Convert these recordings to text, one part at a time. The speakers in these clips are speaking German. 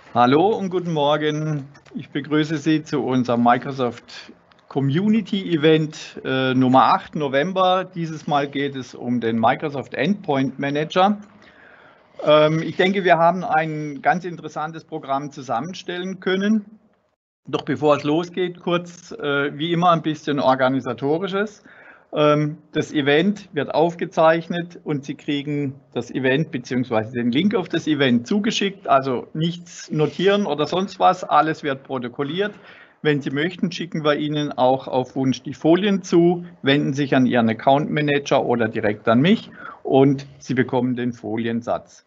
Hallo und guten Morgen. Ich begrüße Sie zu unserem Microsoft Community Event Nummer 8, November. Dieses Mal geht es um den Microsoft Endpoint Manager. Ich denke, wir haben ein ganz interessantes Programm zusammenstellen können. Doch bevor es losgeht, kurz wie immer ein bisschen Organisatorisches. Das Event wird aufgezeichnet und Sie kriegen das Event bzw. den Link auf das Event zugeschickt. Also nichts notieren oder sonst was, alles wird protokolliert. Wenn Sie möchten, schicken wir Ihnen auch auf Wunsch die Folien zu, wenden sich an Ihren Account Manager oder direkt an mich und Sie bekommen den Foliensatz.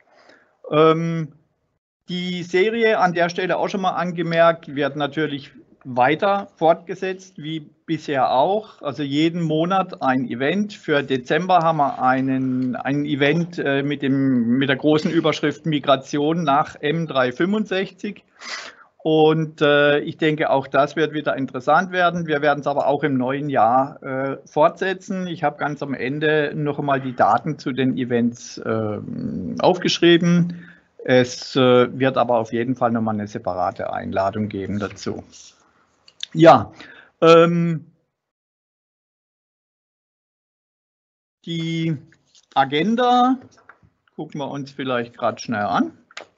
Die Serie an der Stelle auch schon mal angemerkt, wird natürlich weiter fortgesetzt, wie bisher auch. Also jeden Monat ein Event. Für Dezember haben wir ein Event mit der großen Überschrift Migration nach M365. Und ich denke, auch das wird wieder interessant werden. Wir werden es aber auch im neuen Jahr fortsetzen. Ich habe ganz am Ende noch einmal die Daten zu den Events aufgeschrieben. Es wird aber auf jeden Fall nochmal eine separate Einladung geben dazu. Ja, die Agenda gucken wir uns vielleicht gerade schnell an.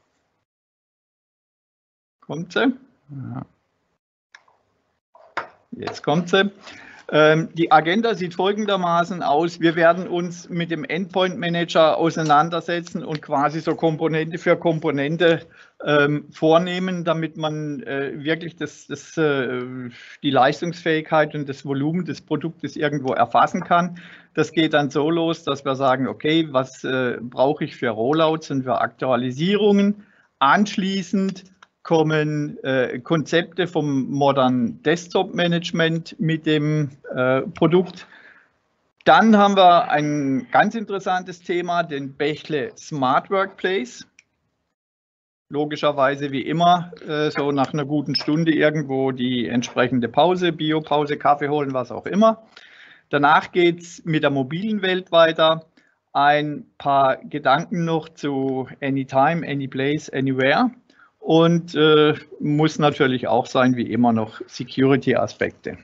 Kommt sie? Ja. Jetzt kommt sie. Die Agenda sieht folgendermaßen aus. Wir werden uns mit dem Endpoint Manager auseinandersetzen und quasi so Komponente für Komponente vornehmen, damit man wirklich die Leistungsfähigkeit und das Volumen des Produktes irgendwo erfassen kann. Das geht dann so los, dass wir sagen, okay, was brauche ich für Rollouts und für Aktualisierungen? Anschließend kommen Konzepte vom Modern Desktop Management mit dem Produkt. Dann haben wir ein ganz interessantes Thema, den Bächle Smart Workplace. Logischerweise wie immer, so nach einer guten Stunde irgendwo die entsprechende Pause, Biopause, Kaffee holen, was auch immer. Danach geht es mit der mobilen Welt weiter. Ein paar Gedanken noch zu Anytime, Anyplace, Anywhere. Und muss natürlich auch sein, wie immer, noch Security-Aspekte.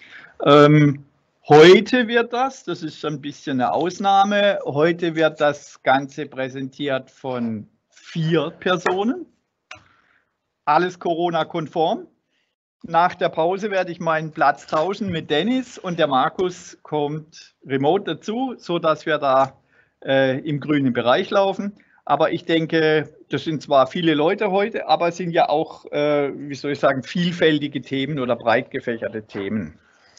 Heute wird das ist ein bisschen eine Ausnahme, heute wird das Ganze präsentiert von 4 Personen. Alles Corona-konform. Nach der Pause werde ich meinen Platz tauschen mit Dennis und der Markus kommt remote dazu, sodass wir da im grünen Bereich laufen. Aber ich denke, das sind zwar viele Leute heute, aber es sind ja auch, wie soll ich sagen, vielfältige Themen oder breit gefächerte Themen.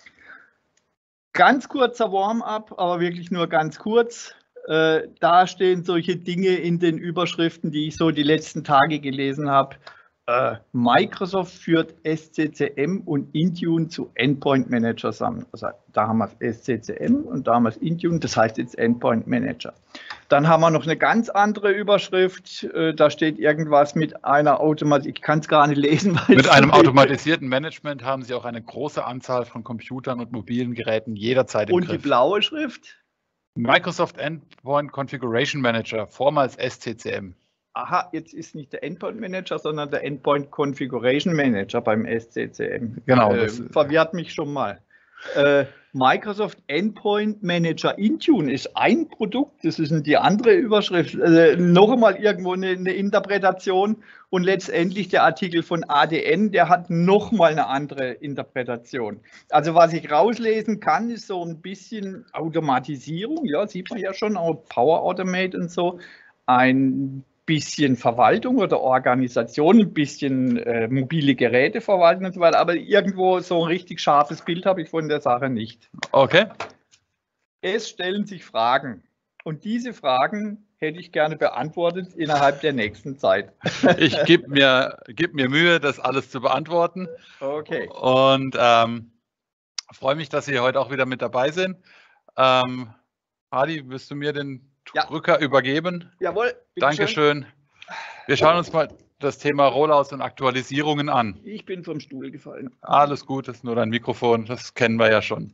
Ganz kurzer Warm-up, aber wirklich nur ganz kurz. Da stehen solche Dinge in den Überschriften, die ich so die letzten Tage gelesen habe. Microsoft führt SCCM und Intune zu Endpoint Manager zusammen. Also da haben wir SCCM und da haben wir Intune, das heißt jetzt Endpoint Manager. Dann haben wir noch eine ganz andere Überschrift, da steht irgendwas mit einer Automatisierung, ich kann es gar nicht lesen. Mit einem automatisierten Management haben Sie auch eine große Anzahl von Computern und mobilen Geräten jederzeit im Griff. Und die blaue Schrift? Microsoft Endpoint Configuration Manager, vormals SCCM. Aha, jetzt ist nicht der Endpoint Manager, sondern der Endpoint Configuration Manager beim SCCM. Genau. Verwirrt mich schon mal. Microsoft Endpoint Manager Intune ist ein Produkt, das ist die andere Überschrift. Noch einmal irgendwo eine Interpretation und letztendlich der Artikel von ADN, der hat noch mal eine andere Interpretation. Also was ich rauslesen kann, ist so ein bisschen Automatisierung, ja, sieht man ja schon, auch Power Automate und so, ein bisschen Verwaltung oder Organisation, ein bisschen mobile Geräte verwalten und so weiter, aber irgendwo so ein richtig scharfes Bild habe ich von der Sache nicht. Okay. Es stellen sich Fragen und diese Fragen hätte ich gerne beantwortet innerhalb der nächsten Zeit. Ich gebe mir Mühe, das alles zu beantworten. Okay. Und freue mich, dass Sie heute auch wieder mit dabei sind. Hardy, wirst du mir den Drücker übergeben? Jawohl. Dankeschön. Wir schauen uns mal das Thema Rollouts und Aktualisierungen an. Ich bin vom Stuhl gefallen. Alles gut, das ist nur dein Mikrofon, das kennen wir ja schon.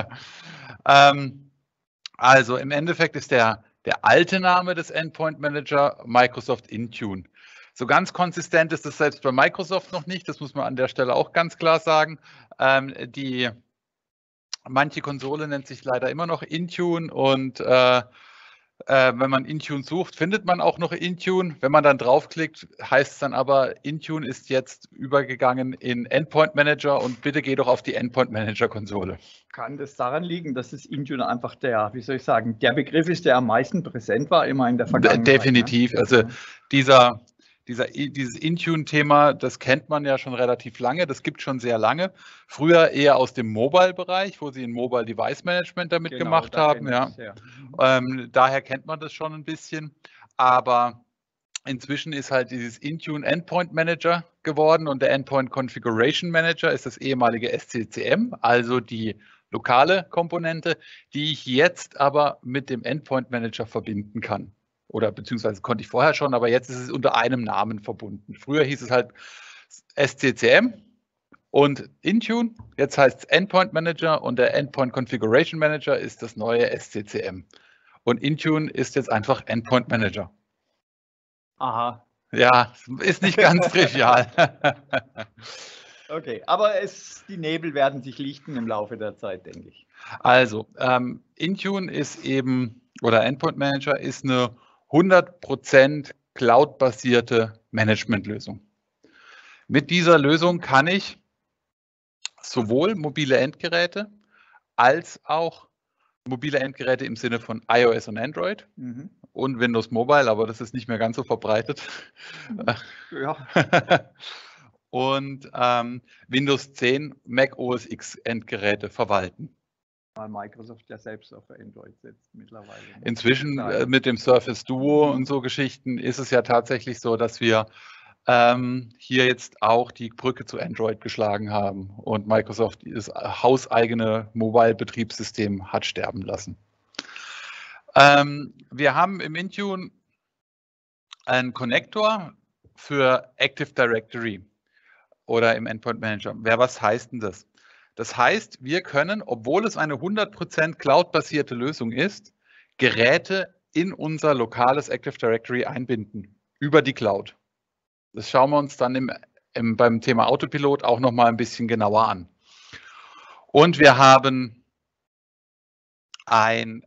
Also im Endeffekt ist der alte Name des Endpoint Manager Microsoft Intune. So ganz konsistent ist das selbst bei Microsoft noch nicht, das muss man an der Stelle auch ganz klar sagen. Manche Konsole nennt sich leider immer noch Intune und wenn man Intune sucht, findet man auch noch Intune. Wenn man dann draufklickt, heißt es dann aber, Intune ist jetzt übergegangen in Endpoint Manager und bitte geh doch auf die Endpoint Manager Konsole. Kann das daran liegen, dass es Intune einfach der Begriff ist, der am meisten präsent war, immer in der Vergangenheit? Definitiv. Ne? Also dieses Intune-Thema, das kennt man ja schon relativ lange, das gibt schon sehr lange. Früher eher aus dem Mobile-Bereich, wo sie ein Mobile Device Management damit gemacht haben. Ja. Daher kennt man das schon ein bisschen. Aber inzwischen ist halt dieses Intune Endpoint Manager geworden und der Endpoint Configuration Manager ist das ehemalige SCCM, also die lokale Komponente, die ich jetzt aber mit dem Endpoint Manager verbinden kann. Oder beziehungsweise konnte ich vorher schon, aber jetzt ist es unter einem Namen verbunden. Früher hieß es halt SCCM und Intune. Jetzt heißt es Endpoint Manager und der Endpoint Configuration Manager ist das neue SCCM. Und Intune ist jetzt einfach Endpoint Manager. Aha. Ja, ist nicht ganz trivial. Okay, aber die Nebel werden sich lichten im Laufe der Zeit, denke ich. Also, Intune ist eben, oder Endpoint Manager ist eine 100% Cloud-basierte Managementlösung. Mit dieser Lösung kann ich sowohl mobile Endgeräte als auch mobile Endgeräte im Sinne von iOS und Android und Windows Mobile, aber das ist nicht mehr ganz so verbreitet. Ja. Und Windows 10 Mac OS X Endgeräte verwalten. Weil Microsoft ja selbst auf Android setzt mittlerweile. Ne? Inzwischen mit dem Surface Duo und so Geschichten ist es ja tatsächlich so, dass wir hier jetzt auch die Brücke zu Android geschlagen haben und Microsoft das hauseigene Mobile-Betriebssystem hat sterben lassen. Wir haben im Intune einen Connector für Active Directory oder im Endpoint Manager. Was heißt denn das? Das heißt, wir können, obwohl es eine 100% Cloud-basierte Lösung ist, Geräte in unser lokales Active Directory einbinden über die Cloud. Das schauen wir uns dann beim Thema Autopilot auch noch mal ein bisschen genauer an. Und wir haben ein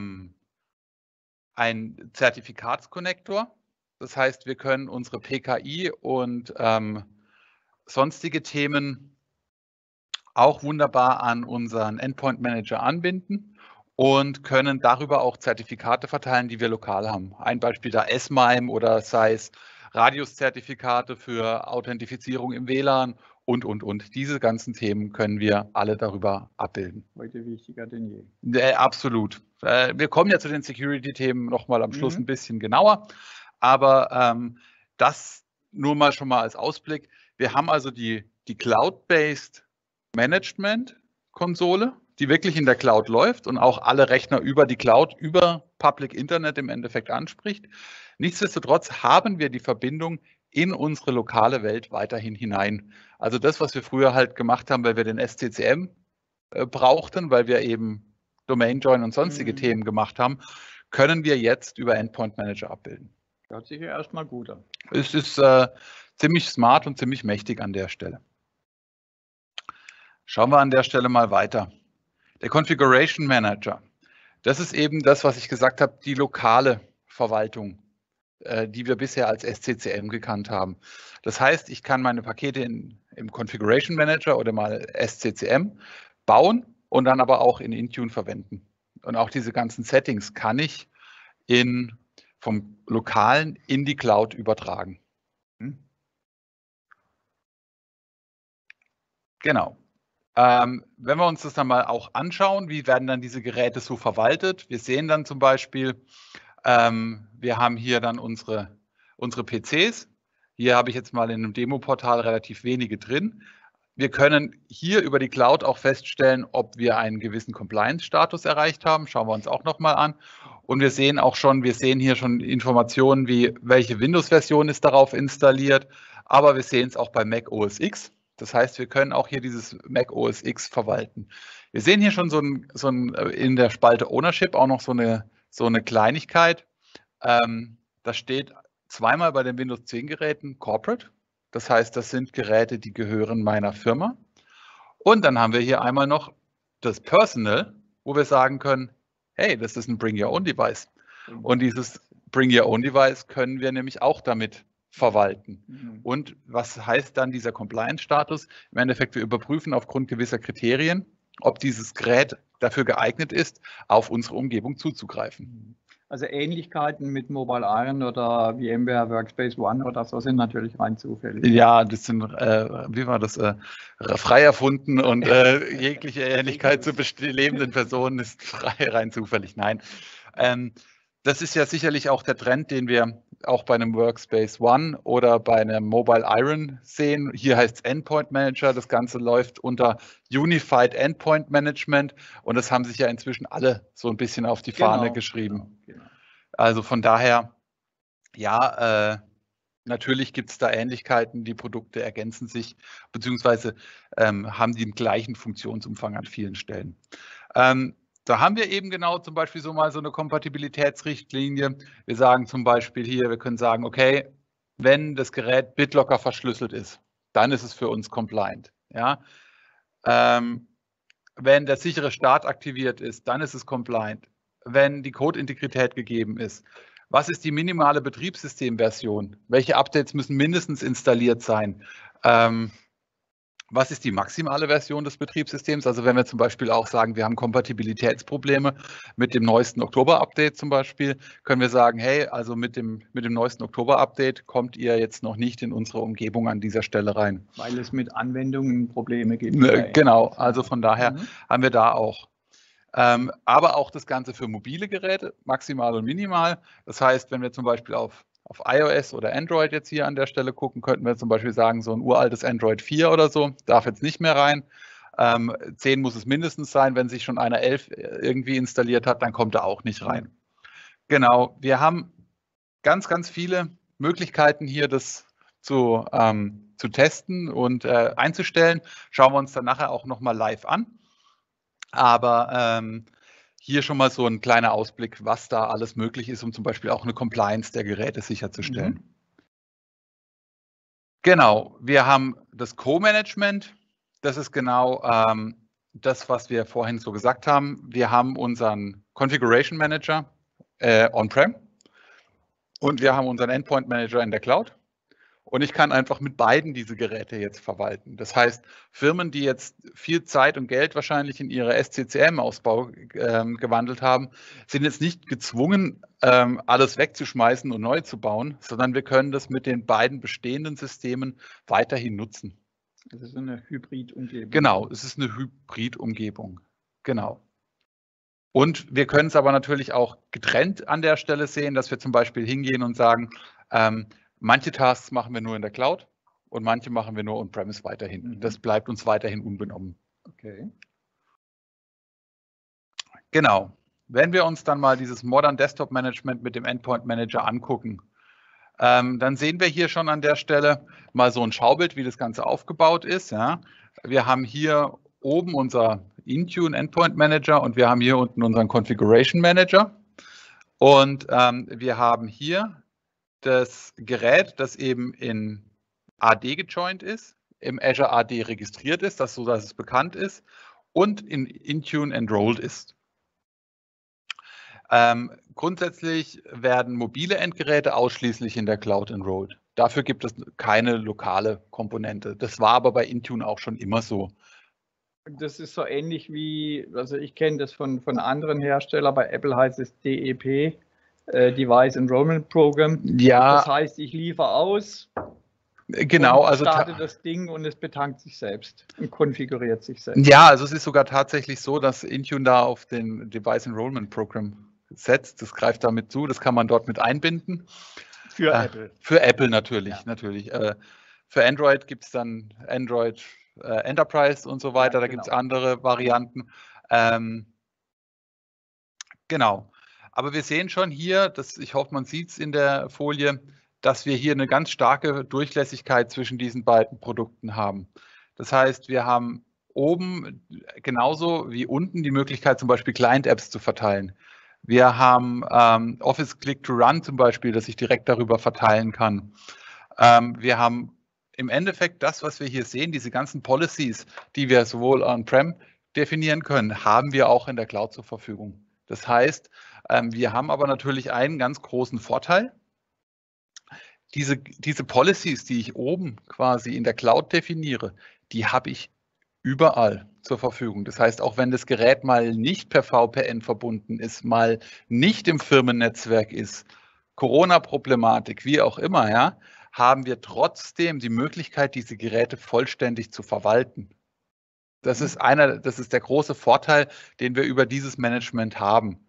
Zertifikatskonnektor. Das heißt, wir können unsere PKI und sonstige Themen auch wunderbar an unseren Endpoint Manager anbinden und können darüber auch Zertifikate verteilen, die wir lokal haben. Ein Beispiel da S-MIME oder sei es Radiuszertifikate für Authentifizierung im WLAN und. Diese ganzen Themen können wir alle darüber abbilden. Heute wichtiger denn je. Absolut. Wir kommen ja zu den Security-Themen nochmal am Schluss ein bisschen genauer, aber das nur mal schon mal als Ausblick. Wir haben also die Cloud-based Management-Konsole, die wirklich in der Cloud läuft und auch alle Rechner über die Cloud, über Public Internet im Endeffekt anspricht. Nichtsdestotrotz haben wir die Verbindung in unsere lokale Welt weiterhin hinein. Also das, was wir früher halt gemacht haben, weil wir den SCCM brauchten, weil wir eben Domain Join und sonstige Themen gemacht haben, können wir jetzt über Endpoint Manager abbilden. Hört sich ja erstmal gut an. Es ist ziemlich smart und ziemlich mächtig an der Stelle. Schauen wir an der Stelle mal weiter. Der Configuration Manager, das ist eben das, was ich gesagt habe, die lokale Verwaltung, die wir bisher als SCCM gekannt haben. Das heißt, ich kann meine Pakete im Configuration Manager oder mal SCCM bauen und dann aber auch in Intune verwenden. Und auch diese ganzen Settings kann ich vom Lokalen in die Cloud übertragen. Genau. Wenn wir uns das dann mal auch anschauen, wie werden dann diese Geräte so verwaltet? Wir sehen dann zum Beispiel, wir haben hier dann unsere PCs. Hier habe ich jetzt mal in einem Demo-Portal relativ wenige drin. Wir können hier über die Cloud auch feststellen, ob wir einen gewissen Compliance-Status erreicht haben. Schauen wir uns auch nochmal an. Und wir sehen hier schon Informationen wie, welche Windows-Version ist darauf installiert. Aber wir sehen es auch bei Mac OS X. Das heißt, wir können auch hier dieses Mac OS X verwalten. Wir sehen hier schon in der Spalte Ownership auch noch so eine Kleinigkeit. Da steht zweimal bei den Windows 10 Geräten Corporate. Das heißt, das sind Geräte, die gehören meiner Firma. Und dann haben wir hier einmal noch das Personal, wo wir sagen können, hey, das ist ein Bring Your Own Device. Und dieses Bring Your Own Device können wir nämlich auch damit verwalten. Und was heißt dann dieser Compliance-Status? Im Endeffekt, wir überprüfen aufgrund gewisser Kriterien, ob dieses Gerät dafür geeignet ist, auf unsere Umgebung zuzugreifen. Also Ähnlichkeiten mit Mobile Iron oder VMware Workspace ONE oder so sind natürlich rein zufällig. Ja, das sind, wie war das, frei erfunden und jegliche Ähnlichkeit zu lebenden Personen ist frei, rein zufällig. Nein. Das ist ja sicherlich auch der Trend, den wir auch bei einem Workspace ONE oder bei einem Mobile Iron sehen. Hier heißt es Endpoint Manager. Das Ganze läuft unter Unified Endpoint Management und das haben sich ja inzwischen alle so ein bisschen auf die Fahne geschrieben. Genau. Also von daher, ja, natürlich gibt es da Ähnlichkeiten. Die Produkte ergänzen sich, beziehungsweise haben den gleichen Funktionsumfang an vielen Stellen. Da haben wir eben genau zum Beispiel so mal so eine Kompatibilitätsrichtlinie. Wir sagen zum Beispiel hier, wir können sagen, okay, wenn das Gerät BitLocker verschlüsselt ist, dann ist es für uns compliant. Ja? Wenn der sichere Start aktiviert ist, dann ist es compliant. Wenn die Codeintegrität gegeben ist. Was ist die minimale Betriebssystemversion? Welche Updates müssen mindestens installiert sein? Was ist die maximale Version des Betriebssystems? Also wenn wir zum Beispiel auch sagen, wir haben Kompatibilitätsprobleme mit dem neuesten Oktober-Update zum Beispiel, können wir sagen, hey, also mit dem neuesten Oktober-Update kommt ihr jetzt noch nicht in unsere Umgebung an dieser Stelle rein. Weil es mit Anwendungen Probleme gibt. Genau, also von daher haben wir da auch. Aber auch das Ganze für mobile Geräte, maximal und minimal. Das heißt, wenn wir zum Beispiel auf iOS oder Android jetzt hier an der Stelle gucken, könnten wir zum Beispiel sagen, so ein uraltes Android 4 oder so, darf jetzt nicht mehr rein. 10 muss es mindestens sein. Wenn sich schon einer 11 irgendwie installiert hat, dann kommt er auch nicht rein. Genau, wir haben ganz, ganz viele Möglichkeiten hier, das zu testen und einzustellen. Schauen wir uns dann nachher auch nochmal live an. Aber hier schon mal so ein kleiner Ausblick, was da alles möglich ist, um zum Beispiel auch eine Compliance der Geräte sicherzustellen. Genau, wir haben das Co-Management. Das ist genau das, was wir vorhin so gesagt haben. Wir haben unseren Configuration Manager on-prem und wir haben unseren Endpoint Manager in der Cloud. Und ich kann einfach mit beiden diese Geräte jetzt verwalten. Das heißt, Firmen, die jetzt viel Zeit und Geld wahrscheinlich in ihre SCCM-Ausbau gewandelt haben, sind jetzt nicht gezwungen, alles wegzuschmeißen und neu zu bauen, sondern wir können das mit den beiden bestehenden Systemen weiterhin nutzen. Das ist eine Hybrid-Umgebung. Genau, es ist eine Hybrid-Umgebung. Genau. Und wir können es aber natürlich auch getrennt an der Stelle sehen, dass wir zum Beispiel hingehen und sagen, manche Tasks machen wir nur in der Cloud und manche machen wir nur on-premise weiterhin. Das bleibt uns weiterhin unbenommen. Okay. Genau. Wenn wir uns dann mal dieses Modern Desktop Management mit dem Endpoint Manager angucken, dann sehen wir hier schon an der Stelle mal so ein Schaubild, wie das Ganze aufgebaut ist. Ja. Wir haben hier oben unser Intune Endpoint Manager und wir haben hier unten unseren Configuration Manager. Und wir haben hier das Gerät, das eben in AD gejoint ist, im Azure AD registriert ist, so dass es bekannt ist und in Intune enrolled ist. Grundsätzlich werden mobile Endgeräte ausschließlich in der Cloud enrolled. Dafür gibt es keine lokale Komponente. Das war aber bei Intune auch schon immer so. Das ist so ähnlich wie, also ich kenne das von anderen Herstellern, bei Apple heißt es DEP. Device Enrollment Program. Ja. Das heißt, ich liefere aus. Genau, also startet das Ding und es betankt sich selbst und konfiguriert sich selbst. Ja, also es ist sogar tatsächlich so, dass Intune da auf den Device Enrollment Program setzt. Das greift damit zu, das kann man dort mit einbinden. Für Apple. Für Apple natürlich, ja. Natürlich. Für Android gibt es dann Android Enterprise und so weiter, ja, genau. Da gibt es andere Varianten. Genau. Aber wir sehen schon hier, ich hoffe, man sieht es in der Folie, dass wir hier eine ganz starke Durchlässigkeit zwischen diesen beiden Produkten haben. Das heißt, wir haben oben genauso wie unten die Möglichkeit, zum Beispiel Client-Apps zu verteilen. Wir haben Office Click to Run zum Beispiel, das ich direkt darüber verteilen kann. Wir haben im Endeffekt das, was wir hier sehen, diese ganzen Policies, die wir sowohl on-prem definieren können, haben wir auch in der Cloud zur Verfügung. Das heißt, wir haben aber natürlich einen ganz großen Vorteil. Diese Policies, die ich oben quasi in der Cloud definiere, die habe ich überall zur Verfügung. Das heißt, auch wenn das Gerät mal nicht per VPN verbunden ist, mal nicht im Firmennetzwerk ist, Corona-Problematik, wie auch immer, ja, haben wir trotzdem die Möglichkeit, diese Geräte vollständig zu verwalten. Das ist der große Vorteil, den wir über dieses Management haben.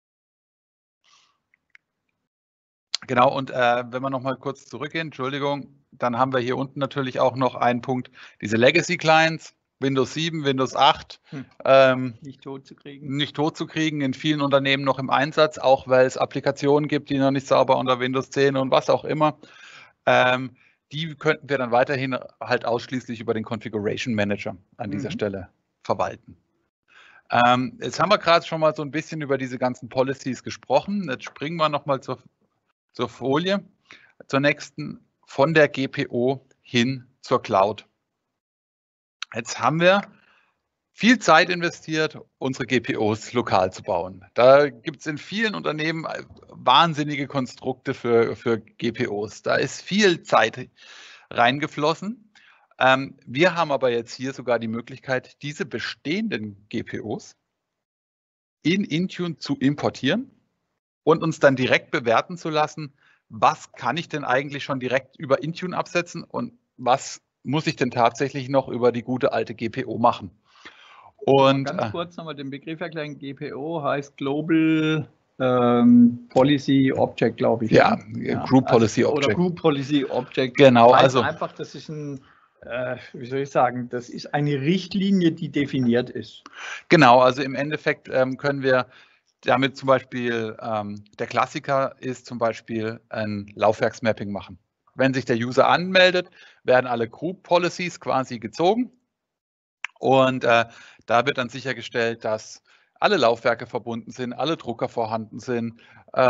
Genau, und wenn wir noch mal kurz zurückgehen, Entschuldigung, dann haben wir hier unten natürlich auch noch einen Punkt, diese Legacy Clients, Windows 7, Windows 8. Nicht tot zu kriegen. Nicht tot zu kriegen, in vielen Unternehmen noch im Einsatz, auch weil es Applikationen gibt, die noch nicht sauber unter Windows 10 und was auch immer. Die könnten wir dann weiterhin halt ausschließlich über den Configuration Manager an dieser Stelle verwalten. Jetzt haben wir gerade schon mal so ein bisschen über diese ganzen Policies gesprochen. Jetzt springen wir noch mal zur Folie, zur nächsten, von der GPO hin zur Cloud. Jetzt haben wir viel Zeit investiert, unsere GPOs lokal zu bauen. Da gibt es in vielen Unternehmen wahnsinnige Konstrukte für GPOs. Da ist viel Zeit reingeflossen. Wir haben aber jetzt hier sogar die Möglichkeit, diese bestehenden GPOs in Intune zu importieren und uns dann direkt bewerten zu lassen, was kann ich denn eigentlich schon direkt über Intune absetzen und was muss ich denn tatsächlich noch über die gute alte GPO machen. Und ganz kurz nochmal den Begriff erklären. GPO heißt Global Policy Object, glaube ich. Ja, Group Policy Object. Oder Group Policy Object. Genau, das heißt also einfach, das ist ein, wie soll ich sagen, das ist eine Richtlinie, die definiert ist. Genau, also im Endeffekt können wir damit zum Beispiel, der Klassiker ist zum Beispiel ein Laufwerksmapping machen. Wenn sich der User anmeldet, werden alle Group Policies quasi gezogen. Und da wird dann sichergestellt, dass alle Laufwerke verbunden sind, alle Drucker vorhanden sind,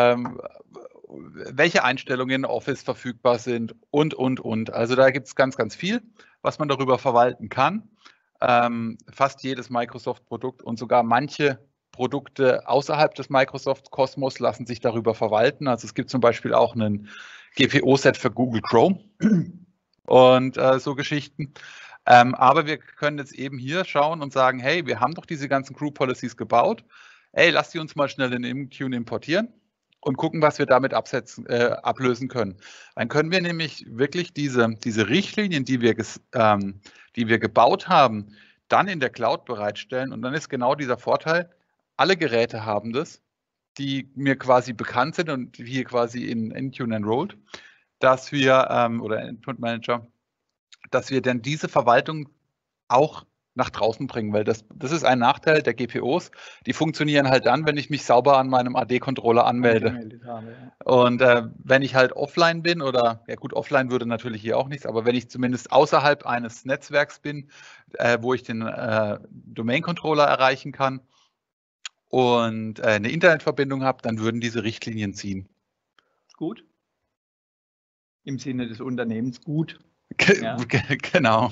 welche Einstellungen in Office verfügbar sind und. Also da gibt es ganz, ganz viel, was man darüber verwalten kann. Fast jedes Microsoft-Produkt und sogar manche Produkte außerhalb des Microsoft-Kosmos lassen sich darüber verwalten. Also es gibt zum Beispiel auch einen GPO-Set für Google Chrome und so Geschichten. Aber wir können jetzt eben hier schauen und sagen, hey, wir haben doch diese ganzen Group Policies gebaut. Hey, lasst die uns mal schnell in Intune importieren und gucken, was wir damit ablösen können. Dann können wir nämlich wirklich diese Richtlinien, die wir gebaut haben, dann in der Cloud bereitstellen. Und dann ist genau dieser Vorteil, alle Geräte haben das, die mir quasi bekannt sind und hier quasi in Intune enrolled, dass wir, oder Endpoint Manager, dass wir dann diese Verwaltung auch nach draußen bringen, weil das ist ein Nachteil der GPOs. Die funktionieren halt dann, wenn ich mich sauber an meinem AD-Controller anmelde. Und wenn ich halt offline bin oder, ja gut, offline würde natürlich hier auch nichts, aber wenn ich zumindest außerhalb eines Netzwerks bin, wo ich den Domain-Controller erreichen kann und eine Internetverbindung habe, dann würden diese Richtlinien ziehen. Gut. Im Sinne des Unternehmens gut. Ja. Genau.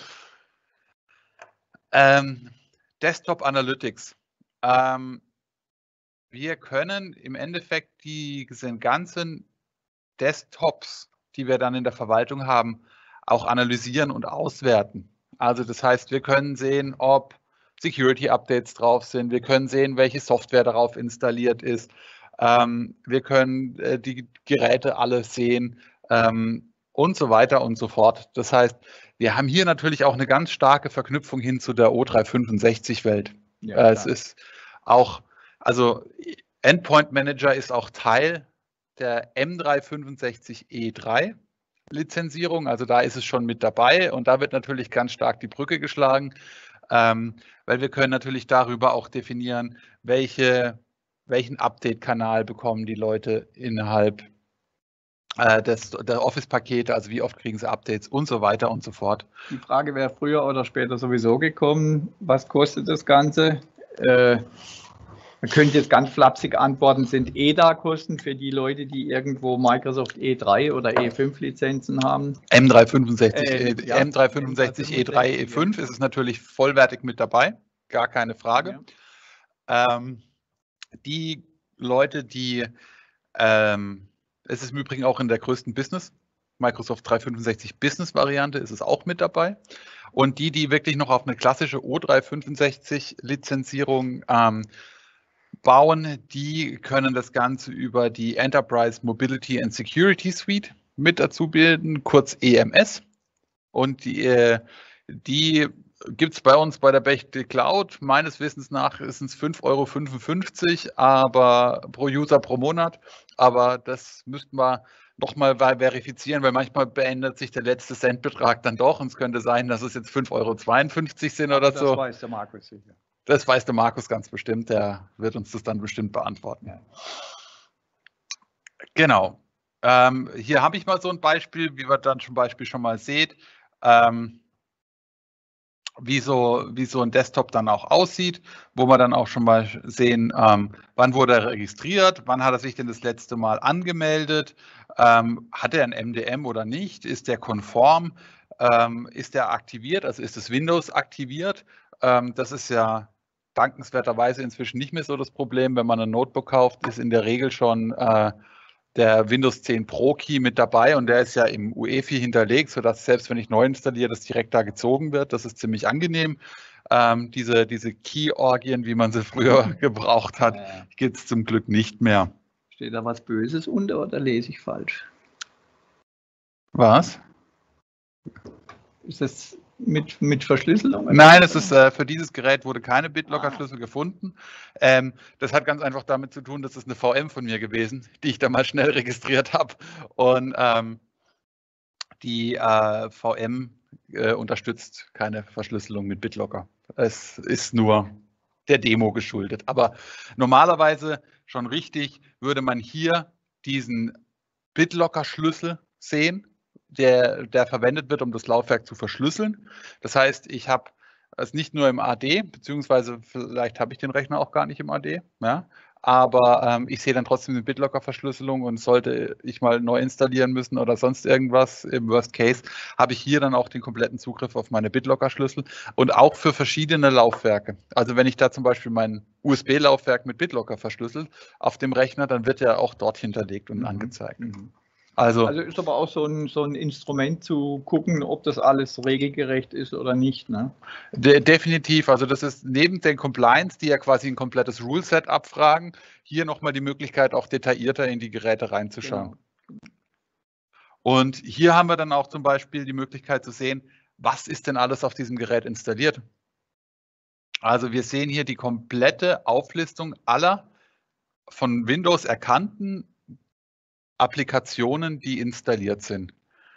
Desktop Analytics. Wir können im Endeffekt diese ganzen Desktops, die wir dann in der Verwaltung haben, auch analysieren und auswerten. Also das heißt, wir können sehen, ob Security-Updates drauf sind. Wir können sehen, welche Software darauf installiert ist. Wir können die Geräte alle sehen. Und so weiter und so fort. Das heißt, wir haben hier natürlich auch eine ganz starke Verknüpfung hin zu der O365-Welt. Ja, es ist auch, also Endpoint Manager ist auch Teil der M365E3 Lizenzierung. Also da ist es schon mit dabei und da wird natürlich ganz stark die Brücke geschlagen, weil wir können natürlich darüber auch definieren, welchen Update-Kanal bekommen die Leute innerhalb der Office-Pakete, also wie oft kriegen sie Updates und so weiter und so fort. Die Frage wäre früher oder später sowieso gekommen, was kostet das Ganze? Man könnte jetzt ganz flapsig antworten, sind EDA-Kosten für die Leute, die irgendwo Microsoft E3 oder E5 Lizenzen haben? M365, M365 E3, E5 ist es natürlich vollwertig mit dabei, gar keine Frage. Ja. Die Leute, die, es ist im Übrigen auch in der größten Business, Microsoft 365 Business-Variante ist es auch mit dabei. Und die wirklich noch auf eine klassische O365-Lizenzierung bauen, die können das Ganze über die Enterprise Mobility and Security Suite mit dazu bilden, kurz EMS. Und die gibt es bei uns bei der Bechtle Cloud. Meines Wissens nach ist es 5,55 €, aber pro User pro Monat. Aber das müssten wir nochmal verifizieren, weil manchmal beendet sich der letzte Centbetrag dann doch und es könnte sein, dass es jetzt 5,52 € sind oder so. Das weiß der Markus sicher. Das weiß der Markus ganz bestimmt, der wird uns das dann bestimmt beantworten. Ja. Genau. Hier habe ich mal so ein Beispiel, wie man dann zum Beispiel schon mal seht, wie so ein Desktop dann auch aussieht, wo wir dann auch schon mal sehen, wann wurde er registriert, wann hat er sich denn das letzte Mal angemeldet, hat er ein MDM oder nicht, ist der konform, ist der aktiviert, also ist das Windows aktiviert. Das ist ja dankenswerterweise inzwischen nicht mehr so das Problem. Wenn man ein Notebook kauft, ist in der Regel schon der Windows 10 Pro Key mit dabei und der ist ja im UEFI hinterlegt, sodass selbst wenn ich neu installiere, das direkt da gezogen wird. Das ist ziemlich angenehm. Diese Key-Orgien, wie man sie früher gebraucht hat, gibt es zum Glück nicht mehr. Steht da was Böses unter oder lese ich falsch? Was? Ist das mit Verschlüsselung? Nein, es ist für dieses Gerät wurde keine BitLocker-Schlüssel gefunden. Das hat ganz einfach damit zu tun, das ist eine VM von mir gewesen, die ich da mal schnell registriert habe. Und die VM unterstützt keine Verschlüsselung mit BitLocker. Es ist nur der Demo geschuldet. Aber normalerweise schon richtig würde man hier diesen BitLocker-Schlüssel sehen, der verwendet wird, um das Laufwerk zu verschlüsseln. Das heißt, ich habe es nicht nur im AD, beziehungsweise vielleicht habe ich den Rechner auch gar nicht im AD, ja, aber ich sehe dann trotzdem eine BitLocker-Verschlüsselung und sollte ich mal neu installieren müssen oder sonst irgendwas, im Worst Case, habe ich hier dann auch den kompletten Zugriff auf meine BitLocker-Schlüssel und auch für verschiedene Laufwerke. Also wenn ich da zum Beispiel mein USB-Laufwerk mit BitLocker verschlüssel auf dem Rechner, dann wird er auch dort hinterlegt und angezeigt. Also ist aber auch so ein Instrument zu gucken, ob das alles regelgerecht ist oder nicht, ne? Definitiv. Also das ist neben den Compliance, die ja quasi ein komplettes Rule-Set abfragen, hier nochmal die Möglichkeit, auch detaillierter in die Geräte reinzuschauen. Genau. Und hier haben wir dann auch zum Beispiel die Möglichkeit zu sehen, was ist denn alles auf diesem Gerät installiert. Also wir sehen hier die komplette Auflistung aller von Windows erkannten Applikationen, die installiert sind.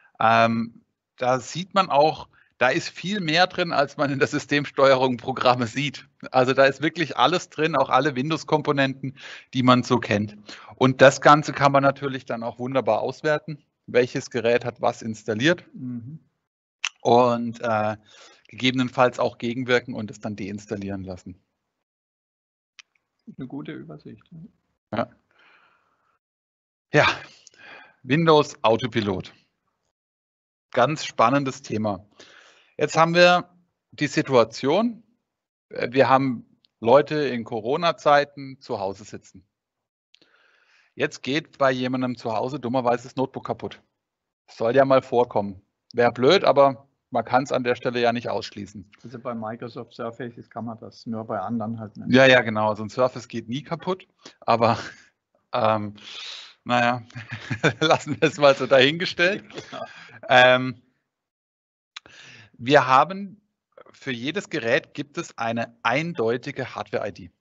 Da sieht man auch, da ist viel mehr drin, als man in der Systemsteuerung Programme sieht. Also da ist wirklich alles drin, auch alle Windows-Komponenten, die man so kennt. Und das Ganze kann man natürlich dann auch wunderbar auswerten. Welches Gerät hat was installiert? Und gegebenenfalls auch gegenwirken und es dann deinstallieren lassen. Eine gute Übersicht. Ja. Ja, Windows Autopilot. Ganz spannendes Thema. Jetzt haben wir die Situation, wir haben Leute in Corona-Zeiten zu Hause sitzen. Jetzt geht bei jemandem zu Hause dummerweise das Notebook kaputt. Soll ja mal vorkommen. Wäre blöd, aber man kann es an der Stelle ja nicht ausschließen. Also bei Microsoft Surface kann man das, nur bei anderen halt nicht. Ja, genau. So ein Surface geht nie kaputt, aber naja, lassen wir es mal so dahingestellt. Genau. Wir haben für jedes Gerät gibt es eine eindeutige Hardware-ID.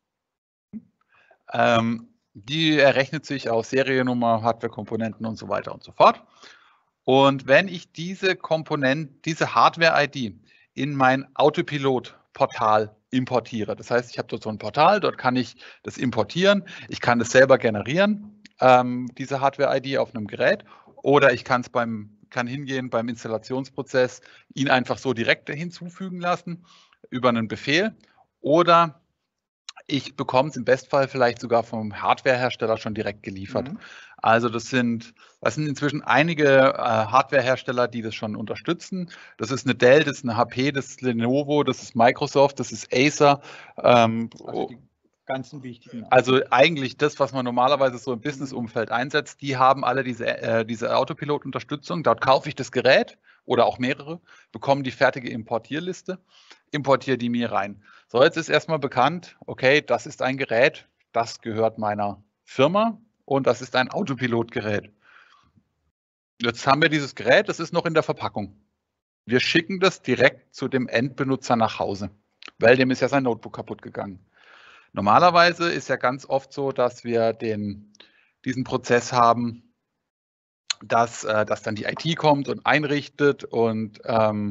Die errechnet sich aus Seriennummer, Hardware-Komponenten und so weiter und so fort. Und wenn ich diese Hardware-ID in mein Autopilot-Portal importiere, das heißt, ich habe dort so ein Portal, dort kann ich das importieren, ich kann das selber generieren, diese Hardware-ID auf einem Gerät, oder ich kann hingehen beim Installationsprozess, ihn einfach so direkt hinzufügen lassen über einen Befehl, oder Ich bekomme es im Bestfall vielleicht sogar vom Hardwarehersteller schon direkt geliefert. Also das sind inzwischen einige Hardwarehersteller, die das schon unterstützen. Das ist eine Dell, das ist eine HP, das ist Lenovo, das ist Microsoft, das ist Acer. Also die ganzen wichtigen. Also eigentlich das, was man normalerweise so im Business-Umfeld einsetzt, die haben alle diese Autopilot-Unterstützung. Dort kaufe ich das Gerät oder auch mehrere, bekomme die fertige Importierliste, importiere die mir rein. So, jetzt ist erstmal bekannt, okay, das ist ein Gerät, das gehört meiner Firma und das ist ein Autopilot-Gerät. Jetzt haben wir dieses Gerät, das ist noch in der Verpackung. Wir schicken das direkt zu dem Endbenutzer nach Hause, weil dem ist ja sein Notebook kaputt gegangen. Normalerweise ist ja ganz oft so, dass wir diesen Prozess haben, dass dann die IT kommt und einrichtet und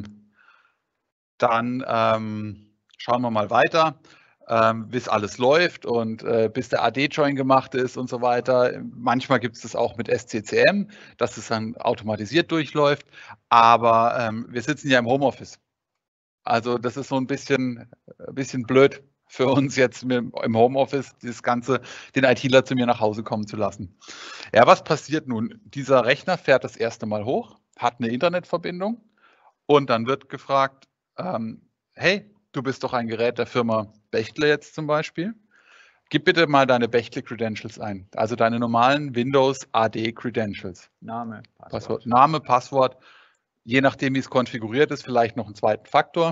dann schauen wir mal weiter, bis alles läuft und bis der AD-Join gemacht ist und so weiter. Manchmal gibt es das auch mit SCCM, dass es dann automatisiert durchläuft, aber wir sitzen ja im Homeoffice. Also das ist so ein bisschen blöd für uns jetzt im Homeoffice, das Ganze, den ITler zu mir nach Hause kommen zu lassen. Ja, was passiert nun? Dieser Rechner fährt das erste Mal hoch, hat eine Internetverbindung und dann wird gefragt, hey, du bist doch ein Gerät der Firma Bechtle jetzt zum Beispiel. Gib bitte mal deine Bechtle-Credentials ein, also deine normalen Windows AD-Credentials. Name, Passwort. Name, Passwort, je nachdem, wie es konfiguriert ist, vielleicht noch einen zweiten Faktor.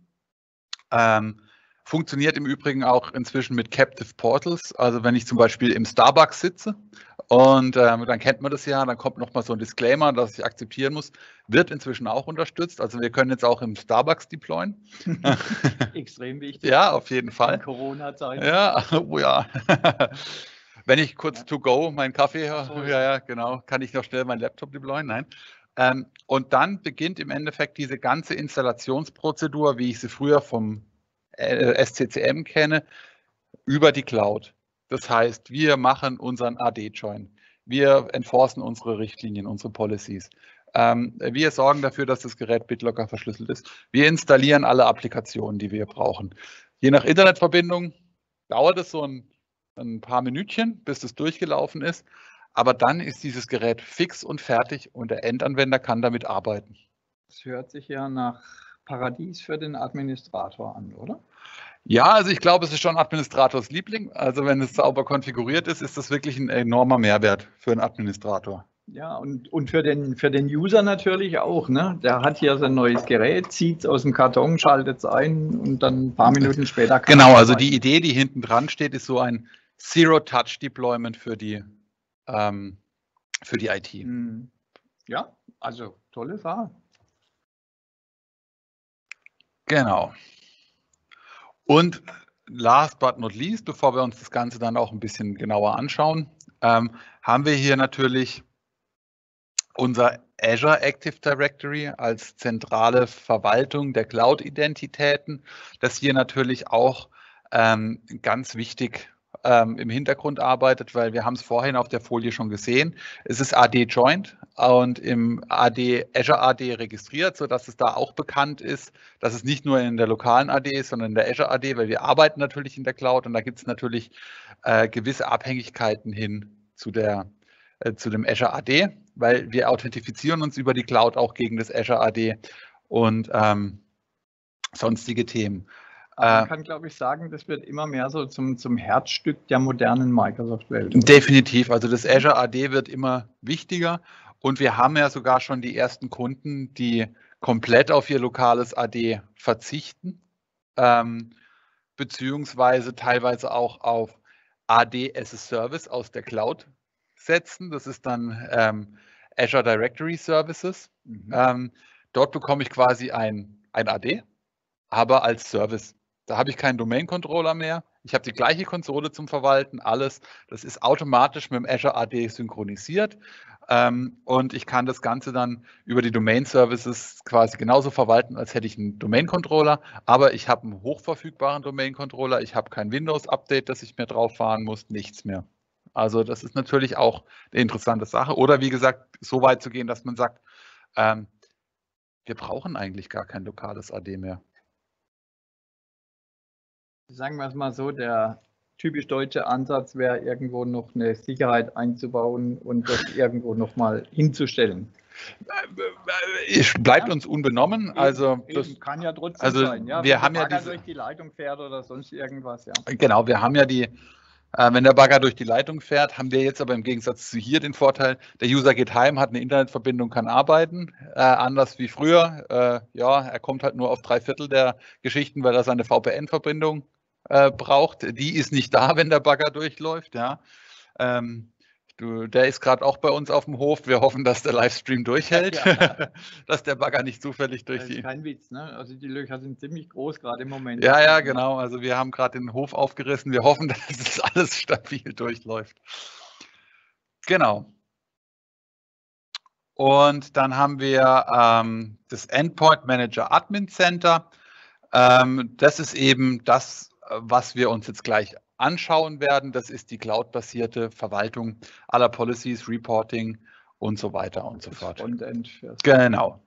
Funktioniert im Übrigen auch inzwischen mit Captive Portals. Also wenn ich zum Beispiel im Starbucks sitze und dann kennt man das ja, dann kommt nochmal so ein Disclaimer, dass ich akzeptieren muss, wird inzwischen auch unterstützt. Also wir können jetzt auch im Starbucks deployen. Extrem wichtig. Ja, auf jeden Fall. In Corona-Zeiten. Ja, oh ja. Wenn ich kurz to go meinen Kaffee, ja, genau, kann ich noch schnell meinen Laptop deployen? Nein. Und dann beginnt im Endeffekt diese ganze Installationsprozedur, wie ich sie früher vom SCCM kenne, über die Cloud. Das heißt, wir machen unseren AD-Join. Wir enforcen unsere Richtlinien, unsere Policies. Wir sorgen dafür, dass das Gerät BitLocker verschlüsselt ist. Wir installieren alle Applikationen, die wir brauchen. Je nach Internetverbindung dauert es so ein paar Minütchen, bis es durchgelaufen ist. Aber dann ist dieses Gerät fix und fertig und der Endanwender kann damit arbeiten. Das hört sich ja nach Paradies für den Administrator an, oder? Ja, also ich glaube, es ist schon Administrators Liebling. Also wenn es sauber konfiguriert ist, ist das wirklich ein enormer Mehrwert für einen Administrator. Ja, und für den User natürlich auch. Ne? Der hat hier sein neues Gerät, zieht es aus dem Karton, schaltet es ein und dann ein paar Minuten später kann Genau, also die Idee, die hinten dran steht, ist so ein Zero-Touch-Deployment für die IT. Ja, also tolle Sache. Genau. Und last but not least, bevor wir uns das Ganze dann auch ein bisschen genauer anschauen, haben wir hier natürlich unser Azure Active Directory als zentrale Verwaltung der Cloud-Identitäten, das hier natürlich auch ganz wichtig im Hintergrund arbeitet, weil wir haben es vorhin auf der Folie schon gesehen. Es ist AD-Joint und im Azure AD registriert, sodass es da auch bekannt ist, dass es nicht nur in der lokalen AD ist, sondern in der Azure AD, weil wir arbeiten natürlich in der Cloud und da gibt es natürlich gewisse Abhängigkeiten hin zu dem Azure AD, weil wir authentifizieren uns über die Cloud auch gegen das Azure AD und sonstige Themen. Man kann, glaube ich, sagen, das wird immer mehr so zum Herzstück der modernen Microsoft-Welt. Definitiv. Also das Azure AD wird immer wichtiger und wir haben ja sogar schon die ersten Kunden, die komplett auf ihr lokales AD verzichten, beziehungsweise teilweise auch auf AD as a Service aus der Cloud setzen. Das ist dann Azure Directory Services. Dort bekomme ich quasi ein AD, aber als Service. Da habe ich keinen Domain-Controller mehr. Ich habe die gleiche Konsole zum Verwalten, alles. Das ist automatisch mit dem Azure AD synchronisiert. Und ich kann das Ganze dann über die Domain-Services quasi genauso verwalten, als hätte ich einen Domain-Controller. Aber ich habe einen hochverfügbaren Domain-Controller. Ich habe kein Windows-Update, das ich mir drauf fahren muss, nichts mehr. Also das ist natürlich auch eine interessante Sache. Oder wie gesagt, so weit zu gehen, dass man sagt, wir brauchen eigentlich gar kein lokales AD mehr. Sagen wir es mal so, der typisch deutsche Ansatz wäre, irgendwo noch eine Sicherheit einzubauen und das irgendwo nochmal hinzustellen. Es bleibt uns unbenommen. Also das kann ja trotzdem sein. Ja, wir wenn haben der Bagger durch die Leitung fährt oder sonst irgendwas. Ja. Genau, wir haben ja wenn der Bagger durch die Leitung fährt, haben wir jetzt aber im Gegensatz zu hier den Vorteil, der User geht heim, hat eine Internetverbindung, kann arbeiten, anders wie früher. Ja, er kommt halt nur auf 3/4 der Geschichten, weil er seine VPN-Verbindung braucht. Die ist nicht da, wenn der Bagger durchläuft. Ja. Der ist gerade auch bei uns auf dem Hof. Wir hoffen, dass der Livestream durchhält, ja. Dass der Bagger nicht zufällig durch die... Das ist kein Witz, ne? Also die Löcher sind ziemlich groß, gerade im Moment. Ja, ja, genau. Also wir haben gerade den Hof aufgerissen. Wir hoffen, dass es alles stabil durchläuft. Genau. Und dann haben wir das Endpoint Manager Admin Center. Das ist eben das, was wir uns jetzt gleich anschauen werden. Das ist die cloud-basierte Verwaltung aller Policies, Reporting und so weiter und so fort. Frontend. Genau.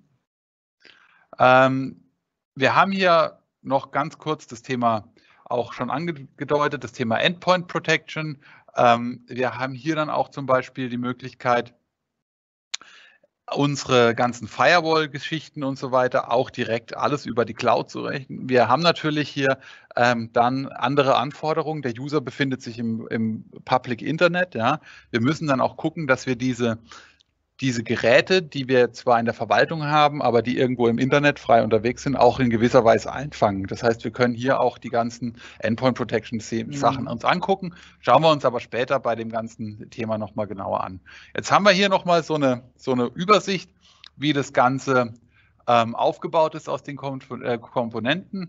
Wir haben hier noch ganz kurz das Thema auch schon angedeutet, das Thema Endpoint Protection. Wir haben hier dann auch zum Beispiel die Möglichkeit, unsere ganzen Firewall-Geschichten und so weiter auch direkt alles über die Cloud zu rechnen. Wir haben natürlich hier dann andere Anforderungen. Der User befindet sich im Public Internet. Ja. Wir müssen dann auch gucken, dass wir diese Geräte, die wir zwar in der Verwaltung haben, aber die irgendwo im Internet frei unterwegs sind, auch in gewisser Weise einfangen. Das heißt, wir können hier auch die ganzen Endpoint Protection Sachen uns angucken, schauen wir uns aber später bei dem ganzen Thema nochmal genauer an. Jetzt haben wir hier nochmal so eine Übersicht, wie das Ganze aufgebaut ist aus den Komponenten.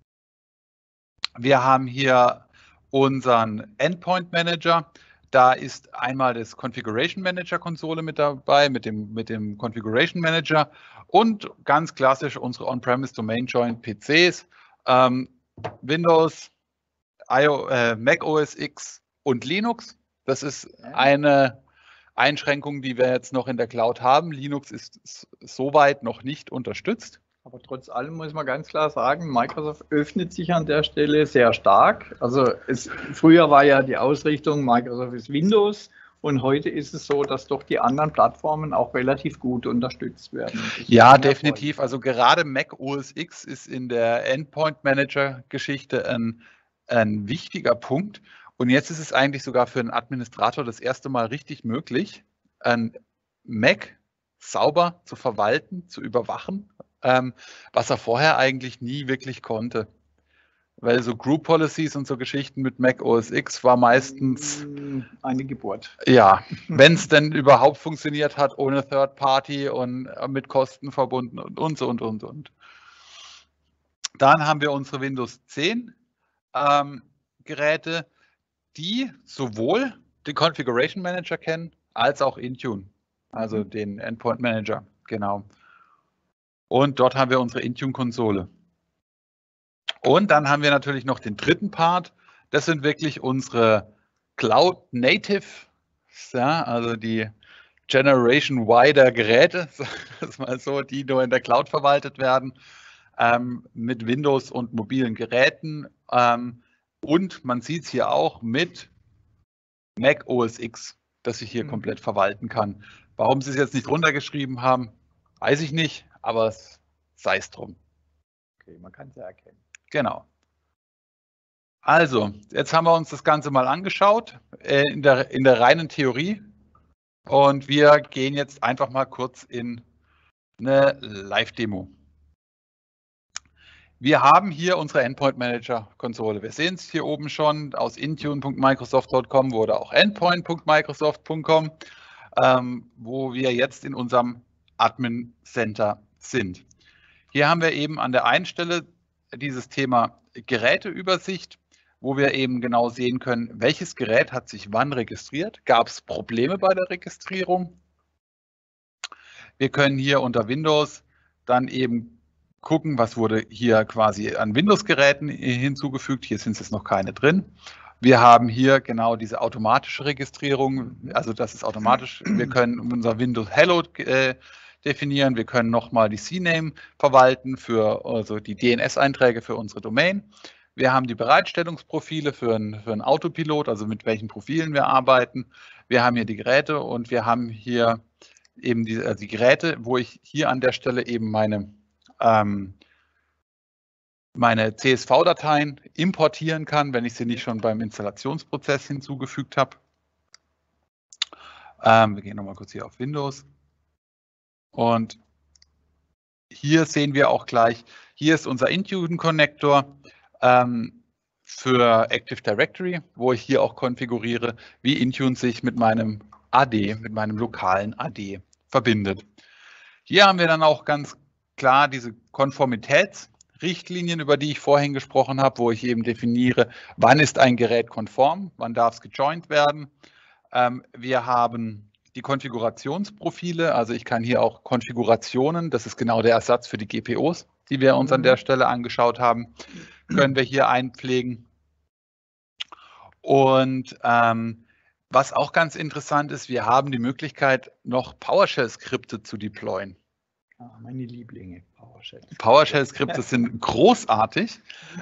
Wir haben hier unseren Endpoint Manager. Da ist einmal das Configuration Manager Konsole mit dabei, mit dem Configuration Manager und ganz klassisch unsere On-Premise Domain Joint PCs, Windows, Mac OS X und Linux. Das ist eine Einschränkung, die wir jetzt noch in der Cloud haben. Linux ist soweit noch nicht unterstützt. Aber trotz allem muss man ganz klar sagen, Microsoft öffnet sich an der Stelle sehr stark. Also früher war ja die Ausrichtung, Microsoft ist Windows und heute ist es so, dass doch die anderen Plattformen auch relativ gut unterstützt werden. Ja, definitiv. Also gerade Mac OS X ist in der Endpoint Manager Geschichte ein wichtiger Punkt. Und jetzt ist es eigentlich sogar für einen Administrator das erste Mal richtig möglich, ein Mac sauber zu verwalten, zu überwachen, was er vorher eigentlich nie wirklich konnte. Weil so Group Policies und so Geschichten mit Mac OS X war meistens eine Geburt. Ja, wenn es denn überhaupt funktioniert hat, ohne Third Party und mit Kosten verbunden und so und. Dann haben wir unsere Windows 10 Geräte, die sowohl den Configuration Manager kennen, als auch Intune, also den Endpoint Manager, genau. Und dort haben wir unsere Intune-Konsole. Und dann haben wir natürlich noch den dritten Part. Das sind wirklich unsere Cloud-Native, ja, also die Generation Y der Geräte, das mal so, die nur in der Cloud verwaltet werden, mit Windows und mobilen Geräten. Und man sieht es hier auch mit Mac OS X, das ich hier komplett verwalten kann. Warum sie es jetzt nicht runtergeschrieben haben, weiß ich nicht, aber sei es drum. Okay, man kann es ja erkennen. Genau. Also, jetzt haben wir uns das Ganze mal angeschaut in der reinen Theorie und wir gehen jetzt einfach mal kurz in eine Live-Demo. Wir haben hier unsere Endpoint Manager Konsole. Wir sehen es hier oben schon, aus intune.microsoft.com wurde auch endpoint.microsoft.com, wo wir jetzt in unserem Admin Center sind. Hier haben wir eben an der einen Stelle dieses Thema Geräteübersicht, wo wir eben genau sehen können, welches Gerät hat sich wann registriert, gab es Probleme bei der Registrierung. Wir können hier unter Windows dann eben gucken, was wurde hier quasi an Windows-Geräten hinzugefügt. Hier sind jetzt noch keine drin. Wir haben hier genau diese automatische Registrierung, also das ist automatisch. Wir können unser Windows Hello definieren. Wir können nochmal die CNAME verwalten für also die DNS-Einträge für unsere Domain. Wir haben die Bereitstellungsprofile für einen Autopilot, also mit welchen Profilen wir arbeiten. Wir haben hier die Geräte und wir haben hier eben die Geräte, wo ich hier an der Stelle eben meine CSV-Dateien importieren kann, wenn ich sie nicht schon beim Installationsprozess hinzugefügt habe. Wir gehen nochmal kurz hier auf Windows. Und hier sehen wir auch gleich, hier ist unser Intune-Connector für Active Directory, wo ich hier auch konfiguriere, wie Intune sich mit meinem AD, mit meinem lokalen AD verbindet. Hier haben wir dann auch ganz klar diese Konformitätsrichtlinien, über die ich vorhin gesprochen habe, wo ich eben definiere, wann ist ein Gerät konform, wann darf es gejoint werden. Wir haben die Konfigurationsprofile, also ich kann hier auch Konfigurationen, das ist genau der Ersatz für die GPOs, die wir uns an der Stelle angeschaut haben, können wir hier einpflegen. Und was auch ganz interessant ist, wir haben die Möglichkeit, noch PowerShell-Skripte zu deployen. Meine Lieblinge, PowerShell. PowerShell-Skripte sind großartig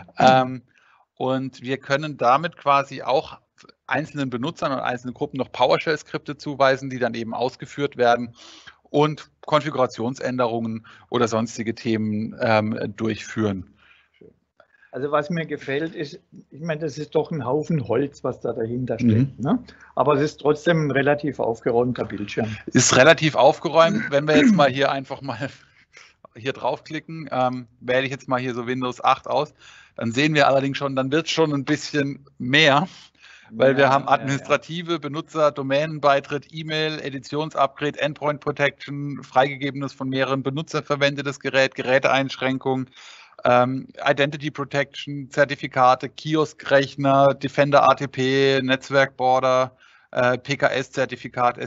und wir können damit quasi auch einzelnen Benutzern und einzelnen Gruppen noch PowerShell-Skripte zuweisen, die dann eben ausgeführt werden und Konfigurationsänderungen oder sonstige Themen durchführen. Also was mir gefällt ist, ich meine, das ist doch ein Haufen Holz, was da dahinter steckt. Ne? Aber es ist trotzdem ein relativ aufgeräumter Bildschirm. Ist relativ aufgeräumt. Wenn wir jetzt mal hier einfach mal hier draufklicken, wähle ich jetzt mal hier so Windows 8 aus, dann sehen wir allerdings schon, dann wird es schon ein bisschen mehr, weil wir haben administrative Benutzer, Domänenbeitritt, E-Mail, Editionsupgrade, Endpoint Protection, freigegebenes von mehreren Benutzern verwendetes Gerät, Geräteeinschränkungen, Identity Protection, Zertifikate, Kioskrechner, Defender ATP, Netzwerkborder, PKS-Zertifikat,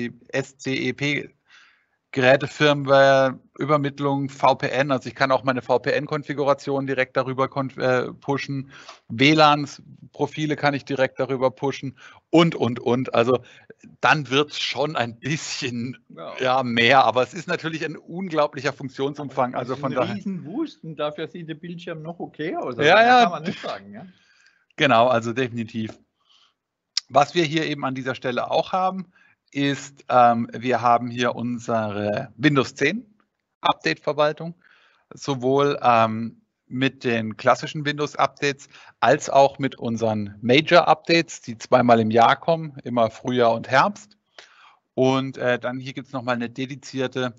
SCEP, Gerätefirmware, Übermittlung, VPN, also ich kann auch meine VPN-Konfiguration direkt darüber pushen, WLAN-Profile kann ich direkt darüber pushen und. Also dann wird es schon ein bisschen mehr, aber es ist natürlich ein unglaublicher Funktionsumfang. Also von daher. Riesenwust und dafür sieht der Bildschirm noch okay aus. Ja, ja. Kann man nicht sagen. Ja? Genau, also definitiv. Was wir hier eben an dieser Stelle auch haben, ist, wir haben hier unsere Windows 10 Update-Verwaltung, sowohl mit den klassischen Windows-Updates als auch mit unseren Major-Updates, die zweimal im Jahr kommen, immer Frühjahr und Herbst. Und dann hier gibt es nochmal eine dedizierte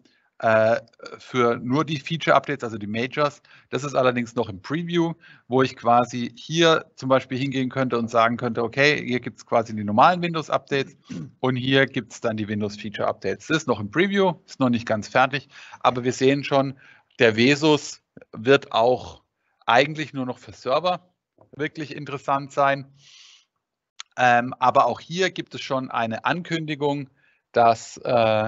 für nur die Feature-Updates, also die Majors. Das ist allerdings noch im Preview, wo ich quasi hier zum Beispiel hingehen könnte und sagen könnte, okay, hier gibt es quasi die normalen Windows-Updates und hier gibt es dann die Windows-Feature-Updates. Das ist noch im Preview, ist noch nicht ganz fertig, aber wir sehen schon, der Vesus wird auch eigentlich nur noch für Server wirklich interessant sein. Aber auch hier gibt es schon eine Ankündigung, dass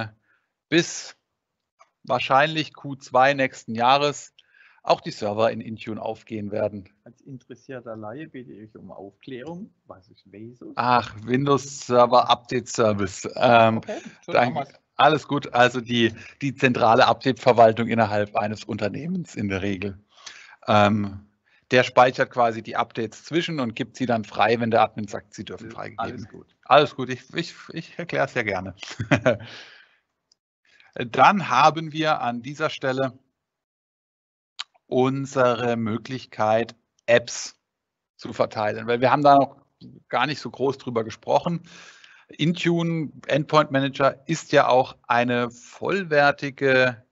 bis wahrscheinlich Q2 nächsten Jahres auch die Server in Intune aufgehen werden. Als interessierter Laie bitte ich um Aufklärung. Was ist Vesus? Ach, Windows Server Update Service. Okay, alles gut, also die zentrale Update-Verwaltung innerhalb eines Unternehmens in der Regel. Der speichert quasi die Updates zwischen und gibt sie dann frei, wenn der Admin sagt, sie dürfen freigegeben. Alles gut. Alles gut, ich erkläre es ja gerne. Dann haben wir an dieser Stelle unsere Möglichkeit, Apps zu verteilen, weil wir haben da noch gar nicht so groß drüber gesprochen. Intune Endpoint Manager ist ja auch eine vollwertige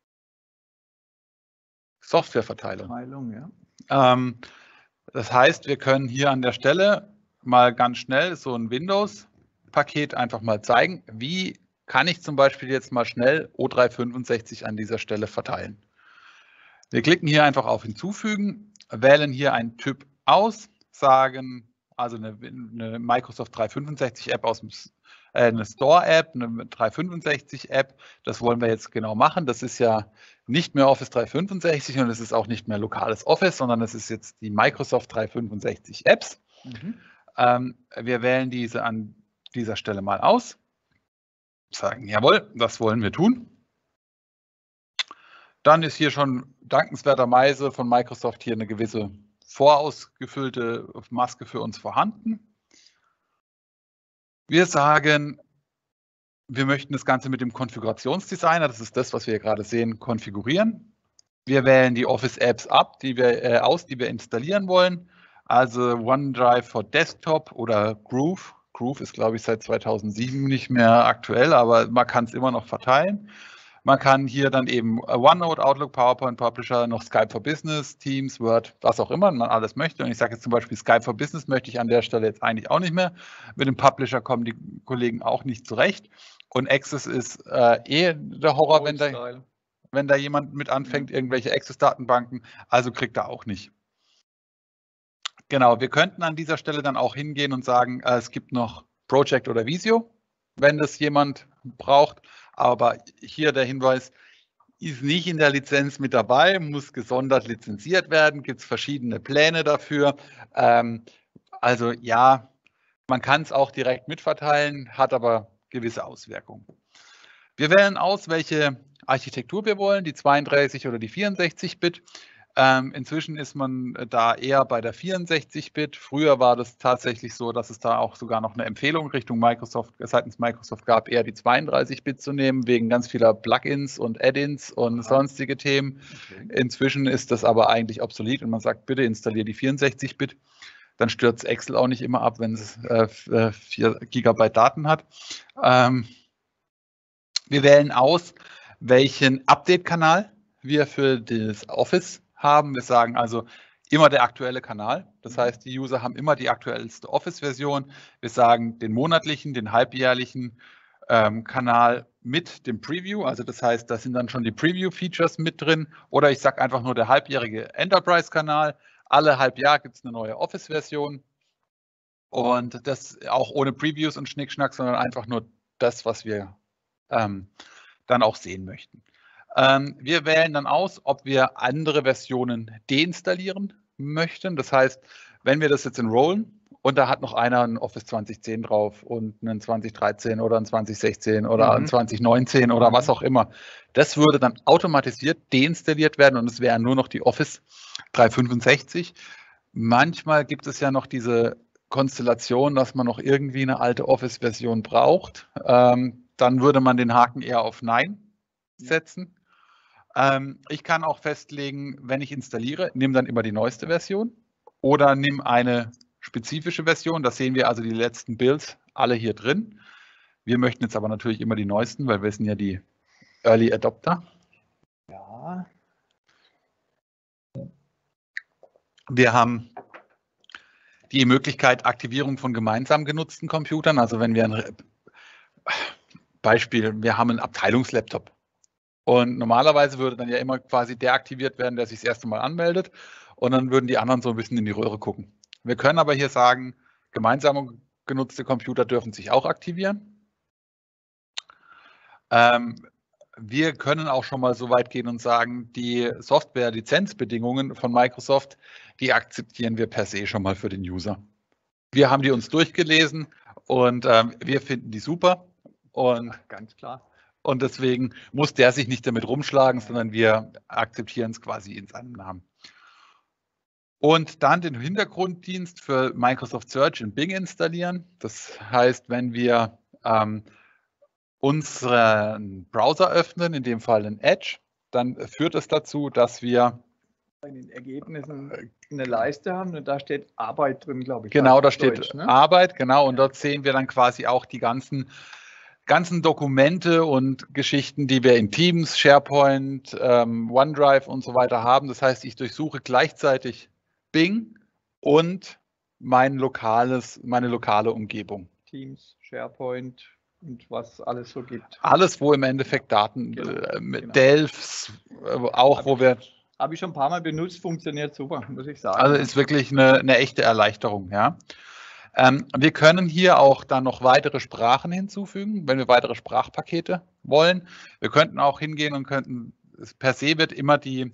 Softwareverteilung. Das heißt, wir können hier an der Stelle mal ganz schnell so ein Windows-Paket einfach mal zeigen, wie kann ich zum Beispiel jetzt mal schnell O365 an dieser Stelle verteilen. Wir klicken hier einfach auf Hinzufügen, wählen hier einen Typ aus, sagen, also eine Microsoft 365 App aus dem eine Store-App, eine 365-App, das wollen wir jetzt genau machen. Das ist ja nicht mehr Office 365 und es ist auch nicht mehr lokales Office, sondern es ist jetzt die Microsoft 365 Apps. Wir wählen diese an dieser Stelle mal aus, sagen, jawohl, das wollen wir tun. Dann ist hier schon dankenswerterweise von Microsoft hier eine gewisse vorausgefüllte Maske für uns vorhanden. Wir sagen, wir möchten das Ganze mit dem Konfigurationsdesigner, das ist das, was wir hier gerade sehen, konfigurieren. Wir wählen die Office-Apps die wir installieren wollen. Also OneDrive for Desktop oder Groove. Groove ist, glaube ich, seit 2007 nicht mehr aktuell, aber man kann es immer noch verteilen. Man kann hier dann eben OneNote, Outlook, PowerPoint, Publisher, noch Skype for Business, Teams, Word, was auch immer man alles möchte. Und ich sage jetzt zum Beispiel Skype for Business möchte ich an der Stelle jetzt eigentlich auch nicht mehr. Mit dem Publisher kommen die Kollegen auch nicht zurecht. Und Access ist der Horror, wenn da jemand mit anfängt, irgendwelche Access-Datenbanken. Also kriegt er auch nicht. Genau, wir könnten an dieser Stelle dann auch hingehen und sagen, es gibt noch Project oder Visio, wenn das jemand braucht. Aber hier der Hinweis, ist nicht in der Lizenz mit dabei, muss gesondert lizenziert werden, gibt es verschiedene Pläne dafür. Also ja, man kann es auch direkt mitverteilen, hat aber gewisse Auswirkungen. Wir wählen aus, welche Architektur wir wollen, die 32 oder die 64-Bit. Inzwischen ist man da eher bei der 64-Bit. Früher war das tatsächlich so, dass es da auch sogar noch eine Empfehlung Richtung Microsoft, seitens Microsoft gab, eher die 32-Bit zu nehmen, wegen ganz vieler Plugins und Add-ins und sonstige Themen. Okay. Inzwischen ist das aber eigentlich obsolet und man sagt, bitte installiere die 64-Bit. Dann stürzt Excel auch nicht immer ab, wenn es 4 GB Daten hat. Wir wählen aus, welchen Update-Kanal wir für das Office haben. Wir sagen also immer der aktuelle Kanal. Das heißt, die User haben immer die aktuellste Office-Version. Wir sagen den monatlichen, den halbjährlichen Kanal mit dem Preview. Also das heißt, da sind dann schon die Preview-Features mit drin. Oder ich sage einfach nur der halbjährige Enterprise-Kanal. Alle Halbjahr gibt es eine neue Office-Version. Und das auch ohne Previews und Schnickschnack, sondern einfach nur das, was wir dann auch sehen möchten. Wir wählen dann aus, ob wir andere Versionen deinstallieren möchten. Das heißt, wenn wir das jetzt enrollen und da hat noch einer ein Office 2010 drauf und einen 2013 oder ein 2016 oder ein 2019 oder was auch immer, das würde dann automatisiert deinstalliert werden und es wären nur noch die Office 365. Manchmal gibt es ja noch diese Konstellation, dass man noch irgendwie eine alte Office-Version braucht. Dann würde man den Haken eher auf Nein setzen. Ich kann auch festlegen, wenn ich installiere, nehme dann immer die neueste Version oder nehme eine spezifische Version. Das sehen wir also die letzten Builds alle hier drin. Wir möchten jetzt aber natürlich immer die neuesten, weil wir sind ja die Early Adopter. Ja. Wir haben die Möglichkeit Aktivierung von gemeinsam genutzten Computern. Also wenn wir ein Beispiel, wir haben einen Abteilungslaptop. Und normalerweise würde dann ja immer quasi der aktiviert werden, der sich das erste Mal anmeldet. Und dann würden die anderen so ein bisschen in die Röhre gucken. Wir können aber hier sagen, gemeinsam genutzte Computer dürfen sich auch aktivieren. Wir können auch schon mal so weit gehen und sagen, die Software-Lizenzbedingungen von Microsoft, die akzeptieren wir per se schon mal für den User. Wir haben die uns durchgelesen und wir finden die super. Und ganz klar. Und deswegen muss der sich nicht damit rumschlagen, sondern wir akzeptieren es quasi in seinem Namen. Und dann den Hintergrunddienst für Microsoft Search in Bing installieren. Das heißt, wenn wir unseren Browser öffnen, in dem Fall den Edge, dann führt es dazu, dass wir in den Ergebnissen eine Leiste haben und da steht Arbeit drin, glaube ich. Genau, da steht Deutsch, ne? Arbeit, genau. Und dort sehen wir dann quasi auch die ganzen Dokumente und Geschichten, die wir in Teams, SharePoint, OneDrive und so weiter haben. Das heißt, ich durchsuche gleichzeitig Bing und meine lokale Umgebung. Teams, SharePoint und was alles so gibt. Alles, wo im Endeffekt Daten mit Delphs, auch wo wir... Habe ich schon ein paar Mal benutzt, funktioniert super, muss ich sagen. Also ist wirklich eine echte Erleichterung, ja. Wir können hier auch dann noch weitere Sprachen hinzufügen, wenn wir weitere Sprachpakete wollen. Wir könnten auch hingehen und per se wird immer die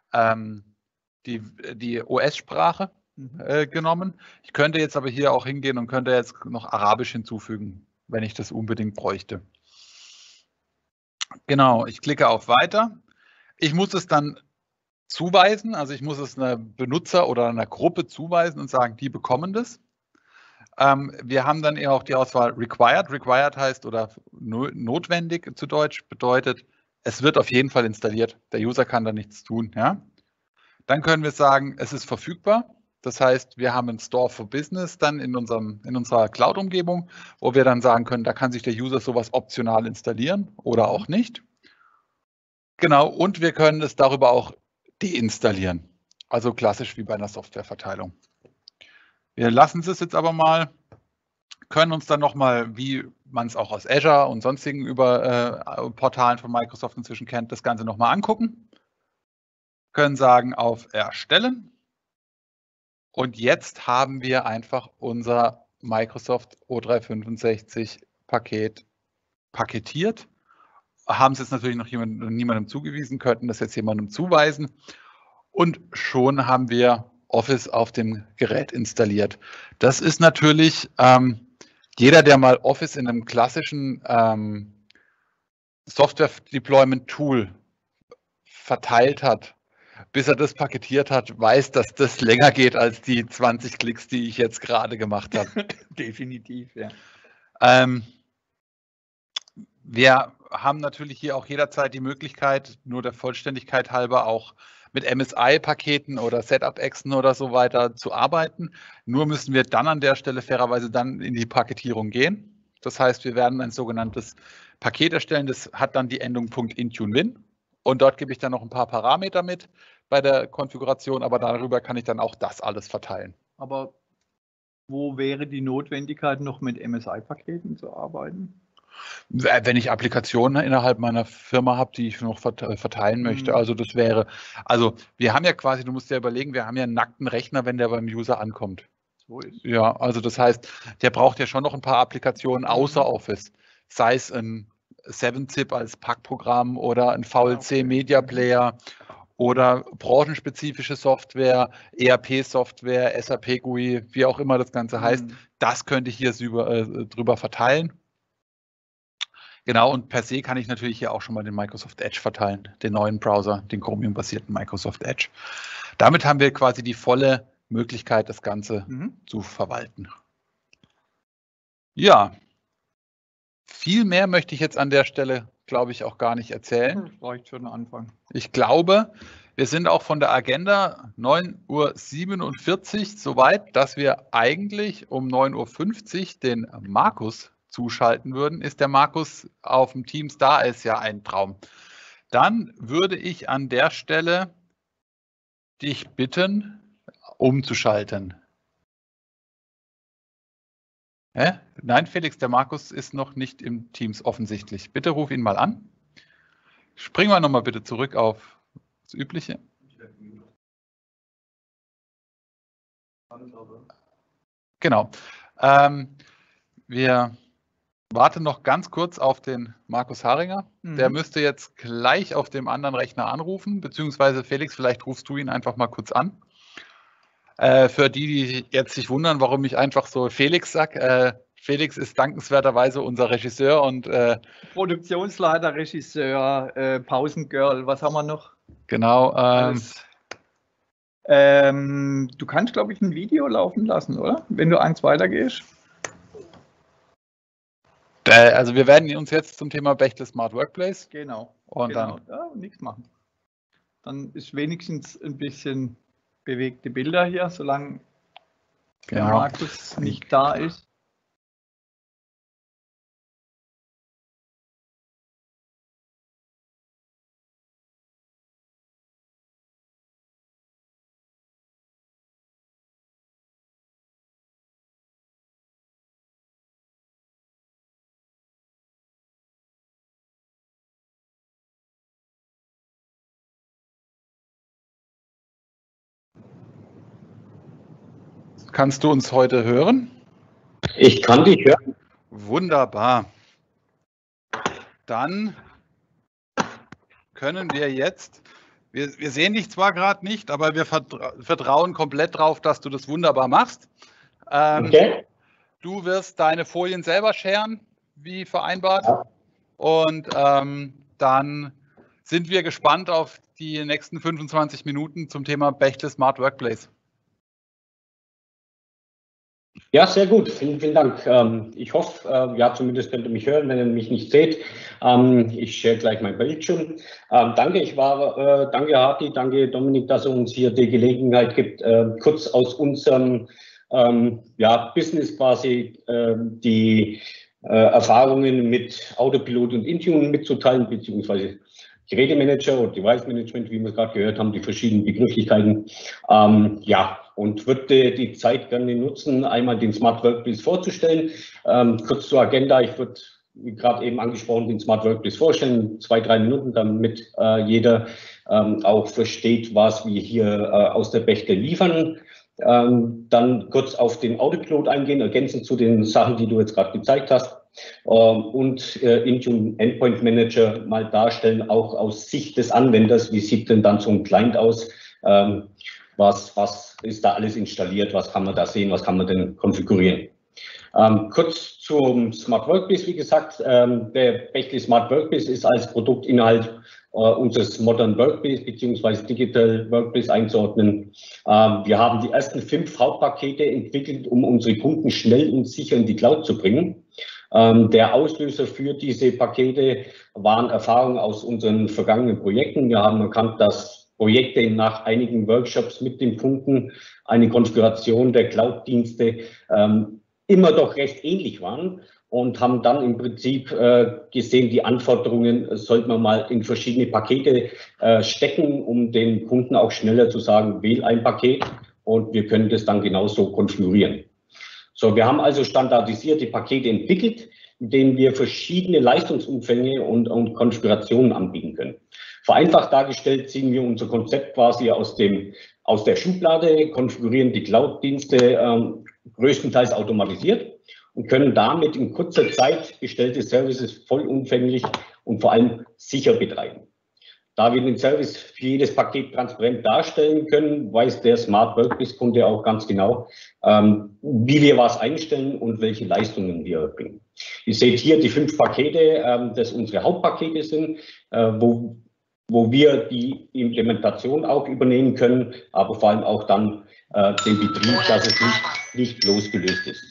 OS-Sprache genommen. Ich könnte jetzt aber hier auch hingehen und könnte jetzt noch Arabisch hinzufügen, wenn ich das unbedingt bräuchte. Genau, ich klicke auf Weiter. Ich muss es dann zuweisen. Also ich muss es einer Benutzer oder einer Gruppe zuweisen und sagen, die bekommen das. Wir haben dann eher auch die Auswahl required. Required heißt oder notwendig zu Deutsch, bedeutet, es wird auf jeden Fall installiert. Der User kann da nichts tun. Ja? Dann können wir sagen, es ist verfügbar. Das heißt, wir haben einen Store for Business dann in unserer Cloud-Umgebung, wo wir dann sagen können, da kann sich der User sowas optional installieren oder auch nicht. Genau, und wir können es darüber auch deinstallieren. Also klassisch wie bei einer Softwareverteilung. Wir lassen es jetzt aber mal, können uns dann nochmal, wie man es auch aus Azure und sonstigen Portalen von Microsoft inzwischen kennt, das Ganze nochmal angucken. Können sagen auf Erstellen. Und jetzt haben wir einfach unser Microsoft O365 Paket paketiert. Haben es jetzt natürlich noch niemandem zugewiesen, könnten das jetzt jemandem zuweisen. Und schon haben wir Office auf dem Gerät installiert. Das ist natürlich, jeder, der mal Office in einem klassischen Software-Deployment-Tool verteilt hat, bis er das paketiert hat, weiß, dass das länger geht als die 20 Klicks, die ich jetzt gerade gemacht habe. Definitiv, ja. Wir haben natürlich hier auch jederzeit die Möglichkeit, nur der Vollständigkeit halber auch mit MSI-Paketen oder Setup-Exen oder so weiter zu arbeiten. Nur müssen wir dann an der Stelle fairerweise dann in die Paketierung gehen. Das heißt, wir werden ein sogenanntes Paket erstellen, das hat dann die Endung .intune-win. Und dort gebe ich dann noch ein paar Parameter mit bei der Konfiguration, aber darüber kann ich dann auch das alles verteilen. Aber wo wäre die Notwendigkeit, noch mit MSI-Paketen zu arbeiten? Wenn ich Applikationen innerhalb meiner Firma habe, die ich noch verteilen möchte. Also das wäre, also wir haben ja quasi, du musst dir überlegen, wir haben ja einen nackten Rechner, wenn der beim User ankommt. So ist. Ja, also das heißt, der braucht ja schon noch ein paar Applikationen außer Office. Sei es ein 7-Zip als Packprogramm oder ein VLC Media Player oder branchenspezifische Software, ERP-Software, SAP GUI, wie auch immer das Ganze heißt. Das könnte ich hier drüber verteilen. Genau, und per se kann ich natürlich hier auch schon mal den Microsoft Edge verteilen, den neuen Browser, den Chromium-basierten Microsoft Edge. Damit haben wir quasi die volle Möglichkeit, das Ganze zu verwalten. Ja, viel mehr möchte ich jetzt an der Stelle, glaube ich, auch gar nicht erzählen. Das reicht für den Anfang. Ich glaube, wir sind auch von der Agenda 9:47 Uhr soweit, dass wir eigentlich um 9:50 Uhr den Markus zuschalten würden. Ist der Markus auf dem Teams da, ist ja ein Traum. Dann würde ich an der Stelle dich bitten, umzuschalten. Nein, Felix, der Markus ist noch nicht im Teams offensichtlich. Bitte ruf ihn mal an. Springen wir nochmal bitte zurück auf das Übliche. Genau. Wir warten noch ganz kurz auf den Markus Haringer. Der müsste jetzt gleich auf dem anderen Rechner anrufen, beziehungsweise Felix, vielleicht rufst du ihn einfach mal kurz an. Für die jetzt sich wundern, warum ich einfach so Felix sage. Felix ist dankenswerterweise unser Regisseur und Produktionsleiter, Regisseur, Pausengirl, was haben wir noch? Genau. Du kannst, glaube ich, ein Video laufen lassen, oder? Wenn du eins weitergehst. Also wir werden uns jetzt zum Thema Bechtle Smart Workplace. Genau. Und dann nichts machen. Dann ist wenigstens ein bisschen bewegte Bilder hier, solange der Markus nicht da ist. Kannst du uns heute hören? Ich kann dich hören. Wunderbar. Dann können wir jetzt, wir sehen dich zwar gerade nicht, aber wir vertrauen komplett drauf, dass du das wunderbar machst. Okay. Du wirst deine Folien selber sharen, wie vereinbart. Ja. Und dann sind wir gespannt auf die nächsten 25 Minuten zum Thema Bechtle Smart Workplace. Ja, sehr gut. Vielen Dank. Ich hoffe, ja, zumindest könnt ihr mich hören, wenn ihr mich nicht seht. Ich share gleich mein Bildschirm. Danke, danke Harti, danke Dominik, dass ihr uns hier die Gelegenheit gibt, kurz aus unserem ja, Business quasi die Erfahrungen mit Autopilot und Intune mitzuteilen, beziehungsweise Gerätemanager oder Device Management, wie wir gerade gehört haben, die verschiedenen Begrifflichkeiten. Ja, und würde die Zeit gerne nutzen, einmal den Smart Workplace vorzustellen. Kurz zur Agenda, ich würde, wie gerade eben angesprochen, den Smart Workplace vorstellen, 2-3 Minuten, damit jeder auch versteht, was wir hier aus der Bechtle liefern. Dann kurz auf den Autopilot eingehen, ergänzend zu den Sachen, die du jetzt gerade gezeigt hast. Und Intune Endpoint Manager mal darstellen, auch aus Sicht des Anwenders. Wie sieht denn dann so ein Client aus? Was ist da alles installiert? Was kann man da sehen? Was kann man denn konfigurieren? Kurz zum Smart Workplace, wie gesagt, der Bechtle Smart Workplace ist als Produkt innerhalb unseres Modern Workplace bzw. Digital Workplace einzuordnen. Wir haben die ersten 5 Hauptpakete entwickelt, um unsere Kunden schnell und sicher in die Cloud zu bringen. Der Auslöser für diese Pakete waren Erfahrungen aus unseren vergangenen Projekten. Wir haben erkannt, dass Projekte nach einigen Workshops mit dem Kunden eine Konfiguration der Cloud-Dienste immer doch recht ähnlich waren und haben dann im Prinzip gesehen, die Anforderungen sollte man mal in verschiedene Pakete stecken, um den Kunden auch schneller zu sagen, wähl ein Paket und wir können das dann genauso konfigurieren. So, wir haben also standardisierte Pakete entwickelt, in denen wir verschiedene Leistungsumfänge und Konfigurationen anbieten können. Vereinfacht dargestellt ziehen wir unser Konzept quasi aus der Schublade, konfigurieren die Cloud-Dienste größtenteils automatisiert und können damit in kurzer Zeit gestellte Services vollumfänglich und vor allem sicher betreiben. Da wir den Service für jedes Paket transparent darstellen können, weiß der Smart Workplace-Kunde auch ganz genau, wie wir was einstellen und welche Leistungen wir erbringen. Ihr seht hier die 5 Pakete, das unsere Hauptpakete sind, wo wir die Implementation auch übernehmen können, aber vor allem auch dann den Betrieb, dass es nicht losgelöst ist.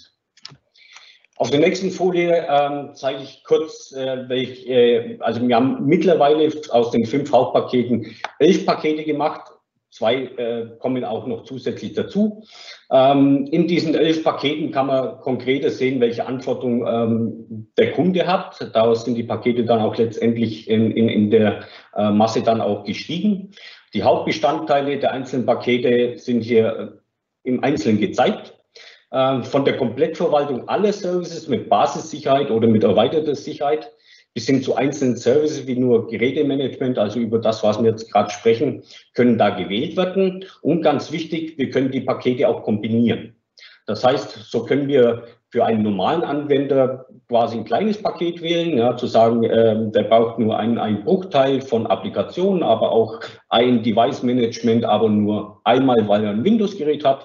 Auf der nächsten Folie zeige ich kurz, also wir haben mittlerweile aus den 5 Hauptpaketen 11 Pakete gemacht. 2 kommen auch noch zusätzlich dazu. In diesen 11 Paketen kann man konkreter sehen, welche Anforderungen der Kunde hat. Daraus sind die Pakete dann auch letztendlich in der Masse dann auch gestiegen. Die Hauptbestandteile der einzelnen Pakete sind hier im Einzelnen gezeigt. Von der Komplettverwaltung aller Services mit Basissicherheit oder mit erweiterter Sicherheit bis hin zu einzelnen Services wie nur Gerätemanagement, also über das, was wir jetzt gerade sprechen, können da gewählt werden. Und ganz wichtig, wir können die Pakete auch kombinieren. Das heißt, so können wir für einen normalen Anwender quasi ein kleines Paket wählen, ja, zu sagen, der braucht nur einen Bruchteil von Applikationen, aber auch ein Device-Management, aber nur einmal, weil er ein Windows-Gerät hat.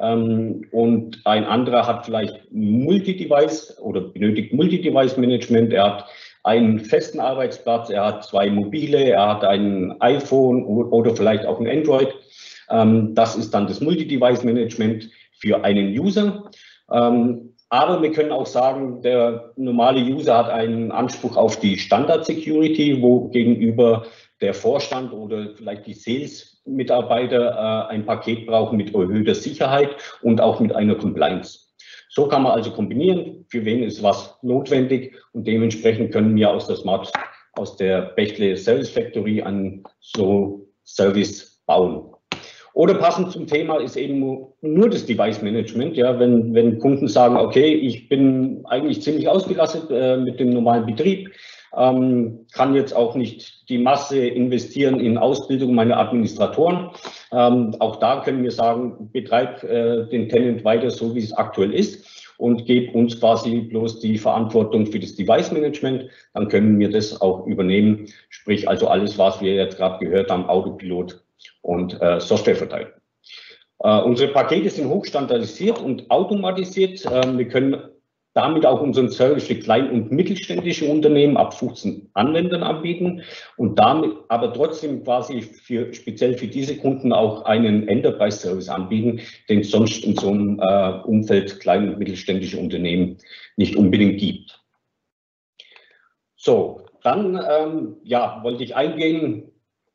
Und ein anderer hat vielleicht Multi-Device oder benötigt Multi-Device-Management. Er hat einen festen Arbeitsplatz, er hat 2 mobile, er hat ein iPhone oder vielleicht auch ein Android. Das ist dann das Multi-Device-Management für einen User. Aber wir können auch sagen, der normale User hat einen Anspruch auf die Standard-Security, wo gegenüber der Vorstand oder vielleicht die Sales-Mitarbeiter ein Paket brauchen mit erhöhter Sicherheit und auch mit einer Compliance. So kann man also kombinieren, für wen ist was notwendig und dementsprechend können wir aus der Bechtle Service Factory einen so Service bauen. Oder passend zum Thema ist eben nur das Device Management. Ja, wenn Kunden sagen, okay, ich bin eigentlich ziemlich ausgelastet mit dem normalen Betrieb, kann jetzt auch nicht die Masse investieren in Ausbildung meiner Administratoren. Auch da können wir sagen, betreib den Tenant weiter so, wie es aktuell ist und gib uns quasi bloß die Verantwortung für das Device Management. Dann können wir das auch übernehmen, sprich also alles, was wir jetzt gerade gehört haben, Autopilot und Software verteilen. Unsere Pakete sind hochstandardisiert und automatisiert. Wir können damit auch unseren Service für klein- und mittelständische Unternehmen ab 15 Anwendern anbieten und damit aber trotzdem quasi speziell für diese Kunden auch einen Enterprise-Service anbieten, den es sonst in so einem Umfeld klein- und mittelständische Unternehmen nicht unbedingt gibt. So, dann wollte ich eingehen,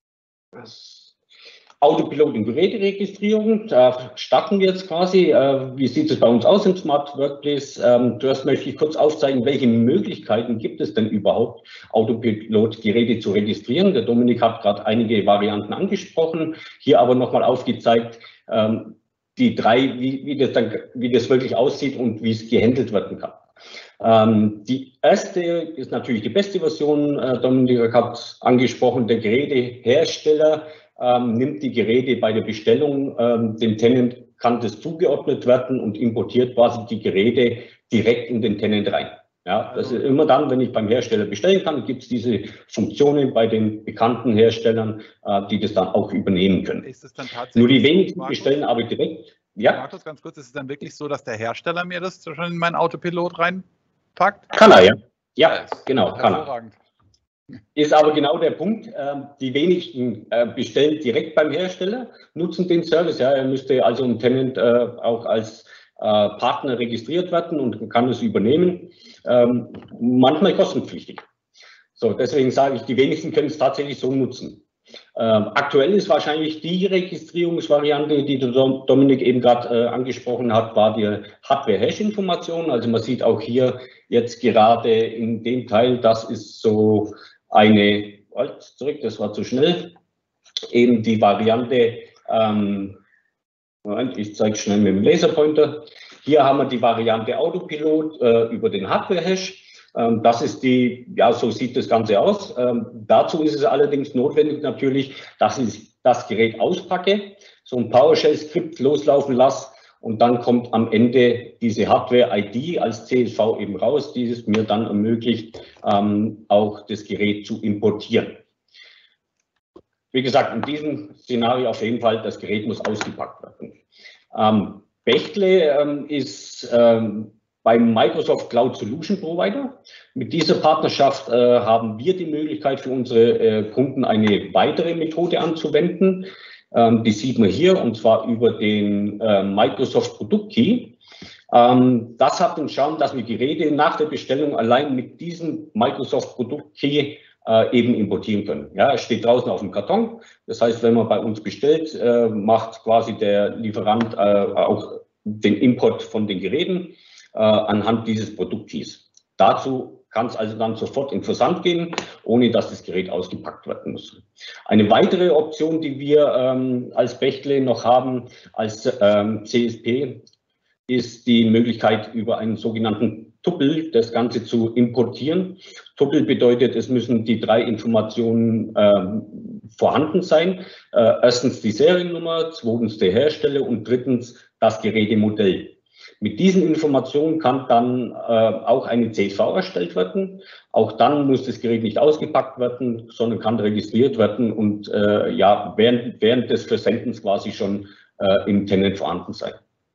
Autopilot und Geräteregistrierung, da starten wir jetzt quasi. Wie sieht es bei uns aus im Smart Workplace? Zuerst möchte ich kurz aufzeigen, welche Möglichkeiten gibt es denn überhaupt, Autopilot-Geräte zu registrieren. Der Dominik hat gerade einige Varianten angesprochen, hier aber nochmal aufgezeigt, die drei, wie das wirklich aussieht und wie es gehandelt werden kann. Die erste ist natürlich die beste Version, Dominik hat es angesprochen, der Gerätehersteller nimmt die Geräte bei der Bestellung, dem Tenant kann das zugeordnet werden und importiert quasi die Geräte direkt in den Tenant rein. Ja, das ist immer dann, wenn ich beim Hersteller bestellen kann, gibt es diese Funktionen bei den bekannten Herstellern, die das dann auch übernehmen können. Ist es dann tatsächlich nur die wenigsten bestellen aber direkt. Ja. Markus, ganz kurz, ist es dann wirklich so, dass der Hersteller mir das schon in meinen Autopilot reinpackt? Kann er, ja. Ja, genau, kann er. Hervorragend. Ist aber genau der Punkt, die wenigsten bestellen direkt beim Hersteller, nutzen den Service. Ja, er müsste also im Tenant auch als Partner registriert werden und kann es übernehmen. Manchmal kostenpflichtig. So, deswegen sage ich, die wenigsten können es tatsächlich so nutzen. Aktuell ist wahrscheinlich die Registrierungsvariante, die der Dominik eben gerade angesprochen hat, war die Hardware-Hash-Information. Also man sieht auch hier jetzt gerade in dem Teil, das ist so eine, zurück, das war zu schnell, eben die Variante, Moment, ich zeige schnell mit dem Laserpointer. Hier haben wir die Variante Autopilot über den Hardware-Hash. Das ist die, ja, so sieht das Ganze aus. Dazu ist es allerdings notwendig natürlich, dass ich das Gerät auspacke, so ein PowerShell-Skript loslaufen lasse und dann kommt am Ende diese Hardware-ID als CSV eben raus, die es mir dann ermöglicht, auch das Gerät zu importieren. Wie gesagt, in diesem Szenario auf jeden Fall, das Gerät muss ausgepackt werden. Bechtle ist beim Microsoft Cloud Solution Provider. Mit dieser Partnerschaft haben wir die Möglichkeit für unsere Kunden eine weitere Methode anzuwenden. Die sieht man hier und zwar über den Microsoft Produkt Key. Das hat den Charme, dass wir Geräte nach der Bestellung allein mit diesem Microsoft Produkt Key eben importieren können. Ja, es steht draußen auf dem Karton. Das heißt, wenn man bei uns bestellt, macht quasi der Lieferant auch den Import von den Geräten anhand dieses Produktkeys. Dazu kann es also dann sofort in Versand gehen, ohne dass das Gerät ausgepackt werden muss. Eine weitere Option, die wir als Bechtle noch haben, als CSP, ist die Möglichkeit, über einen sogenannten Tuppel das Ganze zu importieren. Tuppel bedeutet, es müssen die drei Informationen vorhanden sein. Erstens die Seriennummer, zweitens der Hersteller und drittens das Gerätemodell. Mit diesen Informationen kann dann auch eine CSV erstellt werden. Auch dann muss das Gerät nicht ausgepackt werden, sondern kann registriert werden und ja, während des Versendens quasi schon im Tenant vorhanden sein.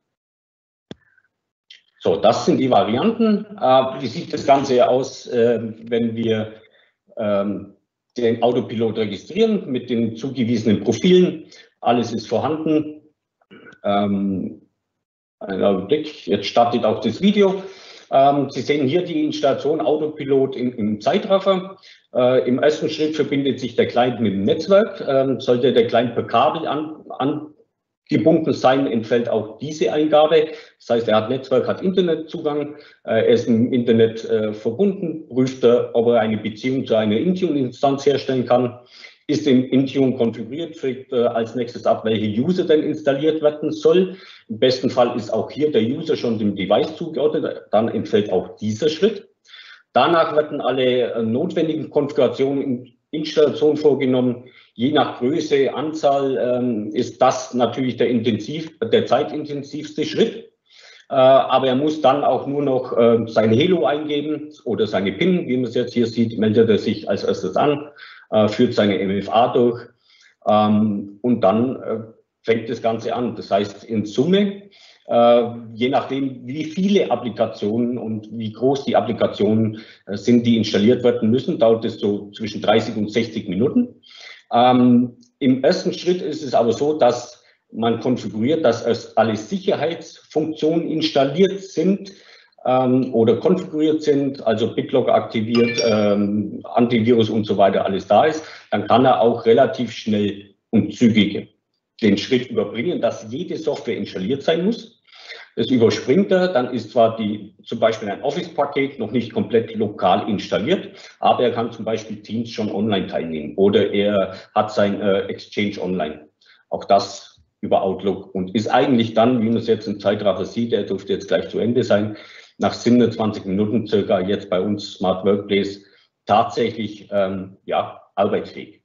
So, das sind die Varianten. Wie sieht das Ganze aus, wenn wir den Autopilot registrieren mit den zugewiesenen Profilen? Alles ist vorhanden. Einen Augenblick, jetzt startet auch das Video. Sie sehen hier die Installation Autopilot im Zeitraffer. Im ersten Schritt verbindet sich der Client mit dem Netzwerk. Sollte der Client per Kabel angebunden sein, entfällt auch diese Eingabe. Das heißt, er hat Netzwerk, hat Internetzugang, er ist im Internet verbunden, prüft er, ob er eine Beziehung zu einer Intune-Instanz herstellen kann. Ist in Intune konfiguriert, fragt als nächstes ab, welche User denn installiert werden soll. Im besten Fall ist auch hier der User schon dem Device zugeordnet, dann entfällt auch dieser Schritt. Danach werden alle notwendigen Konfigurationen in Installation vorgenommen. Je nach Größe, Anzahl ist das natürlich der zeitintensivste Schritt. Aber er muss dann auch nur noch sein Hello eingeben oder seine PIN, wie man es jetzt hier sieht, meldet er sich als erstes an, führt seine MFA durch und dann fängt das Ganze an. Das heißt, in Summe Je nachdem, wie viele Applikationen und wie groß die Applikationen sind, die installiert werden müssen, dauert es so zwischen 30 und 60 Minuten. Im ersten Schritt ist es aber so, dass man konfiguriert, dass erst alle Sicherheitsfunktionen installiert sind oder konfiguriert sind, also BitLocker aktiviert, Antivirus und so weiter, alles da ist. Dann kann er auch relativ schnell und zügig den Schritt überbringen, dass jede Software installiert sein muss. Das überspringt er, dann ist zwar zum Beispiel ein Office-Paket noch nicht komplett lokal installiert, aber er kann zum Beispiel Teams schon online teilnehmen oder er hat sein Exchange online. Auch das über Outlook und ist eigentlich dann, wie man es jetzt im Zeitraffer sieht, der dürfte jetzt gleich zu Ende sein, nach 27 Minuten circa jetzt bei uns Smart Workplace tatsächlich ja, arbeitsfähig.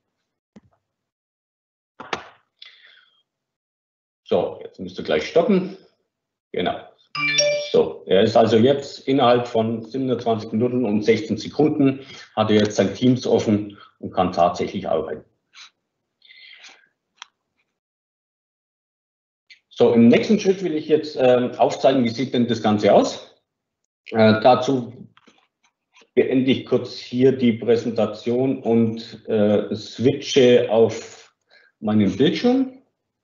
So, jetzt müsst ihr gleich stoppen. Genau. So, er ist also jetzt innerhalb von 27 Minuten und 16 Sekunden, hat er jetzt sein Teams offen und kann tatsächlich arbeiten. So, im nächsten Schritt will ich jetzt aufzeigen, wie sieht denn das Ganze aus. Dazu beende ich kurz hier die Präsentation und switche auf meinen Bildschirm.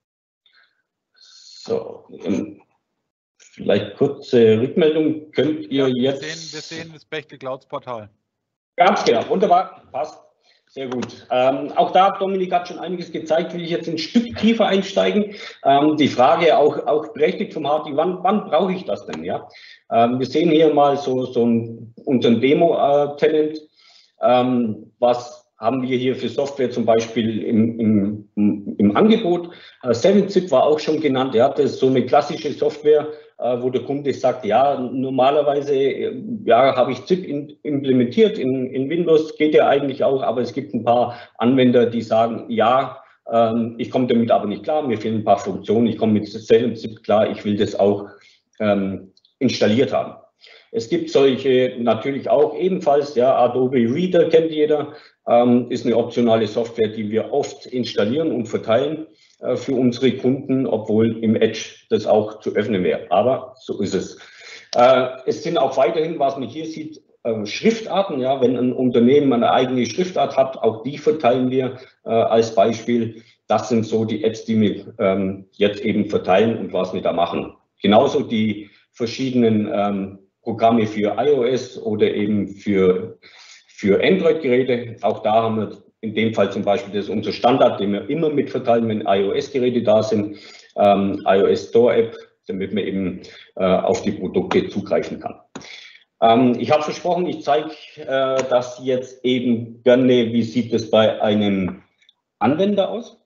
So, vielleicht kurze Rückmeldung. Könnt ihr jetzt... Wir sehen das Bechtle Clouds Portal. Ganz genau, wunderbar, passt. Sehr gut. Auch da, Dominik hat schon einiges gezeigt, will ich jetzt ein Stück tiefer einsteigen. Die Frage auch berechtigt vom Hardy, wann brauche ich das denn? Ja? Wir sehen hier mal unseren Demo-Tenant. Was haben wir hier für Software zum Beispiel im Angebot? 7-Zip war auch schon genannt. Ja, das ist so eine klassische Software, wo der Kunde sagt, ja, normalerweise ja, habe ich ZIP implementiert in Windows, geht ja eigentlich auch, aber es gibt ein paar Anwender, die sagen, ja, ich komme damit aber nicht klar, mir fehlen ein paar Funktionen, ich komme mit 7-Zip klar, ich will das auch installiert haben. Es gibt solche natürlich auch ebenfalls, ja, Adobe Reader kennt jeder, ist eine optionale Software, die wir oft installieren und verteilen für unsere Kunden, obwohl im Edge das auch zu öffnen wäre. Aber so ist es. Es sind auch weiterhin, was man hier sieht, Schriftarten. Ja, wenn ein Unternehmen eine eigene Schriftart hat, auch die verteilen wir als Beispiel. Das sind so die Apps, die wir jetzt eben verteilen und was wir da machen. Genauso die verschiedenen Programme für iOS oder eben für Android-Geräte. Auch da haben wir in dem Fall zum Beispiel, das ist unser Standard, den wir immer mitverteilen, wenn iOS-Geräte da sind, iOS Store App, damit man eben auf die Produkte zugreifen kann. Ich habe versprochen, ich zeige das jetzt eben gerne, wie sieht es bei einem Anwender aus.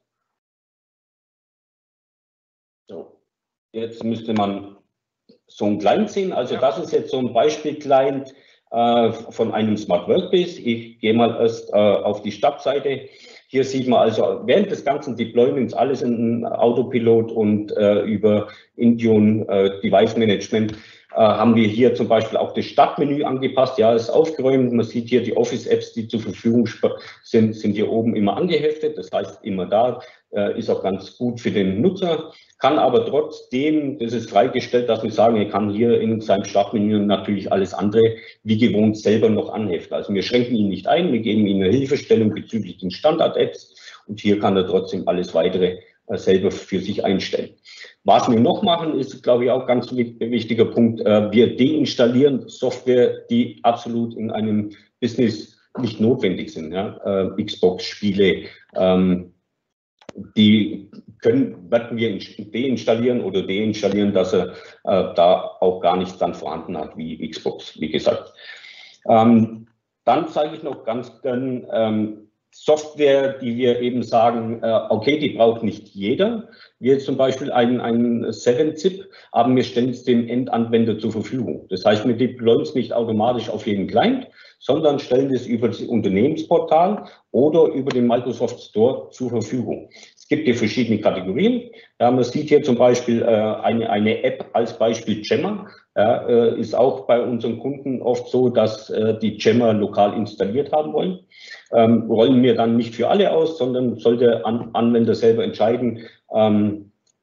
So, jetzt müsste man so ein Client sehen, also das ist jetzt so ein Beispiel-Client von einem Smart Workplace. Ich gehe mal erst auf die Startseite. Hier sieht man also während des ganzen Deployments alles in Autopilot und über Intune Device Management haben wir hier zum Beispiel auch das Startmenü angepasst. Ja, ist aufgeräumt. Man sieht hier die Office-Apps, die zur Verfügung sind hier oben immer angeheftet. Das heißt immer da, ist auch ganz gut für den Nutzer. Kann aber trotzdem, das ist freigestellt, dass wir sagen, er kann hier in seinem Startmenü natürlich alles andere wie gewohnt selber noch anheften. Also wir schränken ihn nicht ein, wir geben ihm eine Hilfestellung bezüglich den Standard-Apps und hier kann er trotzdem alles weitere selber für sich einstellen. Was wir noch machen, ist, glaube ich, auch ganz wichtiger Punkt. Wir deinstallieren Software, die absolut in einem Business nicht notwendig sind. Ja? Xbox-Spiele, die werden wir deinstallieren oder deinstallieren, dass er da auch gar nichts dann vorhanden hat wie Xbox, wie gesagt. Dann zeige ich noch ganz gern Software, die wir eben sagen, okay, die braucht nicht jeder. Wie jetzt zum Beispiel ein 7-Zip, aber wir stellen es dem Endanwender zur Verfügung. Das heißt, wir deployen es nicht automatisch auf jeden Client, sondern stellen es über das Unternehmensportal oder über den Microsoft Store zur Verfügung. Es gibt hier verschiedene Kategorien. Ja, man sieht hier zum Beispiel eine App als Beispiel Jammer. Ja, ist auch bei unseren Kunden oft so, dass die Jammer lokal installiert haben wollen. Rollen wir dann nicht für alle aus, sondern soll der Anwender selber entscheiden,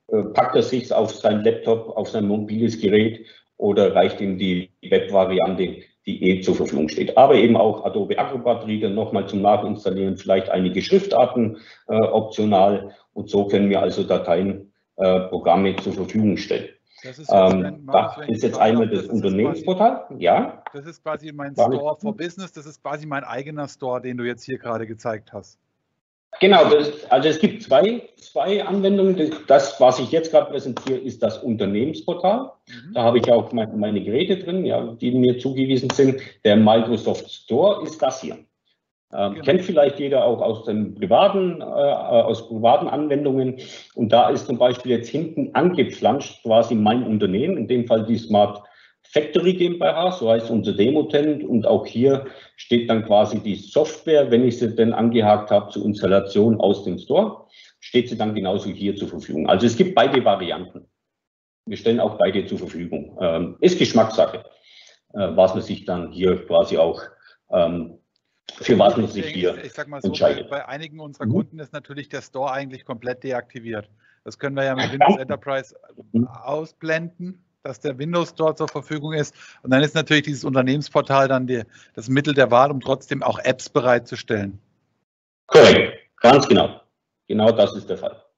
packt er sich auf sein Laptop, auf sein mobiles Gerät oder reicht ihm die Web-Variante, die zur Verfügung steht. Aber eben auch Adobe Acrobat Reader nochmal zum Nachinstallieren, vielleicht einige Schriftarten optional. Und so können wir also Dateien, Programme zur Verfügung stellen. Das ist jetzt einmal das Unternehmensportal. Ja. Das ist quasi mein Store for Business. Das ist quasi mein eigener Store, den du jetzt hier gerade gezeigt hast. Genau, also es gibt zwei Anwendungen. Das, was ich jetzt gerade präsentiere, ist das Unternehmensportal. Da habe ich auch meine Geräte drin, ja, die mir zugewiesen sind. Der Microsoft Store ist das hier. Genau. Kennt vielleicht jeder auch aus privaten Anwendungen. Und da ist zum Beispiel jetzt hinten angeflanscht quasi mein Unternehmen, in dem Fall die Smart Factory GmbH, so heißt unser Demo-Tenant, und auch hier steht dann quasi die Software, wenn ich sie denn angehakt habe zur Installation aus dem Store, steht sie dann genauso hier zur Verfügung. Also es gibt beide Varianten. Wir stellen auch beide zur Verfügung. Ist Geschmackssache, was man sich dann hier quasi auch für was man sich hier ich sag mal so, entscheidet. Bei einigen unserer Kunden ist natürlich der Store eigentlich komplett deaktiviert. Das können wir ja mit Windows Enterprise ausblenden, dass der Windows Store zur Verfügung ist. Und dann ist natürlich dieses Unternehmensportal dann das Mittel der Wahl, um trotzdem auch Apps bereitzustellen. Korrekt, ganz genau. Genau das ist der Fall.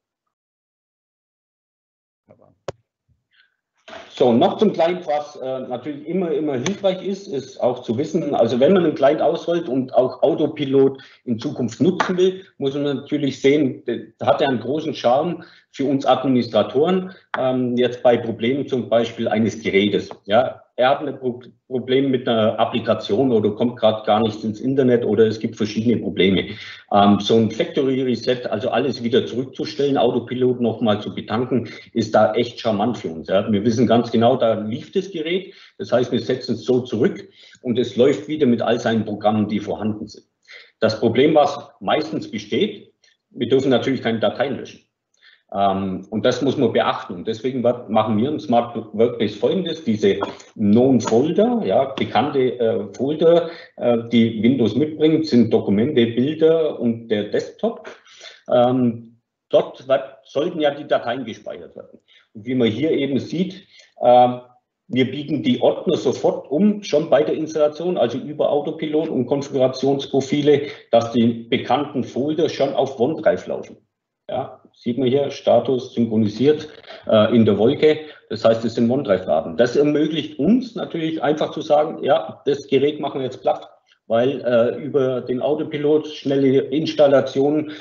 So, noch zum Client, was natürlich immer hilfreich ist auch zu wissen, also wenn man einen Client ausrollt und auch Autopilot in Zukunft nutzen will, muss man natürlich sehen, da hat er einen großen Charme für uns Administratoren, jetzt bei Problemen zum Beispiel eines Gerätes. Ja, er hat ein Problem mit einer Applikation oder kommt gerade gar nicht ins Internet oder es gibt verschiedene Probleme. So ein Factory Reset, also alles wieder zurückzustellen, Autopilot nochmal zu betanken, ist da echt charmant für uns. Ja. Wir wissen ganz genau, da lief das Gerät. Das heißt, wir setzen es so zurück und es läuft wieder mit all seinen Programmen, die vorhanden sind. Das Problem, was meistens besteht, wir dürfen natürlich keine Dateien löschen. Und das muss man beachten. Und deswegen machen wir im Smart Workplace Folgendes: diese Known Folder, ja, bekannte Folder, die Windows mitbringt, sind Dokumente, Bilder und der Desktop. Dort sollten ja die Dateien gespeichert werden. Und wie man hier eben sieht, wir biegen die Ordner sofort um, schon bei der Installation, also über Autopilot und Konfigurationsprofile, dass die bekannten Folder schon auf OneDrive laufen. Ja, sieht man hier, Status synchronisiert in der Wolke. Das heißt, es sind OneDrive-Daten. Das ermöglicht uns natürlich einfach zu sagen, ja, das Gerät machen wir jetzt platt, weil über den Autopilot schnelle Installation,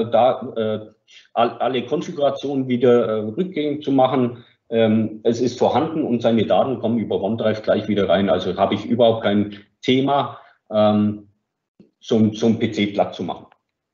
alle Konfigurationen wieder rückgängig zu machen. Es ist vorhanden und seine Daten kommen über OneDrive gleich wieder rein. Also habe ich überhaupt kein Thema, so ein PC platt zu machen.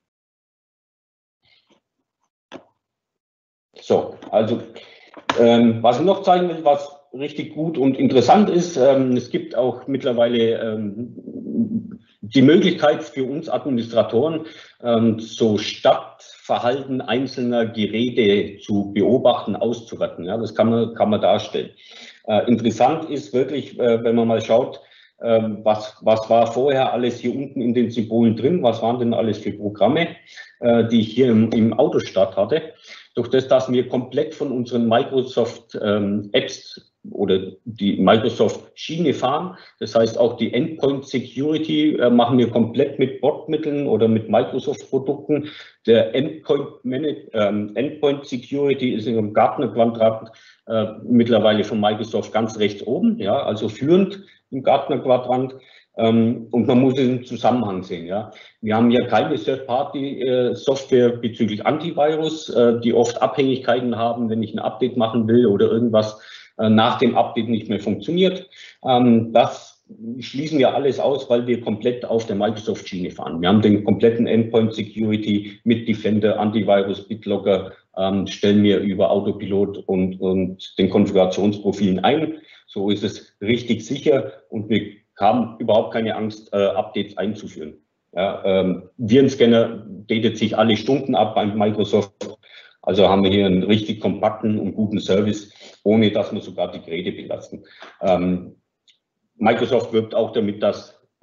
So, also was ich noch zeigen will, was richtig gut und interessant ist, es gibt auch mittlerweile die Möglichkeit für uns Administratoren, so Stadtverhalten einzelner Geräte zu beobachten, auszuwerten. Ja, das kann man darstellen. Interessant ist wirklich, wenn man mal schaut, was war vorher alles hier unten in den Symbolen drin, was waren denn alles für Programme, die ich hier im Autostart hatte. Durch das, dass wir komplett von unseren Microsoft Apps oder die Microsoft Schiene fahren, das heißt auch die Endpoint Security machen wir komplett mit Bordmitteln oder mit Microsoft Produkten. Der Endpoint Security ist in einem Gartner-Quadrant mittlerweile von Microsoft ganz rechts oben, ja, also führend im Gartner-Quadrant. Und man muss es im Zusammenhang sehen. Ja. Wir haben ja keine Third-Party-Software bezüglich Antivirus, die oft Abhängigkeiten haben, wenn ich ein Update machen will oder irgendwas nach dem Update nicht mehr funktioniert. Das schließen wir alles aus, weil wir komplett auf der Microsoft-Schiene fahren. Wir haben den kompletten Endpoint Security mit Defender, Antivirus, BitLocker, stellen wir über Autopilot und den Konfigurationsprofilen ein. So ist es richtig sicher und wir haben überhaupt keine Angst, Updates einzuführen. Ja, Virenscanner datet sich alle Stunden ab beim Microsoft. Also haben wir hier einen richtig kompakten und guten Service, ohne dass wir sogar die Geräte belasten. Microsoft wirbt auch damit, dass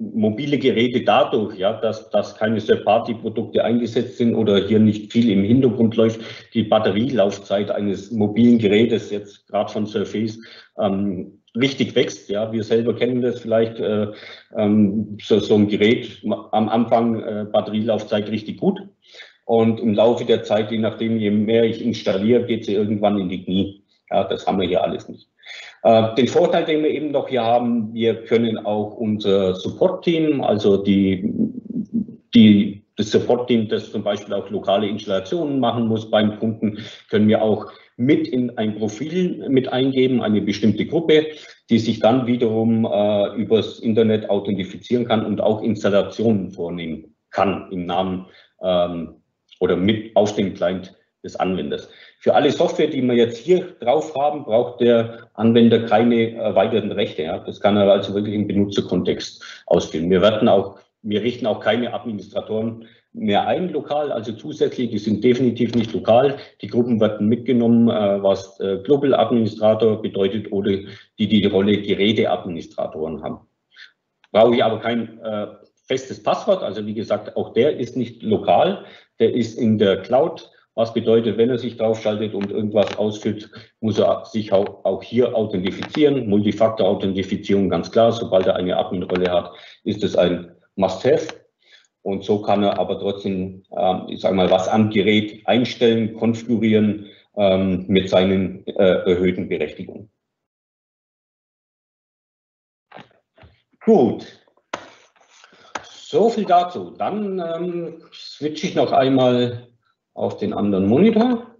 mobile Geräte dadurch, ja, dass keine Third-Party-Produkte eingesetzt sind oder hier nicht viel im Hintergrund läuft, die Batterielaufzeit eines mobilen Gerätes, jetzt gerade von Surface, richtig wächst. Ja, wir selber kennen das vielleicht, so ein Gerät am Anfang Batterielaufzeit richtig gut. Und im Laufe der Zeit, je nachdem, je mehr ich installiere, geht sie irgendwann in die Knie. Ja, das haben wir hier alles nicht. Den Vorteil, den wir eben noch hier haben, wir können auch unser Support-Team, also das Support-Team, das zum Beispiel auch lokale Installationen machen muss beim Kunden, können wir auch mit in ein Profil mit eingeben, eine bestimmte Gruppe, die sich dann wiederum übers Internet authentifizieren kann und auch Installationen vornehmen kann im Namen oder mit auf dem Client des Anwenders. Für alle Software, die wir jetzt hier drauf haben, braucht der Anwender keine weiteren Rechte. Ja. Das kann er also wirklich im Benutzerkontext ausführen. Wir richten auch keine Administratoren mehr ein lokal, also zusätzlich, die sind definitiv nicht lokal. Die Gruppen werden mitgenommen, was Global Administrator bedeutet oder die Rolle Geräteadministratoren haben. Brauche ich aber kein festes Passwort, also wie gesagt, auch der ist nicht lokal, der ist in der Cloud. Was bedeutet, wenn er sich draufschaltet und irgendwas ausführt, muss er sich auch hier authentifizieren. Multifaktor-Authentifizierung, ganz klar. Sobald er eine Admin-Rolle hat, ist es ein Must-Have. Und so kann er aber trotzdem, ich sage mal, was am Gerät einstellen, konfigurieren mit seinen erhöhten Berechtigungen. Gut. So viel dazu. Dann switche ich noch einmal auf den anderen Monitor.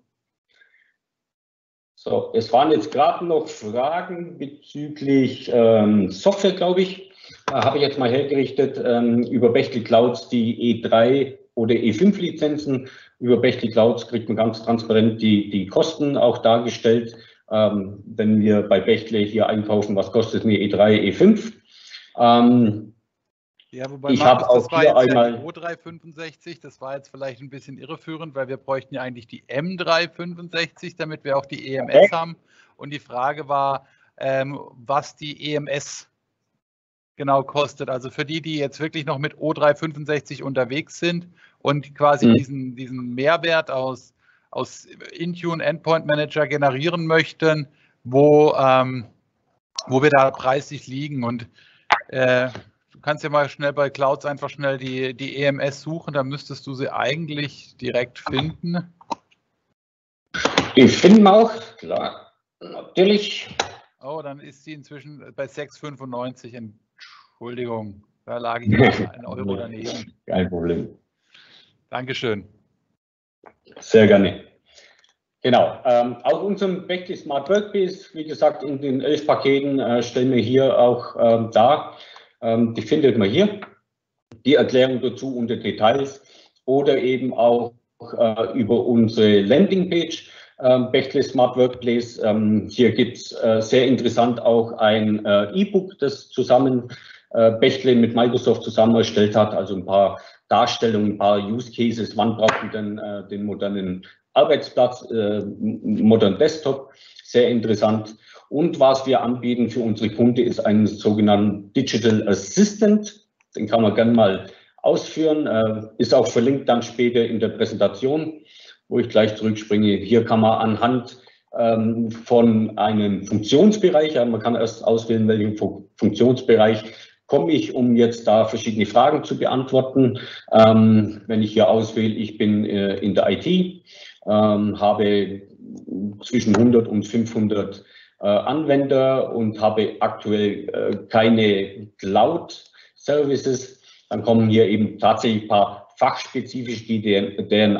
So, es waren jetzt gerade noch Fragen bezüglich Software, glaube ich. Habe ich jetzt mal hergerichtet über Bechtle Clouds die E3 oder E5 Lizenzen. Über Bechtle Clouds kriegt man ganz transparent die Kosten auch dargestellt. Wenn wir bei Bechtle hier einkaufen, was kostet mir E3, E5? Ja, wobei ich habe auch das war hier jetzt einmal ja die O365, das war jetzt vielleicht ein bisschen irreführend, weil wir bräuchten ja eigentlich die M365, damit wir auch die EMS haben. Und die Frage war, was die EMS genau kostet. Also für die jetzt wirklich noch mit O365 unterwegs sind und quasi diesen Mehrwert aus Intune Endpoint Manager generieren möchten, wo wir da preislich liegen. Und du kannst ja mal schnell bei Clouds einfach schnell die EMS suchen, dann müsstest du sie eigentlich direkt finden. Die finden wir auch, klar, natürlich. Oh, dann ist sie inzwischen bei 6,95. Entschuldigung, da lag ich einen Euro daneben. Kein Problem. Dankeschön. Sehr gerne. Genau, auch unseren Bechtle Smart Workbase, wie gesagt, in den 11 Paketen stellen wir hier auch dar. Die findet man hier, die Erklärung dazu unter Details oder eben auch über unsere Landingpage, Bechtle Smart Workplace. Hier gibt es sehr interessant auch ein E-Book, das zusammen Bechtle mit Microsoft zusammen erstellt hat, also ein paar Darstellungen, ein paar Use Cases, wann brauchen denn den modernen Arbeitsplatz, modernen Desktop, sehr interessant. Und was wir anbieten für unsere Kunden ist einen sogenannten Digital Assistant. Den kann man gerne mal ausführen. Ist auch verlinkt dann später in der Präsentation, wo ich gleich zurückspringe. Hier kann man anhand von einem Funktionsbereich, ja, man kann erst auswählen, welchen Funktionsbereich komme ich, um jetzt da verschiedene Fragen zu beantworten. Wenn ich hier auswähle, ich bin in der IT, habe zwischen 100 und 500 Anwender und habe aktuell keine Cloud-Services, dann kommen hier eben tatsächlich ein paar fachspezifisch, die deren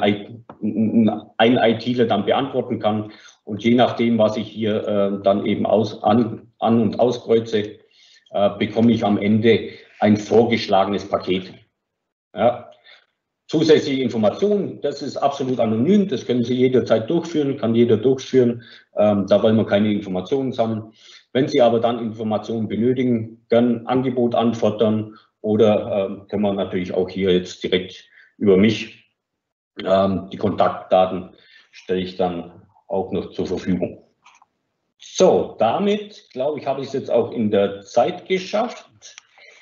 ein ITler dann beantworten kann. Und je nachdem, was ich hier dann eben an- und auskreuze, bekomme ich am Ende ein vorgeschlagenes Paket. Ja. Zusätzliche Informationen, das ist absolut anonym, das können Sie jederzeit durchführen, kann jeder durchführen, da wollen wir keine Informationen sammeln. Wenn Sie aber dann Informationen benötigen, dann Angebot anfordern oder können wir natürlich auch hier jetzt direkt über mich, die Kontaktdaten stelle ich dann auch noch zur Verfügung. So, damit, glaube ich, habe ich es jetzt auch in der Zeit geschafft.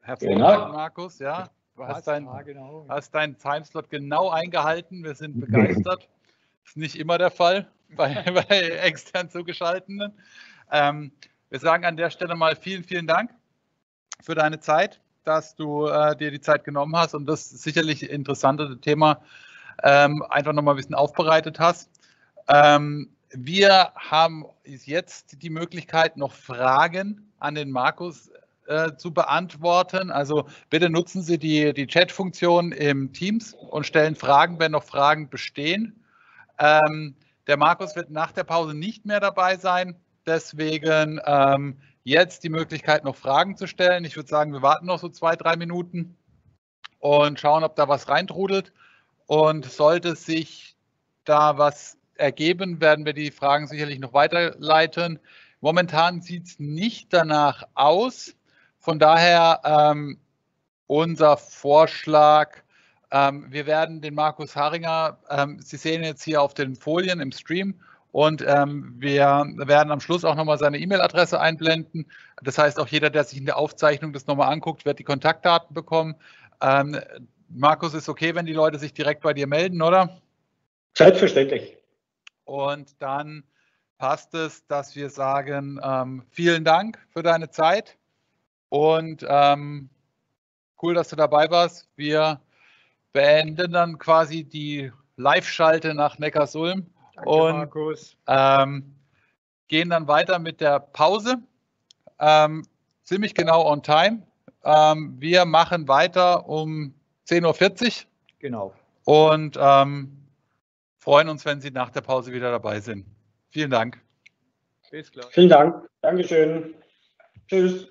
Hervorragend, Markus, ja. Du hast deinen Timeslot genau eingehalten. Wir sind begeistert. Das ist nicht immer der Fall bei extern Zugeschalteten. Wir sagen an der Stelle mal vielen, vielen Dank für deine Zeit, dass du dir die Zeit genommen hast und das sicherlich interessante Thema einfach nochmal ein bisschen aufbereitet hast. Wir haben jetzt die Möglichkeit, noch Fragen an den Markus zu beantworten. Also bitte nutzen Sie die Chat-Funktion im Teams und stellen Fragen, wenn noch Fragen bestehen. Der Markus wird nach der Pause nicht mehr dabei sein. Deswegen jetzt die Möglichkeit, noch Fragen zu stellen. Ich würde sagen, wir warten noch so 2-3 Minuten und schauen, ob da was reintrudelt. Und sollte sich da was ergeben, werden wir die Fragen sicherlich noch weiterleiten. Momentan sieht es nicht danach aus. Von daher unser Vorschlag, wir werden den Markus Harringer, Sie sehen jetzt hier auf den Folien im Stream, und wir werden am Schluss auch nochmal seine E-Mail-Adresse einblenden. Das heißt, auch jeder, der sich in der Aufzeichnung das nochmal anguckt, wird die Kontaktdaten bekommen. Markus, ist okay, wenn die Leute sich direkt bei dir melden, oder? Selbstverständlich. Und dann passt es, dass wir sagen, vielen Dank für deine Zeit und cool, dass du dabei warst. Wir beenden dann quasi die Live-Schalte nach Neckarsulm und Markus. Gehen dann weiter mit der Pause. Ziemlich genau on time. Wir machen weiter um 10:40 Uhr. Genau. Und freuen uns, wenn Sie nach der Pause wieder dabei sind. Vielen Dank. Bis gleich. Vielen Dank. Dankeschön. Tschüss.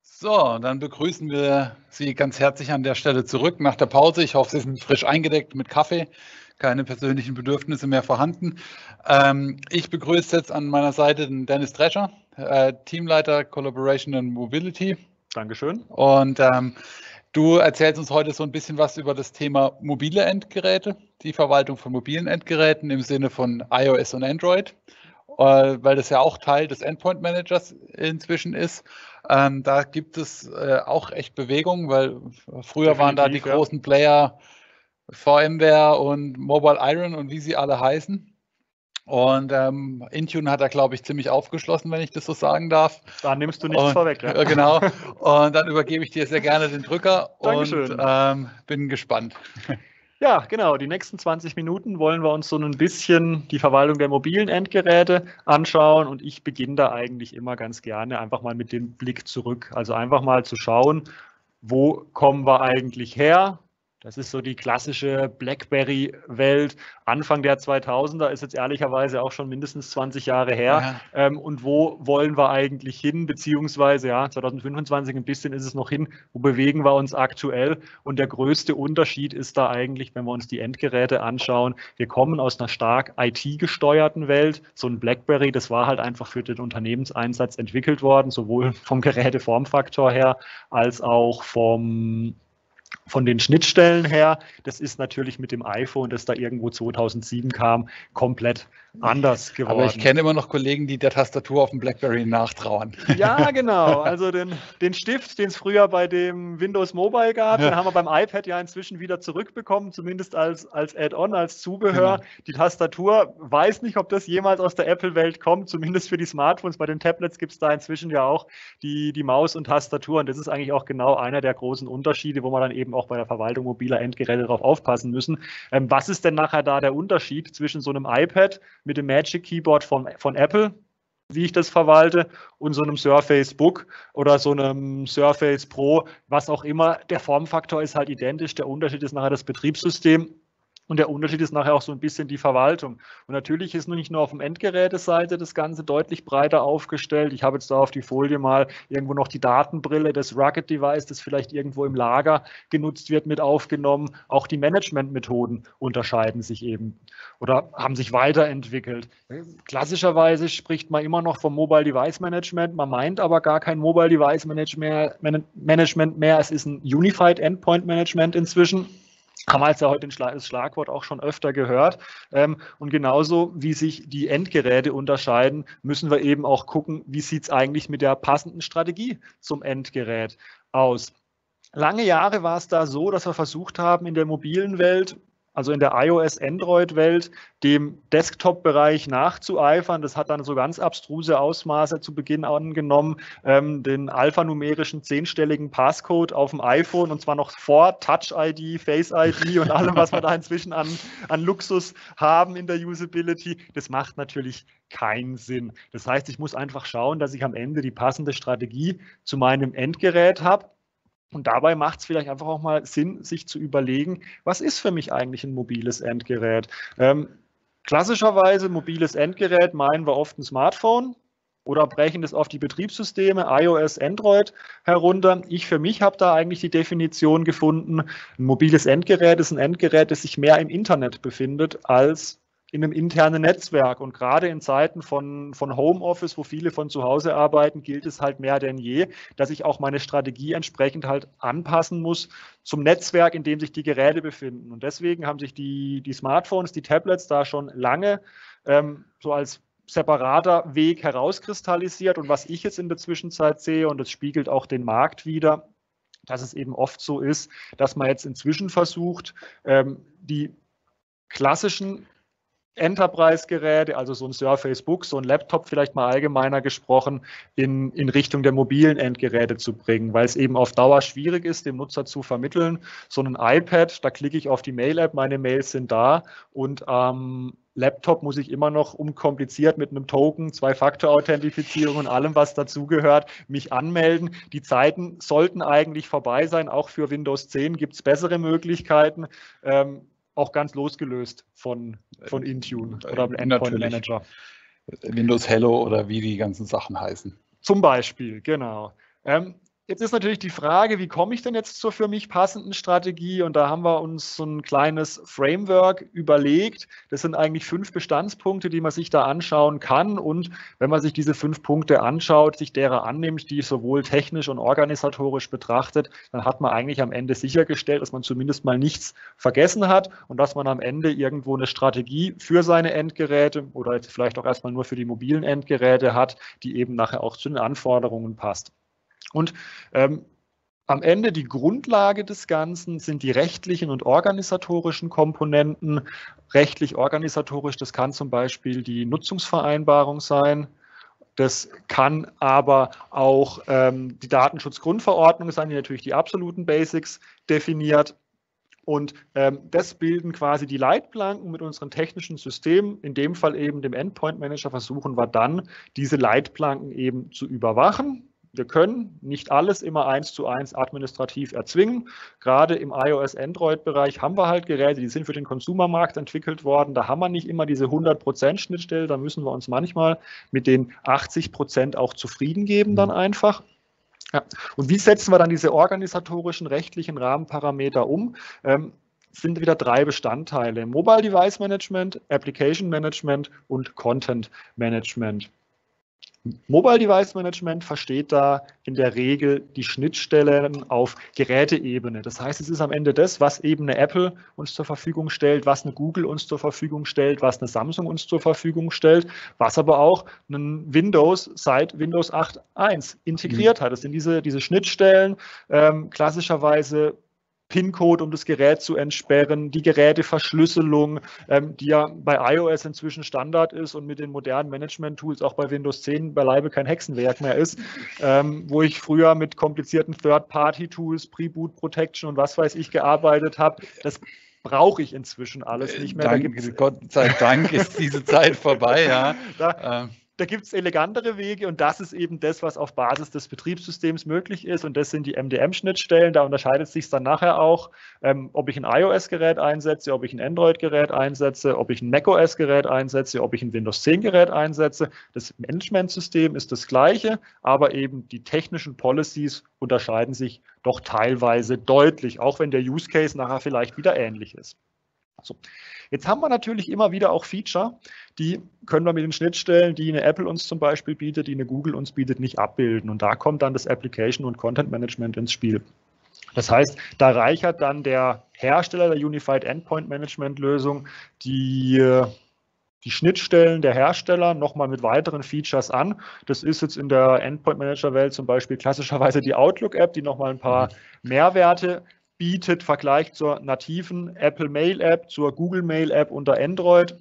So, dann begrüßen wir Sie ganz herzlich an der Stelle zurück nach der Pause. Ich hoffe, Sie sind frisch eingedeckt mit Kaffee, keine persönlichen Bedürfnisse mehr vorhanden. Ich begrüße jetzt an meiner Seite den Dennis Drescher, Teamleiter Collaboration and Mobility. Dankeschön. Und du erzählst uns heute so ein bisschen was über das Thema mobile Endgeräte, die Verwaltung von mobilen Endgeräten im Sinne von iOS und Android, weil das ja auch Teil des Endpoint Managers inzwischen ist. Da gibt es auch echt Bewegung, weil früher waren da die großen Player VMware und Mobile Iron und wie sie alle heißen. Und Intune hat da, glaube ich, ziemlich aufgeschlossen, wenn ich das so sagen darf. Da nimmst du nichts vorweg. Ja. Genau. Und dann übergebe ich dir sehr gerne den Drücker. Dankeschön. Und bin gespannt. Ja, genau. Die nächsten 20 Minuten wollen wir uns so ein bisschen die Verwaltung der mobilen Endgeräte anschauen. Und ich beginne da eigentlich immer ganz gerne einfach mal mit dem Blick zurück. Also einfach mal zu schauen, wo kommen wir eigentlich her? Das ist so die klassische BlackBerry-Welt. Anfang der 2000er ist jetzt ehrlicherweise auch schon mindestens 20 Jahre her. Ja. Und wo wollen wir eigentlich hin? Beziehungsweise, ja, 2025 ein bisschen ist es noch hin. Wo bewegen wir uns aktuell? Und der größte Unterschied ist da eigentlich, wenn wir uns die Endgeräte anschauen, wir kommen aus einer stark IT-gesteuerten Welt. So ein BlackBerry, das war halt einfach für den Unternehmenseinsatz entwickelt worden, sowohl vom Geräteformfaktor her als auch von den Schnittstellen her. Das ist natürlich mit dem iPhone, das da irgendwo 2007 kam, komplett anders geworden. Aber ich kenne immer noch Kollegen, die der Tastatur auf dem BlackBerry nachtrauern. Ja, genau. Also den Stift, den es früher bei dem Windows Mobile gab, den haben wir beim iPad ja inzwischen wieder zurückbekommen, zumindest als Add-on, als Zubehör. Genau. Die Tastatur, weiß nicht, ob das jemals aus der Apple-Welt kommt, zumindest für die Smartphones. Bei den Tablets gibt es da inzwischen ja auch die Maus und Tastatur. Und das ist eigentlich auch genau einer der großen Unterschiede, wo man dann eben auch bei der Verwaltung mobiler Endgeräte darauf aufpassen müssen. Was ist denn nachher da der Unterschied zwischen so einem iPad mit dem Magic Keyboard von Apple, wie ich das verwalte, und so einem Surface Book oder so einem Surface Pro, was auch immer? Der Formfaktor ist halt identisch, der Unterschied ist nachher das Betriebssystem. Und der Unterschied ist nachher auch so ein bisschen die Verwaltung. Und natürlich ist nicht nur auf dem Endgeräteseite das Ganze deutlich breiter aufgestellt. Ich habe jetzt da auf die Folie mal irgendwo noch die Datenbrille, das Rugged Device, das vielleicht irgendwo im Lager genutzt wird, mit aufgenommen. Auch die Managementmethoden unterscheiden sich eben oder haben sich weiterentwickelt. Klassischerweise spricht man immer noch vom Mobile Device Management. Man meint aber gar kein Mobile Device Management mehr. Es ist ein Unified Endpoint Management inzwischen. Haben wir jetzt ja heute das Schlagwort auch schon öfter gehört. Und genauso wie sich die Endgeräte unterscheiden, müssen wir eben auch gucken, wie sieht es eigentlich mit der passenden Strategie zum Endgerät aus. Lange Jahre war es da so, dass wir versucht haben, in der mobilen Welt, also in der iOS-Android-Welt, dem Desktop-Bereich nachzueifern. Das hat dann so ganz abstruse Ausmaße zu Beginn angenommen, den alphanumerischen 10-stelligen Passcode auf dem iPhone, und zwar noch vor Touch-ID, Face-ID und allem, was wir da inzwischen an Luxus haben in der Usability. Das macht natürlich keinen Sinn. Das heißt, ich muss einfach schauen, dass ich am Ende die passende Strategie zu meinem Endgerät habe. Und dabei macht es vielleicht einfach auch mal Sinn, sich zu überlegen, was ist für mich eigentlich ein mobiles Endgerät? Klassischerweise mobiles Endgerät meinen wir oft ein Smartphone oder brechen das auf die Betriebssysteme iOS, Android herunter. Ich für mich habe da eigentlich die Definition gefunden, ein mobiles Endgerät ist ein Endgerät, das sich mehr im Internet befindet als in einem internen Netzwerk. Und gerade in Zeiten von Homeoffice, wo viele von zu Hause arbeiten, gilt es halt mehr denn je, dass ich auch meine Strategie entsprechend halt anpassen muss zum Netzwerk, in dem sich die Geräte befinden. Und deswegen haben sich die Smartphones, die Tablets da schon lange so als separater Weg herauskristallisiert. Und was ich jetzt in der Zwischenzeit sehe, und das spiegelt auch den Markt wider, dass es eben oft so ist, dass man jetzt inzwischen versucht, die klassischen Enterprise-Geräte, also so ein Surface Book, so ein Laptop vielleicht mal allgemeiner gesprochen, in Richtung der mobilen Endgeräte zu bringen, weil es eben auf Dauer schwierig ist, dem Nutzer zu vermitteln. So ein iPad, da klicke ich auf die Mail-App, meine Mails sind da, und am Laptop muss ich immer noch unkompliziert mit einem Token, Zwei-Faktor-Authentifizierung und allem, was dazugehört, mich anmelden. Die Zeiten sollten eigentlich vorbei sein. Auch für Windows 10 gibt es bessere Möglichkeiten. Auch ganz losgelöst von Intune oder Endpoint Manager. Windows Hello oder wie die ganzen Sachen heißen. Zum Beispiel, genau. Jetzt ist natürlich die Frage, wie komme ich denn jetzt zur für mich passenden Strategie? Und da haben wir uns so ein kleines Framework überlegt. Das sind eigentlich 5 Bestandspunkte, die man sich da anschauen kann. Und wenn man sich diese 5 Punkte anschaut, sich derer annimmt, die sowohl technisch und organisatorisch betrachtet, dann hat man eigentlich am Ende sichergestellt, dass man zumindest mal nichts vergessen hat und dass man am Ende irgendwo eine Strategie für seine Endgeräte oder jetzt vielleicht auch erstmal nur für die mobilen Endgeräte hat, die eben nachher auch zu den Anforderungen passt. Und am Ende die Grundlage des Ganzen sind die rechtlichen und organisatorischen Komponenten. Rechtlich-organisatorisch, das kann zum Beispiel die Nutzungsvereinbarung sein. Das kann aber auch die Datenschutzgrundverordnung sein, die natürlich die absoluten Basics definiert. Und das bilden quasi die Leitplanken mit unseren technischen Systemen. In dem Fall eben dem Endpoint Manager versuchen wir dann, diese Leitplanken eben zu überwachen. Wir können nicht alles immer 1:1 administrativ erzwingen. Gerade im iOS-Android-Bereich haben wir halt Geräte, die sind für den Konsumermarkt entwickelt worden. Da haben wir nicht immer diese 100% Schnittstelle. Da müssen wir uns manchmal mit den 80% auch zufrieden geben dann einfach. Ja. Und wie setzen wir dann diese organisatorischen, rechtlichen Rahmenparameter um? Sind wieder 3 Bestandteile: Mobile Device Management, Application Management und Content Management. Mobile Device Management versteht da in der Regel die Schnittstellen auf Geräteebene. Das heißt, es ist am Ende das, was eben eine Apple uns zur Verfügung stellt, was eine Google uns zur Verfügung stellt, was eine Samsung uns zur Verfügung stellt, was aber auch ein Windows seit Windows 8.1 integriert hat. Das sind diese Schnittstellen, klassischerweise PIN-Code, um das Gerät zu entsperren, die Geräteverschlüsselung, die ja bei iOS inzwischen Standard ist und mit den modernen Management-Tools auch bei Windows 10 beileibe kein Hexenwerk mehr ist, wo ich früher mit komplizierten Third-Party-Tools, Pre-Boot Protection und was weiß ich gearbeitet habe. Das brauche ich inzwischen alles nicht mehr. Gott sei Dank ist diese Zeit vorbei, ja. Da gibt es elegantere Wege und das ist eben das, was auf Basis des Betriebssystems möglich ist und das sind die MDM-Schnittstellen. Da unterscheidet es sich dann nachher auch, ob ich ein iOS-Gerät einsetze, ob ich ein Android-Gerät einsetze, ob ich ein macOS-Gerät einsetze, ob ich ein Windows 10-Gerät einsetze. Das Managementsystem ist das gleiche, aber eben die technischen Policies unterscheiden sich doch teilweise deutlich, auch wenn der Use Case nachher vielleicht wieder ähnlich ist. So. Jetzt haben wir natürlich immer wieder auch Feature, die können wir mit den Schnittstellen, die eine Apple uns zum Beispiel bietet, die eine Google uns bietet, nicht abbilden. Und da kommt dann das Application und Content Management ins Spiel. Das heißt, da reichert dann der Hersteller der Unified Endpoint Management Lösung die Schnittstellen der Hersteller nochmal mit weiteren Features an. Das ist jetzt in der Endpoint Manager Welt zum Beispiel klassischerweise die Outlook App, die nochmal ein paar Mehrwerte bietet, Vergleich zur nativen Apple Mail App, zur Google Mail App unter Android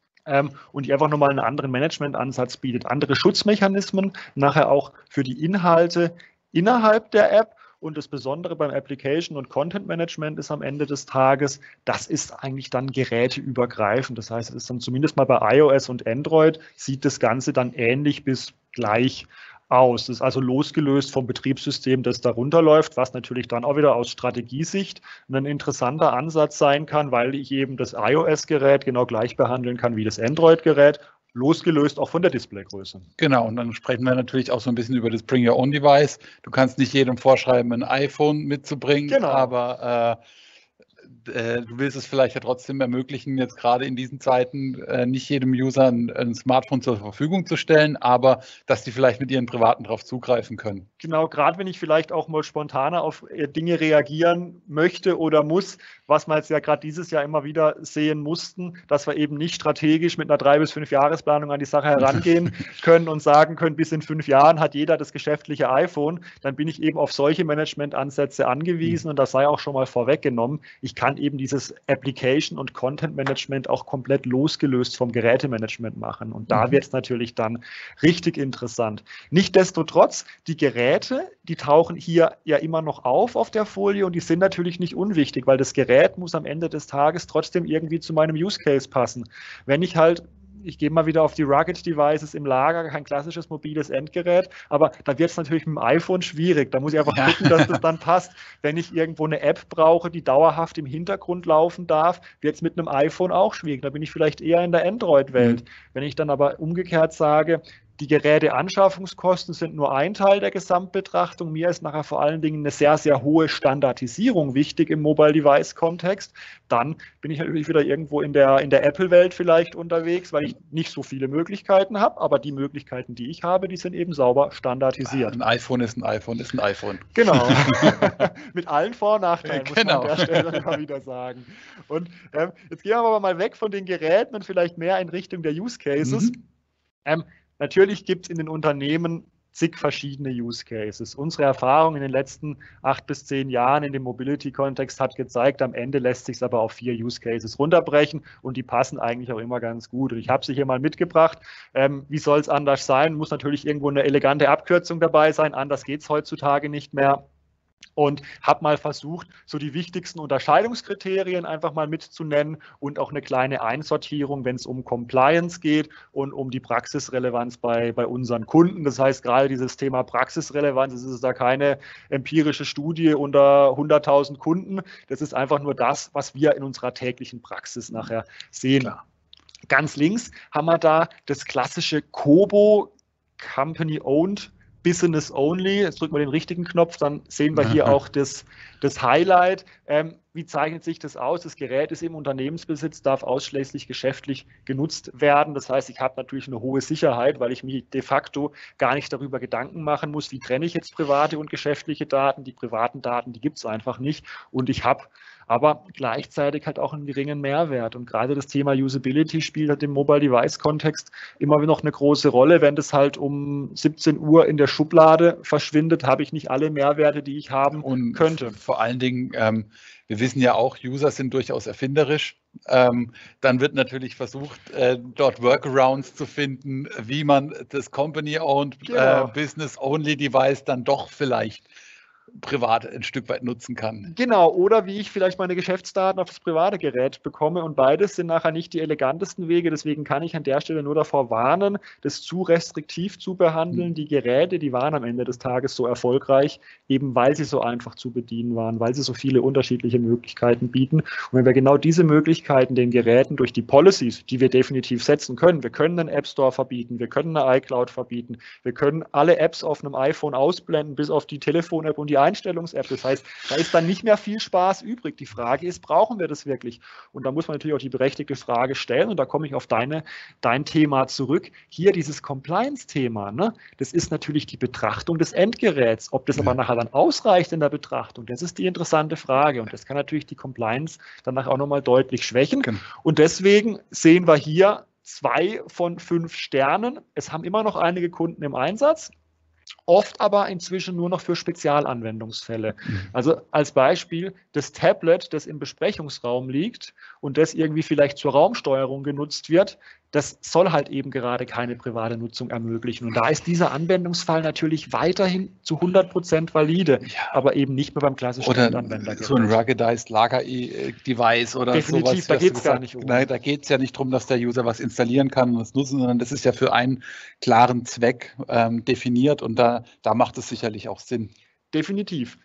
und die einfach nochmal einen anderen Managementansatz bietet, andere Schutzmechanismen, nachher auch für die Inhalte innerhalb der App. Und das Besondere beim Application und Content Management ist am Ende des Tages, das ist eigentlich dann geräteübergreifend. Das heißt, es ist dann zumindest mal bei iOS und Android, sieht das Ganze dann ähnlich bis gleich aus. Das ist also losgelöst vom Betriebssystem, das darunter läuft, was natürlich dann auch wieder aus Strategiesicht ein interessanter Ansatz sein kann, weil ich eben das iOS-Gerät genau gleich behandeln kann wie das Android-Gerät, losgelöst auch von der Displaygröße. Genau, und dann sprechen wir natürlich auch so ein bisschen über das Bring Your Own Device. Du kannst nicht jedem vorschreiben, ein iPhone mitzubringen, genau. Aber du willst es vielleicht ja trotzdem ermöglichen, jetzt gerade in diesen Zeiten nicht jedem User ein Smartphone zur Verfügung zu stellen, aber dass die vielleicht mit ihren Privaten darauf zugreifen können. Genau, gerade wenn ich vielleicht auch mal spontaner auf Dinge reagieren möchte oder muss, was wir jetzt ja gerade dieses Jahr immer wieder sehen mussten, dass wir eben nicht strategisch mit einer 3- bis 5-Jahresplanung an die Sache herangehen können und sagen können, bis in 5 Jahren hat jeder das geschäftliche iPhone, dann bin ich eben auf solche Managementansätze angewiesen und das sei auch schon mal vorweggenommen. Ich kann eben dieses Application- und Content-Management auch komplett losgelöst vom Gerätemanagement machen. Und da wird es natürlich dann richtig interessant. Nichtsdestotrotz, die Geräte, die tauchen hier ja immer noch auf der Folie und die sind natürlich nicht unwichtig, weil das Gerät muss am Ende des Tages trotzdem irgendwie zu meinem Use Case passen. Wenn ich halt ich gehe mal wieder auf die Rugged Devices im Lager, kein klassisches mobiles Endgerät, aber da wird es natürlich mit dem iPhone schwierig. Da muss ich einfach gucken, dass das dann passt. Wenn ich irgendwo eine App brauche, die dauerhaft im Hintergrund laufen darf, wird es mit einem iPhone auch schwierig. Da bin ich vielleicht eher in der Android-Welt. Wenn ich dann aber umgekehrt sage, Die Geräteanschaffungskosten sind nur ein Teil der Gesamtbetrachtung. Mir ist nachher vor allen Dingen eine sehr, sehr hohe Standardisierung wichtig im Mobile-Device-Kontext. Dann bin ich natürlich wieder irgendwo in der Apple-Welt vielleicht unterwegs, weil ich nicht so viele Möglichkeiten habe, aber die Möglichkeiten, die ich habe, die sind eben sauber standardisiert. Ein iPhone ist ein iPhone ist ein iPhone. Genau. Mit allen Vor- und Nachteilen, muss Genau. man an der Stelle immer wieder sagen. Und jetzt gehen wir aber mal weg von den Geräten und vielleicht mehr in Richtung der Use Cases. Natürlich gibt es in den Unternehmen zig verschiedene Use Cases. Unsere Erfahrung in den letzten 8 bis 10 Jahren in dem Mobility-Kontext hat gezeigt, am Ende lässt sich es aber auf 4 Use Cases runterbrechen und die passen eigentlich auch immer ganz gut. Und ich habe sie hier mal mitgebracht. Wie soll es anders sein? Muss natürlich irgendwo eine elegante Abkürzung dabei sein, anders geht es heutzutage nicht mehr. Und habe mal versucht, so die wichtigsten Unterscheidungskriterien einfach mal mitzunennen und auch eine kleine Einsortierung, wenn es um Compliance geht und um die Praxisrelevanz bei unseren Kunden. Das heißt, gerade dieses Thema Praxisrelevanz, es ist da keine empirische Studie unter 100.000 Kunden. Das ist einfach nur das, was wir in unserer täglichen Praxis nachher sehen. Klar. Ganz links haben wir da das klassische COBO, Company Owned Business Only. Jetzt drücken wir den richtigen Knopf, dann sehen wir hier auch das Highlight. Wie zeichnet sich das aus? Das Gerät ist im Unternehmensbesitz, darf ausschließlich geschäftlich genutzt werden. Das heißt, ich habe natürlich eine hohe Sicherheit, weil ich mir de facto gar nicht darüber Gedanken machen muss, wie trenne ich jetzt private und geschäftliche Daten. Die privaten Daten, die gibt es einfach nicht. Und ich habe aber gleichzeitig halt auch einen geringen Mehrwert. Und gerade das Thema Usability spielt halt im Mobile-Device-Kontext immer noch eine große Rolle. Wenn das halt um 17 Uhr in der Schublade verschwindet, habe ich nicht alle Mehrwerte, die ich haben könnte. Vor allen Dingen, wir wissen ja auch, User sind durchaus erfinderisch. Dann wird natürlich versucht, dort Workarounds zu finden, wie man das Company-Owned Business-Only-Device dann doch vielleicht privat ein Stück weit nutzen kann. Genau, oder wie ich vielleicht meine Geschäftsdaten auf das private Gerät bekomme und beides sind nachher nicht die elegantesten Wege, deswegen kann ich an der Stelle nur davor warnen, das zu restriktiv zu behandeln. Die Geräte, die waren am Ende des Tages so erfolgreich, eben weil sie so einfach zu bedienen waren, weil sie so viele unterschiedliche Möglichkeiten bieten. Und wenn wir genau diese Möglichkeiten den Geräten durch die Policies, die wir definitiv setzen können, wir können einen App Store verbieten, wir können eine iCloud verbieten, wir können alle Apps auf einem iPhone ausblenden, bis auf die Telefon-App und die Einstellungs-App. Das heißt, da ist dann nicht mehr viel Spaß übrig. Die Frage ist, brauchen wir das wirklich? Und da muss man natürlich auch die berechtigte Frage stellen und da komme ich auf dein Thema zurück. Hier dieses Compliance-Thema, ne? Das ist natürlich die Betrachtung des Endgeräts. Ob das aber nachher dann ausreicht in der Betrachtung, das ist die interessante Frage und das kann natürlich die Compliance danach auch nochmal deutlich schwächen. Und deswegen sehen wir hier 2 von 5 Sternen. Es haben immer noch einige Kunden im Einsatz. Oft aber inzwischen nur noch für Spezialanwendungsfälle. Also als Beispiel das Tablet, das im Besprechungsraum liegt und das irgendwie vielleicht zur Raumsteuerung genutzt wird, das soll halt eben gerade keine private Nutzung ermöglichen. Und da ist dieser Anwendungsfall natürlich weiterhin zu 100% valide, aber eben nicht mehr beim klassischen Endanwender. So ein ruggedized Lager-Device oder definitiv, sowas. Da geht es gar nicht um. Nein, da geht es ja nicht darum, dass der User was installieren kann und es nutzen, sondern das ist ja für einen klaren Zweck definiert und da macht es sicherlich auch Sinn. Definitiv.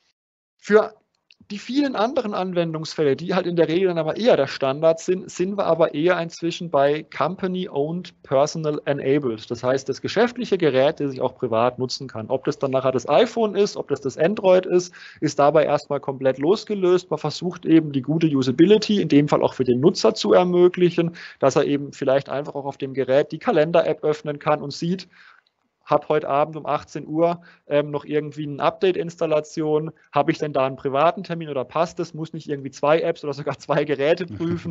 Für die vielen anderen Anwendungsfälle, die halt in der Regel dann aber eher der Standard sind, sind wir aber eher inzwischen bei Company-Owned Personal Enabled. Das heißt, das geschäftliche Gerät, das ich auch privat nutzen kann. Ob das dann nachher das iPhone ist, ob das Android ist dabei erstmal komplett losgelöst. Man versucht eben die gute Usability, in dem Fall auch für den Nutzer zu ermöglichen, dass er eben vielleicht einfach auch auf dem Gerät die Kalender-App öffnen kann und sieht, habe heute Abend um 18 Uhr noch irgendwie eine Update-Installation, habe ich denn da einen privaten Termin oder passt das, muss nicht irgendwie 2 Apps oder sogar 2 Geräte prüfen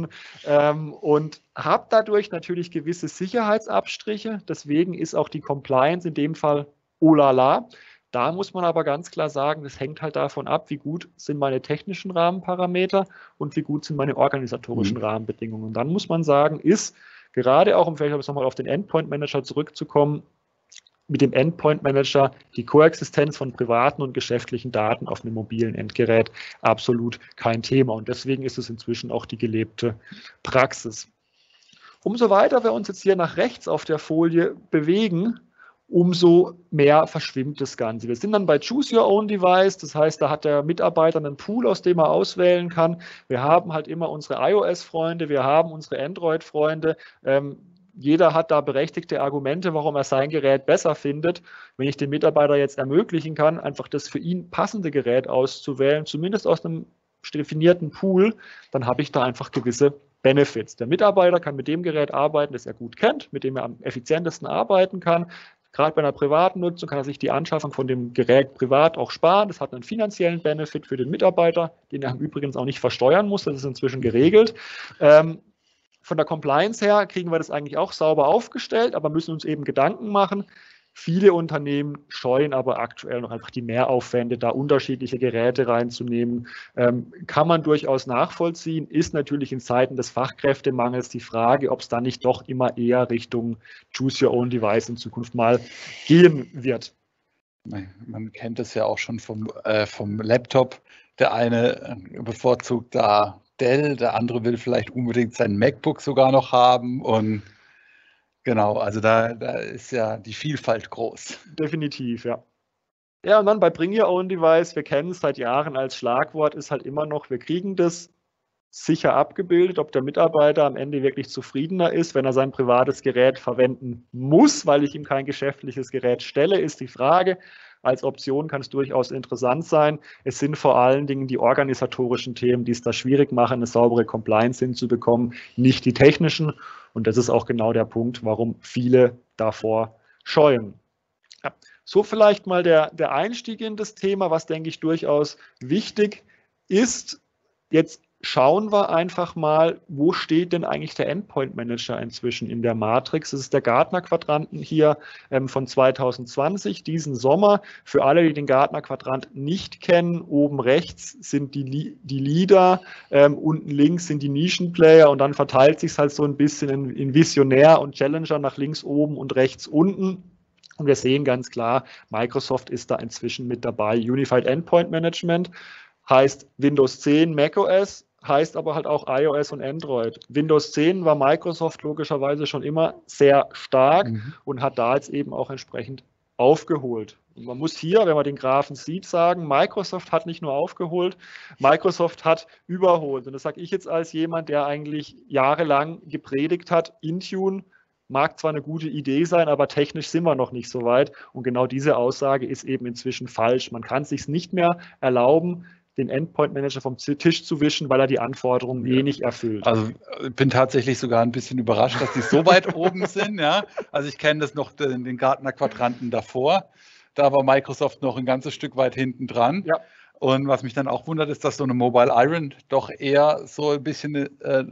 und habe dadurch natürlich gewisse Sicherheitsabstriche, deswegen ist auch die Compliance in dem Fall oh la la. Da muss man aber ganz klar sagen, das hängt halt davon ab, wie gut sind meine technischen Rahmenparameter und wie gut sind meine organisatorischen Rahmenbedingungen. Und dann muss man sagen, ist gerade auch, um vielleicht nochmal auf den Endpoint Manager zurückzukommen, mit dem Endpoint Manager die Koexistenz von privaten und geschäftlichen Daten auf einem mobilen Endgerät absolut kein Thema. Und deswegen ist es inzwischen auch die gelebte Praxis. Umso weiter wir uns jetzt hier nach rechts auf der Folie bewegen, umso mehr verschwimmt das Ganze. Wir sind dann bei Choose Your Own Device, das heißt, da hat der Mitarbeiter einen Pool, aus dem er auswählen kann. Wir haben halt immer unsere iOS-Freunde, wir haben unsere Android-Freunde. Jeder hat da berechtigte Argumente, warum er sein Gerät besser findet. Wenn ich dem Mitarbeiter jetzt ermöglichen kann, einfach das für ihn passende Gerät auszuwählen, zumindest aus einem definierten Pool, dann habe ich da einfach gewisse Benefits. Der Mitarbeiter kann mit dem Gerät arbeiten, das er gut kennt, mit dem er am effizientesten arbeiten kann. Gerade bei einer privaten Nutzung kann er sich die Anschaffung von dem Gerät privat auch sparen. Das hat einen finanziellen Benefit für den Mitarbeiter, den er übrigens auch nicht versteuern muss. Das ist inzwischen geregelt. Von der Compliance her kriegen wir das eigentlich auch sauber aufgestellt, aber müssen uns eben Gedanken machen. Viele Unternehmen scheuen aber aktuell noch einfach die Mehraufwände, da unterschiedliche Geräte reinzunehmen. Kann man durchaus nachvollziehen, ist natürlich in Zeiten des Fachkräftemangels die Frage, ob es da nicht doch immer eher Richtung Choose Your Own Device in Zukunft mal gehen wird. Man kennt es ja auch schon vom Laptop. Der eine bevorzugt da Dell, der andere will vielleicht unbedingt sein MacBook sogar noch haben und genau, also da ist ja die Vielfalt groß. Definitiv, ja. Ja, und dann bei Bring Your Own Device, wir kennen es seit Jahren als Schlagwort, ist halt immer noch, wir kriegen das sicher abgebildet, ob der Mitarbeiter am Ende wirklich zufriedener ist, wenn er sein privates Gerät verwenden muss, weil ich ihm kein geschäftliches Gerät stelle, ist die Frage. Als Option kann es durchaus interessant sein. Es sind vor allen Dingen die organisatorischen Themen, die es da schwierig machen, eine saubere Compliance hinzubekommen, nicht die technischen. Und das ist auch genau der Punkt, warum viele davor scheuen. Ja, so vielleicht mal der Einstieg in das Thema, was, denke ich, durchaus wichtig ist. Jetzt schauen wir einfach mal, wo steht denn eigentlich der Endpoint Manager inzwischen in der Matrix? Das ist der Gartner-Quadranten hier von 2020, diesen Sommer. Für alle, die den Gartner-Quadrant nicht kennen, oben rechts sind die Leader, unten links sind die Nischenplayer und dann verteilt sich es halt so ein bisschen in Visionär und Challenger nach links oben und rechts unten. Und wir sehen ganz klar, Microsoft ist da inzwischen mit dabei. Unified Endpoint Management heißt Windows 10, macOS, heißt aber halt auch iOS und Android. Windows 10 war Microsoft logischerweise schon immer sehr stark und hat da jetzt eben auch entsprechend aufgeholt. Und man muss hier, wenn man den Graphen sieht, sagen, Microsoft hat nicht nur aufgeholt, Microsoft hat überholt. Und das sage ich jetzt als jemand, der eigentlich jahrelang gepredigt hat, Intune mag zwar eine gute Idee sein, aber technisch sind wir noch nicht so weit. Und genau diese Aussage ist eben inzwischen falsch. Man kann es sich nicht mehr erlauben, den Endpoint Manager vom Tisch zu wischen, weil er die Anforderungen nicht erfüllt. Also ich bin tatsächlich sogar ein bisschen überrascht, dass die so weit oben sind. Ja? Also ich kenne das noch, den Gartner-Quadranten davor. Da war Microsoft noch ein ganzes Stück weit hinten dran. Ja. Und was mich dann auch wundert, ist, dass so eine Mobile Iron doch eher so ein bisschen,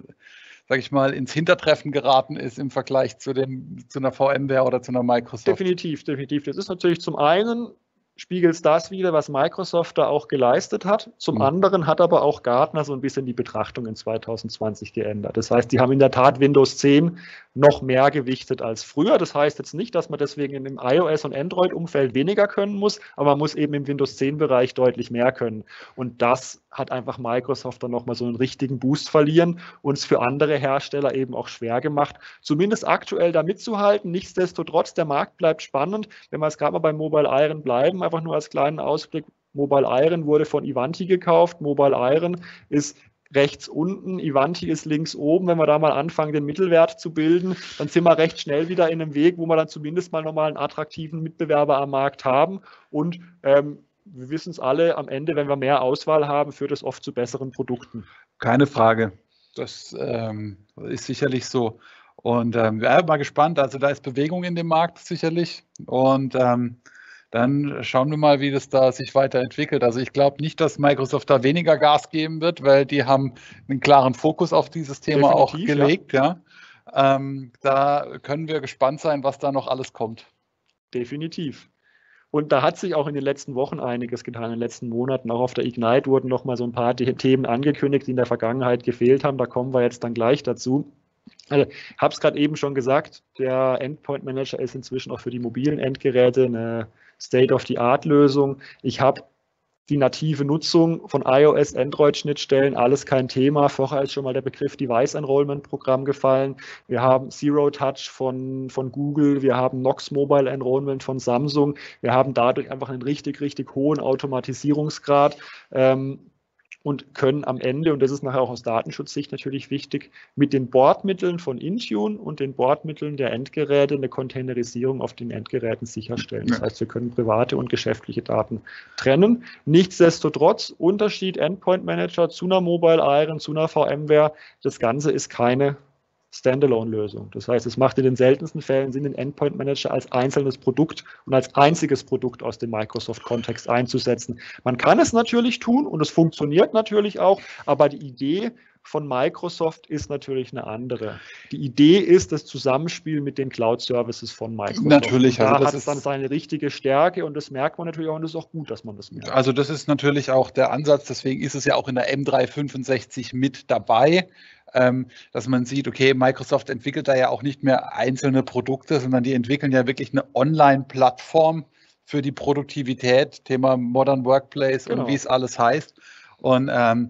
sage ich mal, ins Hintertreffen geraten ist im Vergleich zu einer VMware oder zu einer Microsoft. Definitiv. Das ist natürlich zum einen, spiegelt es das wieder, was Microsoft da auch geleistet hat. Zum anderen hat aber auch Gartner so ein bisschen die Betrachtung in 2020 geändert. Das heißt, die haben in der Tat Windows 10 noch mehr gewichtet als früher. Das heißt jetzt nicht, dass man deswegen in dem iOS- und Android-Umfeld weniger können muss, aber man muss eben im Windows 10-Bereich deutlich mehr können. Und das hat einfach Microsoft dann nochmal so einen richtigen Boost verlieren und es für andere Hersteller eben auch schwer gemacht, zumindest aktuell da mitzuhalten. Nichtsdestotrotz, der Markt bleibt spannend. Wenn wir jetzt gerade mal bei Mobile Iron bleiben, einfach nur als kleinen Ausblick, Mobile Iron wurde von Ivanti gekauft. Mobile Iron ist rechts unten, Ivanti ist links oben. Wenn wir da mal anfangen, den Mittelwert zu bilden, dann sind wir recht schnell wieder in einem Weg, wo wir dann zumindest mal nochmal einen attraktiven Mitbewerber am Markt haben. Und wir wissen es alle, am Ende, wenn wir mehr Auswahl haben, führt es oft zu besseren Produkten. Keine Frage. Das ist sicherlich so. Und ja, mal gespannt. Also da ist Bewegung in dem Markt sicherlich. Und dann schauen wir mal, wie das da sich weiterentwickelt. Also ich glaube nicht, dass Microsoft da weniger Gas geben wird, weil die haben einen klaren Fokus auf dieses Thema definitiv auch gelegt. Ja. Da können wir gespannt sein, was da noch alles kommt. Definitiv. Und da hat sich auch in den letzten Wochen einiges getan, in den letzten Monaten. Auch auf der Ignite wurden noch mal so ein paar Themen angekündigt, die in der Vergangenheit gefehlt haben. Da kommen wir jetzt dann gleich dazu. Also, ich habe es gerade eben schon gesagt, der Endpoint Manager ist inzwischen auch für die mobilen Endgeräte eine State-of-the-Art-Lösung. Ich habe die native Nutzung von iOS, Android-Schnittstellen, alles kein Thema. Vorher ist schon mal der Begriff Device-Enrollment-Programm gefallen. Wir haben Zero Touch von Google, wir haben Nox Mobile Enrollment von Samsung. Wir haben dadurch einfach einen richtig, richtig hohen Automatisierungsgrad. und können am Ende, und das ist nachher auch aus Datenschutzsicht natürlich wichtig, mit den Bordmitteln von Intune und den Bordmitteln der Endgeräte eine Containerisierung auf den Endgeräten sicherstellen. Das heißt, wir können private und geschäftliche Daten trennen. Nichtsdestotrotz, Unterschied Endpoint Manager zu einer Mobile Iron, zu einer VMware, das Ganze ist keine Standalone-Lösung. Das heißt, es macht in den seltensten Fällen Sinn, den Endpoint Manager als einzelnes Produkt und als einziges Produkt aus dem Microsoft-Kontext einzusetzen. Man kann es natürlich tun und es funktioniert natürlich auch, aber die Idee von Microsoft ist natürlich eine andere. Die Idee ist das Zusammenspiel mit den Cloud-Services von Microsoft. Natürlich. Also da hat es dann seine richtige Stärke und das merkt man natürlich auch und es ist auch gut, dass man das merkt. Also das ist natürlich auch der Ansatz, deswegen ist es ja auch in der M365 mit dabei, dass man sieht, okay, Microsoft entwickelt da ja auch nicht mehr einzelne Produkte, sondern die entwickeln ja wirklich eine Online-Plattform für die Produktivität, Thema Modern Workplace und wie es alles heißt. Und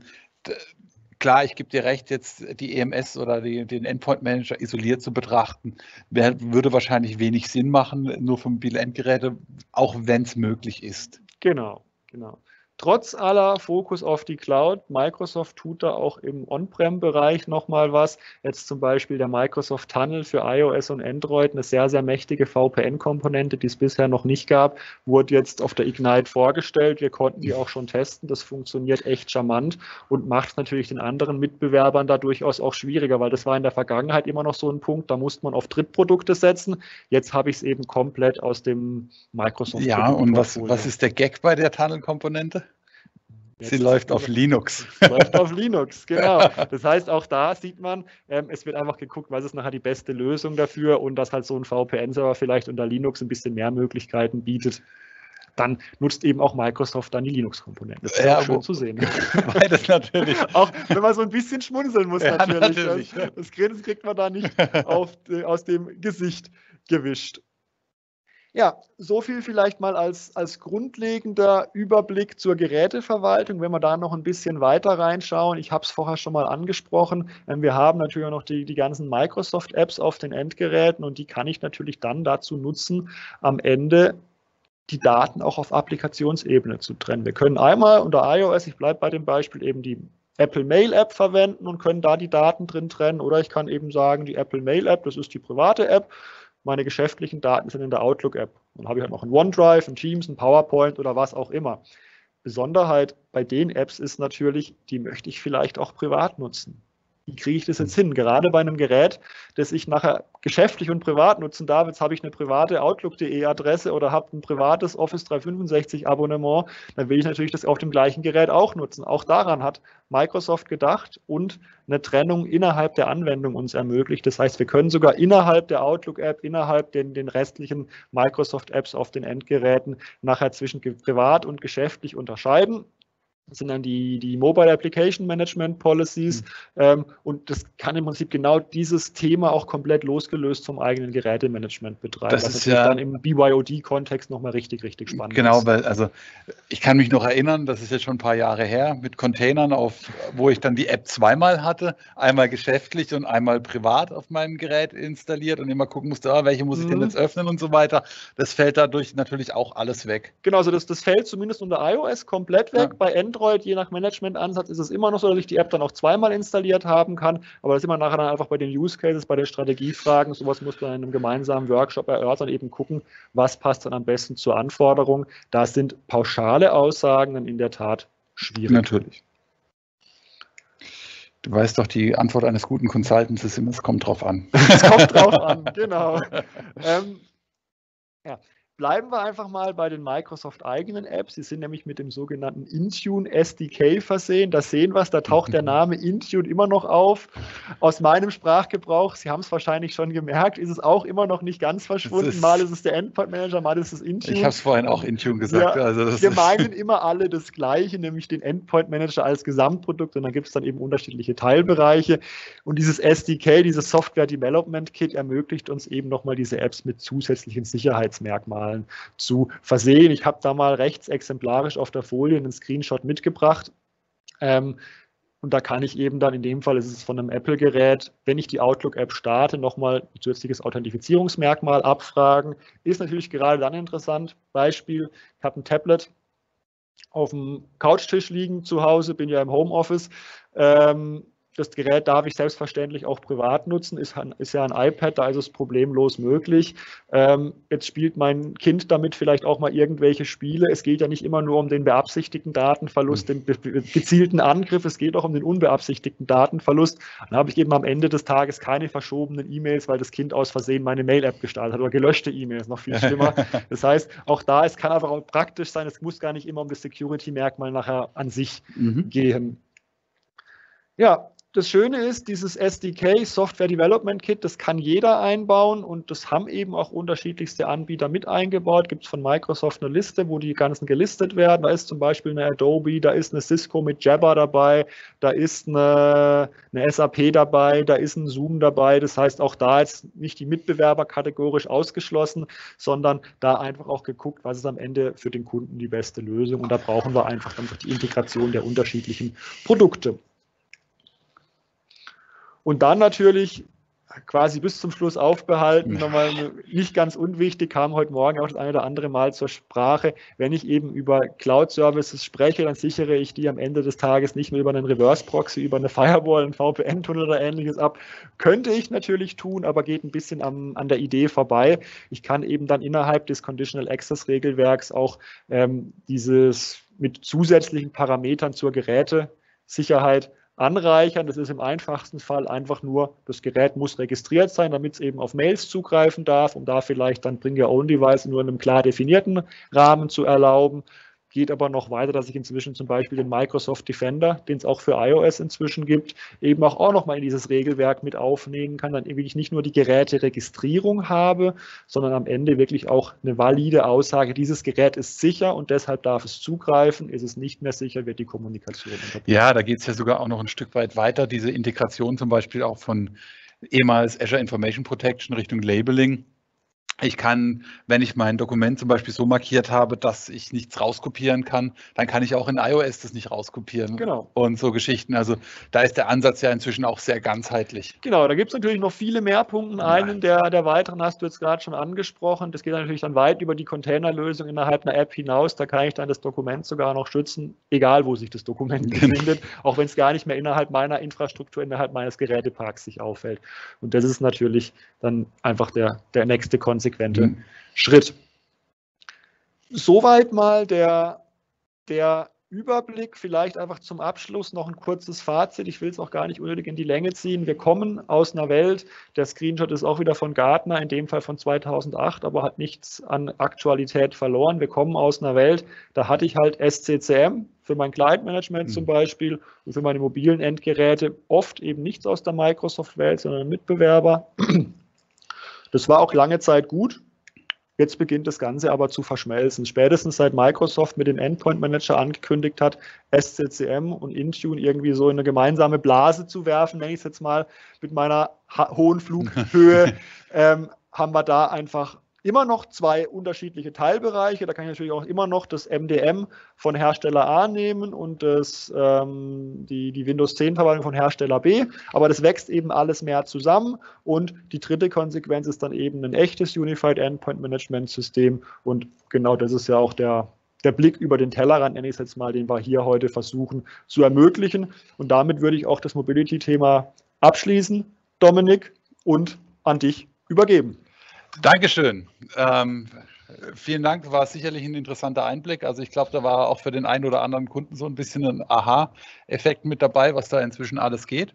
klar, ich gebe dir recht, jetzt die EMS oder den Endpoint Manager isoliert zu betrachten, würde wahrscheinlich wenig Sinn machen, nur für mobile Endgeräte, auch wenn es möglich ist. Genau. Trotz aller Fokus auf die Cloud, Microsoft tut da auch im On-Prem-Bereich nochmal was. Jetzt zum Beispiel der Microsoft Tunnel für iOS und Android, eine sehr, sehr mächtige VPN-Komponente, die es bisher noch nicht gab, wurde jetzt auf der Ignite vorgestellt. Wir konnten die auch schon testen. Das funktioniert echt charmant und macht es natürlich den anderen Mitbewerbern da durchaus auch schwieriger, weil das war in der Vergangenheit immer noch so ein Punkt, da musste man auf Drittprodukte setzen. Jetzt habe ich es eben komplett aus dem Microsoft. Ja, und was ist der Gag bei der Tunnel-Komponente? Sie läuft auf Linux. Läuft auf Linux, genau. Das heißt, auch da sieht man, es wird einfach geguckt, was ist nachher die beste Lösung dafür und dass halt so ein VPN-Server vielleicht unter Linux ein bisschen mehr Möglichkeiten bietet. Dann nutzt eben auch Microsoft dann die Linux-Komponenten. Das ist ja, auch schön zu sehen. Beides natürlich. Auch wenn man so ein bisschen schmunzeln muss, ja, natürlich. Das Grinsen kriegt man da nicht aus dem Gesicht gewischt. Ja, so viel vielleicht mal als grundlegender Überblick zur Geräteverwaltung. Wenn wir da noch ein bisschen weiter reinschauen, ich habe es vorher schon mal angesprochen, wir haben natürlich auch noch die ganzen Microsoft-Apps auf den Endgeräten und die kann ich natürlich dann dazu nutzen, am Ende die Daten auch auf Applikationsebene zu trennen. Wir können einmal unter iOS, ich bleibe bei dem Beispiel, eben die Apple Mail App verwenden und können da die Daten drin trennen oder ich kann eben sagen, die Apple Mail App, das ist die private App, meine geschäftlichen Daten sind in der Outlook-App. Dann habe ich halt noch ein OneDrive, ein Teams, ein PowerPoint oder was auch immer. Besonderheit bei den Apps ist natürlich, die möchte ich vielleicht auch privat nutzen. Wie kriege ich das jetzt hin? Gerade bei einem Gerät, das ich nachher geschäftlich und privat nutzen darf. Jetzt habe ich eine private Outlook.de Adresse oder habe ein privates Office 365 Abonnement. Dann will ich natürlich das auf dem gleichen Gerät auch nutzen. Auch daran hat Microsoft gedacht und eine Trennung innerhalb der Anwendung uns ermöglicht. Das heißt, wir können sogar innerhalb der Outlook-App, innerhalb den restlichen Microsoft-Apps auf den Endgeräten nachher zwischen privat und geschäftlich unterscheiden. Das sind dann die Mobile Application Management Policies und das kann im Prinzip genau dieses Thema auch komplett losgelöst vom eigenen Gerätemanagement betreiben. Das ist ja dann im BYOD-Kontext nochmal richtig spannend. Genau, weil also ich kann mich noch erinnern, das ist jetzt schon ein paar Jahre her, mit Containern, wo ich dann die App zweimal hatte, einmal geschäftlich und einmal privat auf meinem Gerät installiert und immer gucken musste, welche muss ich denn jetzt öffnen und so weiter. Das fällt dadurch natürlich auch alles weg. Genau, also das fällt zumindest unter iOS komplett weg. Ja. Bei Android, je nach Managementansatz, ist es immer noch so, dass ich die App dann auch zweimal installiert haben kann. Aber das ist immer nachher dann einfach bei den Use Cases, bei den Strategiefragen. Sowas muss man in einem gemeinsamen Workshop erörtern, eben gucken, was passt dann am besten zur Anforderung. Da sind pauschale Aussagen dann in der Tat schwierig. Natürlich. Du weißt doch, die Antwort eines guten Consultants ist immer, es kommt drauf an. Es kommt drauf an, genau. Ja. Bleiben wir einfach mal bei den Microsoft-eigenen Apps. Sie sind nämlich mit dem sogenannten Intune SDK versehen. Da sehen wir es, da taucht der Name Intune immer noch auf. Aus meinem Sprachgebrauch, Sie haben es wahrscheinlich schon gemerkt, ist es auch immer noch nicht ganz verschwunden. Mal ist es der Endpoint Manager, mal ist es Intune. Ich habe es vorhin auch Intune gesagt. Ja, also wir meinen immer alle das Gleiche, nämlich den Endpoint Manager als Gesamtprodukt und dann gibt es dann eben unterschiedliche Teilbereiche. Und dieses SDK, dieses Software Development Kit, ermöglicht uns eben nochmal diese Apps mit zusätzlichen Sicherheitsmerkmalen zu versehen. Ich habe da mal rechts exemplarisch auf der Folie einen Screenshot mitgebracht. Und da kann ich eben dann, in dem Fall ist es von einem Apple-Gerät, wenn ich die Outlook-App starte, nochmal ein zusätzliches Authentifizierungsmerkmal abfragen. Ist natürlich gerade dann interessant. Beispiel, ich habe ein Tablet, auf dem Couchtisch liegen zu Hause, bin ja im Homeoffice. Das Gerät darf ich selbstverständlich auch privat nutzen, ist ja ein iPad, da ist es problemlos möglich. Jetzt spielt mein Kind damit vielleicht auch mal irgendwelche Spiele. Es geht ja nicht immer nur um den beabsichtigten Datenverlust, den gezielten Angriff, es geht auch um den unbeabsichtigten Datenverlust. Dann habe ich eben am Ende des Tages keine verschobenen E-Mails, weil das Kind aus Versehen meine Mail-App gestartet hat oder gelöschte E-Mails, noch viel schlimmer. Das heißt, auch da, es kann einfach auch praktisch sein, es muss gar nicht immer um das Security-Merkmal nachher an sich gehen. Ja, das Schöne ist, dieses SDK, Software Development Kit, das kann jeder einbauen und das haben eben auch unterschiedlichste Anbieter mit eingebaut. Gibt es von Microsoft eine Liste, wo die ganzen gelistet werden. Da ist zum Beispiel eine Adobe, da ist eine Cisco mit Jabber dabei, da ist eine SAP dabei, da ist ein Zoom dabei. Das heißt, auch da jetzt nicht die Mitbewerber kategorisch ausgeschlossen, sondern da einfach auch geguckt, was ist am Ende für den Kunden die beste Lösung. Und da brauchen wir einfach die Integration der unterschiedlichen Produkte. Und dann natürlich quasi bis zum Schluss aufbehalten, nochmal nicht ganz unwichtig, kam heute Morgen auch das eine oder andere Mal zur Sprache. Wenn ich eben über Cloud-Services spreche, dann sichere ich die am Ende des Tages nicht nur über einen Reverse-Proxy, über eine Firewall, einen VPN-Tunnel oder ähnliches ab. Könnte ich natürlich tun, aber geht ein bisschen an der Idee vorbei. Ich kann eben dann innerhalb des Conditional Access-Regelwerks auch dieses mit zusätzlichen Parametern zur Gerätesicherheit anreichern. Das ist im einfachsten Fall einfach nur, das Gerät muss registriert sein, damit es eben auf Mails zugreifen darf, um da vielleicht dann Bring-Your-Own-Device nur in einem klar definierten Rahmen zu erlauben. Geht aber noch weiter, dass ich inzwischen zum Beispiel den Microsoft Defender, den es auch für iOS inzwischen gibt, eben auch nochmal in dieses Regelwerk mit aufnehmen kann, dann wirklich nicht nur die Geräteregistrierung habe, sondern am Ende wirklich auch eine valide Aussage, dieses Gerät ist sicher und deshalb darf es zugreifen, ist es nicht mehr sicher, wird die Kommunikation unterbrochen. Ja, da geht es ja sogar auch noch ein Stück weit weiter, diese Integration zum Beispiel auch von ehemals Azure Information Protection Richtung Labeling. Ich kann, wenn ich mein Dokument zum Beispiel so markiert habe, dass ich nichts rauskopieren kann, dann kann ich auch in iOS das nicht rauskopieren. Genau. Und so Geschichten. Also da ist der Ansatz ja inzwischen auch sehr ganzheitlich. Genau, da gibt es natürlich noch viele mehr Punkte. Einen der weiteren hast du jetzt gerade schon angesprochen. Das geht natürlich dann weit über die Containerlösung innerhalb einer App hinaus. Da kann ich dann das Dokument sogar noch schützen, egal wo sich das Dokument befindet, auch wenn es gar nicht mehr innerhalb meiner Infrastruktur, innerhalb meines Geräteparks sich aufhält. Und das ist natürlich dann einfach der nächste konsequente Schritt. Soweit mal der Überblick, vielleicht einfach zum Abschluss noch ein kurzes Fazit. Ich will es auch gar nicht unnötig in die Länge ziehen. Wir kommen aus einer Welt, der Screenshot ist auch wieder von Gartner, in dem Fall von 2008, aber hat nichts an Aktualität verloren. Wir kommen aus einer Welt, da hatte ich halt SCCM für mein Client-Management zum Beispiel und für meine mobilen Endgeräte oft eben nichts aus der Microsoft-Welt, sondern ein Mitbewerber. Das war auch lange Zeit gut. Jetzt beginnt das Ganze aber zu verschmelzen. Spätestens seit Microsoft mit dem Endpoint Manager angekündigt hat, SCCM und Intune irgendwie so in eine gemeinsame Blase zu werfen, nenne ich es jetzt mal mit meiner hohen Flughöhe, haben wir da einfach immer noch zwei unterschiedliche Teilbereiche. Da kann ich natürlich auch immer noch das MDM von Hersteller A nehmen und die Windows 10 Verwaltung von Hersteller B. Aber das wächst eben alles mehr zusammen. Und die dritte Konsequenz ist dann eben ein echtes Unified Endpoint Management System. Und genau das ist ja auch der Blick über den Tellerrand, nenne ich es jetzt mal, den wir hier heute versuchen zu ermöglichen. Und damit würde ich auch das Mobility-Thema abschließen, Dominik, und an dich übergeben. Dankeschön. Vielen Dank, war sicherlich ein interessanter Einblick. Also ich glaube, da war auch für den einen oder anderen Kunden so ein bisschen ein Aha-Effekt mit dabei, was da inzwischen alles geht.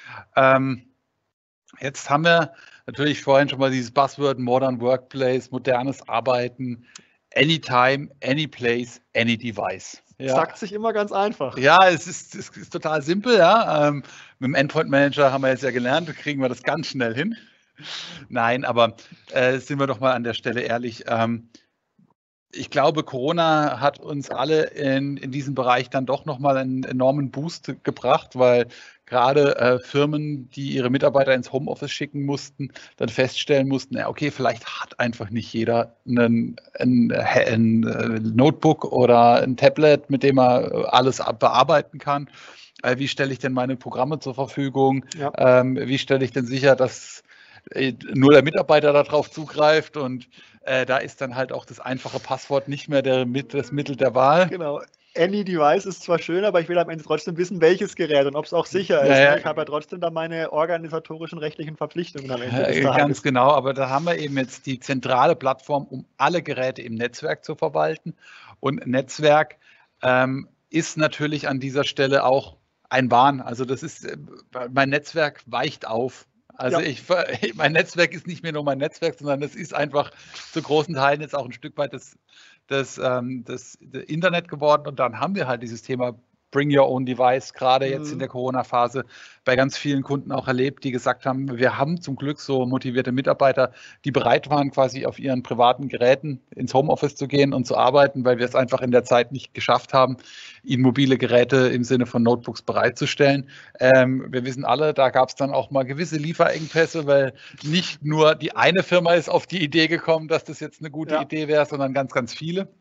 Jetzt haben wir natürlich vorhin schon mal dieses Buzzword Modern Workplace, modernes Arbeiten, Anytime, Anyplace, Any Device. Ja. Sagt sich immer ganz einfach. Ja, es ist total simpel. Ja. Mit dem Endpoint Manager haben wir jetzt ja gelernt, kriegen wir das ganz schnell hin. Nein, aber sind wir doch mal an der Stelle ehrlich. Ich glaube, Corona hat uns alle in diesem Bereich dann doch nochmal einen enormen Boost gebracht, weil gerade Firmen, die ihre Mitarbeiter ins Homeoffice schicken mussten, dann feststellen mussten, ja, okay, vielleicht hat einfach nicht jeder ein Notebook oder ein Tablet, mit dem er alles bearbeiten kann. Wie stelle ich denn meine Programme zur Verfügung? Ja. Wie stelle ich denn sicher, dass nur der Mitarbeiter darauf zugreift, und da ist dann halt auch das einfache Passwort nicht mehr das Mittel der Wahl. Genau. Any Device ist zwar schön, aber ich will am Ende trotzdem wissen, welches Gerät und ob es auch sicher ist. Ja. Ich habe ja trotzdem da meine organisatorischen, rechtlichen Verpflichtungen am Ende des Tages. Ganz genau, aber da haben wir eben jetzt die zentrale Plattform, um alle Geräte im Netzwerk zu verwalten. Und Netzwerk ist natürlich an dieser Stelle auch ein Wahn. Also das ist, mein Netzwerk weicht auf. Also mein Netzwerk ist nicht mehr nur mein Netzwerk, sondern es ist einfach zu großen Teilen jetzt auch ein Stück weit das Internet geworden. Und dann haben wir halt dieses Thema Bring Your Own Device, gerade jetzt in der Corona-Phase, bei ganz vielen Kunden auch erlebt, die gesagt haben, wir haben zum Glück so motivierte Mitarbeiter, die bereit waren, quasi auf ihren privaten Geräten ins Homeoffice zu gehen und zu arbeiten, weil wir es einfach in der Zeit nicht geschafft haben, ihnen mobile Geräte im Sinne von Notebooks bereitzustellen. Wir wissen alle, da gab es dann auch mal gewisse Lieferengpässe, weil nicht nur die eine Firma ist auf die Idee gekommen, dass das jetzt eine gute Idee wäre, sondern ganz, ganz viele.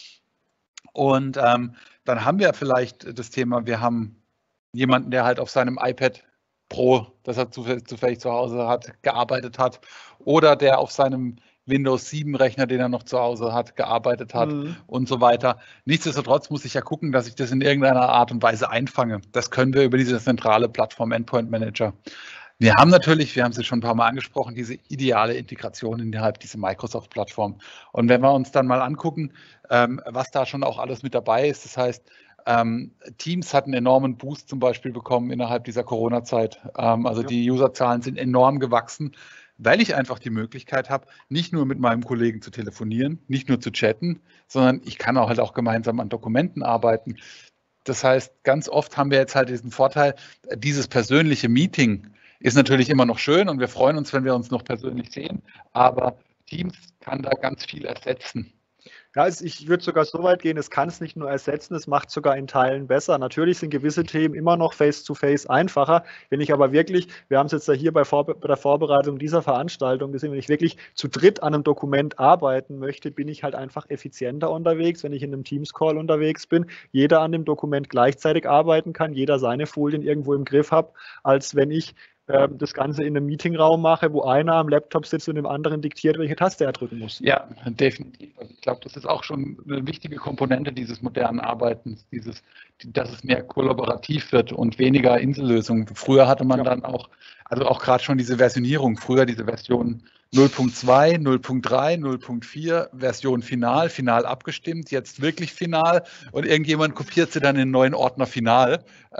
Und dann haben wir vielleicht das Thema, wir haben jemanden, der halt auf seinem iPad Pro, das er zufällig zu Hause hat, gearbeitet hat, oder der auf seinem Windows 7 Rechner, den er noch zu Hause hat, gearbeitet hat und so weiter. Nichtsdestotrotz muss ich ja gucken, dass ich das in irgendeiner Art und Weise einfange. Das können wir über diese zentrale Plattform Endpoint Manager. Wir haben natürlich, wir haben es schon ein paar Mal angesprochen, diese ideale Integration innerhalb dieser Microsoft-Plattform. Und wenn wir uns dann mal angucken, was da schon auch alles mit dabei ist, das heißt, Teams hat einen enormen Boost zum Beispiel bekommen innerhalb dieser Corona-Zeit. Die Userzahlen sind enorm gewachsen, weil ich einfach die Möglichkeit habe, nicht nur mit meinem Kollegen zu telefonieren, nicht nur zu chatten, sondern ich kann auch halt auch gemeinsam an Dokumenten arbeiten. Das heißt, ganz oft haben wir jetzt halt diesen Vorteil, dieses persönliche Meeting ist natürlich immer noch schön und wir freuen uns, wenn wir uns noch persönlich sehen, aber Teams kann da ganz viel ersetzen. Ja, ich würde sogar so weit gehen, es kann es nicht nur ersetzen, es macht sogar in Teilen besser. Natürlich sind gewisse Themen immer noch face-to-face einfacher. Wenn ich aber wirklich, wir haben es jetzt ja hier bei der Vorbereitung dieser Veranstaltung gesehen, wenn ich wirklich zu dritt an einem Dokument arbeiten möchte, bin ich halt einfach effizienter unterwegs, wenn ich in einem Teams-Call unterwegs bin, jeder an dem Dokument gleichzeitig arbeiten kann, jeder seine Folien irgendwo im Griff hat, als wenn ich das Ganze in einem Meetingraum mache, wo einer am Laptop sitzt und dem anderen diktiert, welche Taste er drücken muss. Ja, definitiv. Also ich glaube, das ist auch schon eine wichtige Komponente dieses modernen Arbeitens, dass es mehr kollaborativ wird und weniger Insellösungen. Früher hatte man dann auch, also auch gerade schon diese Versionierung, früher diese Version 0.2, 0.3, 0.4, Version final abgestimmt, jetzt wirklich final und irgendjemand kopiert sie dann in einen neuen Ordner final.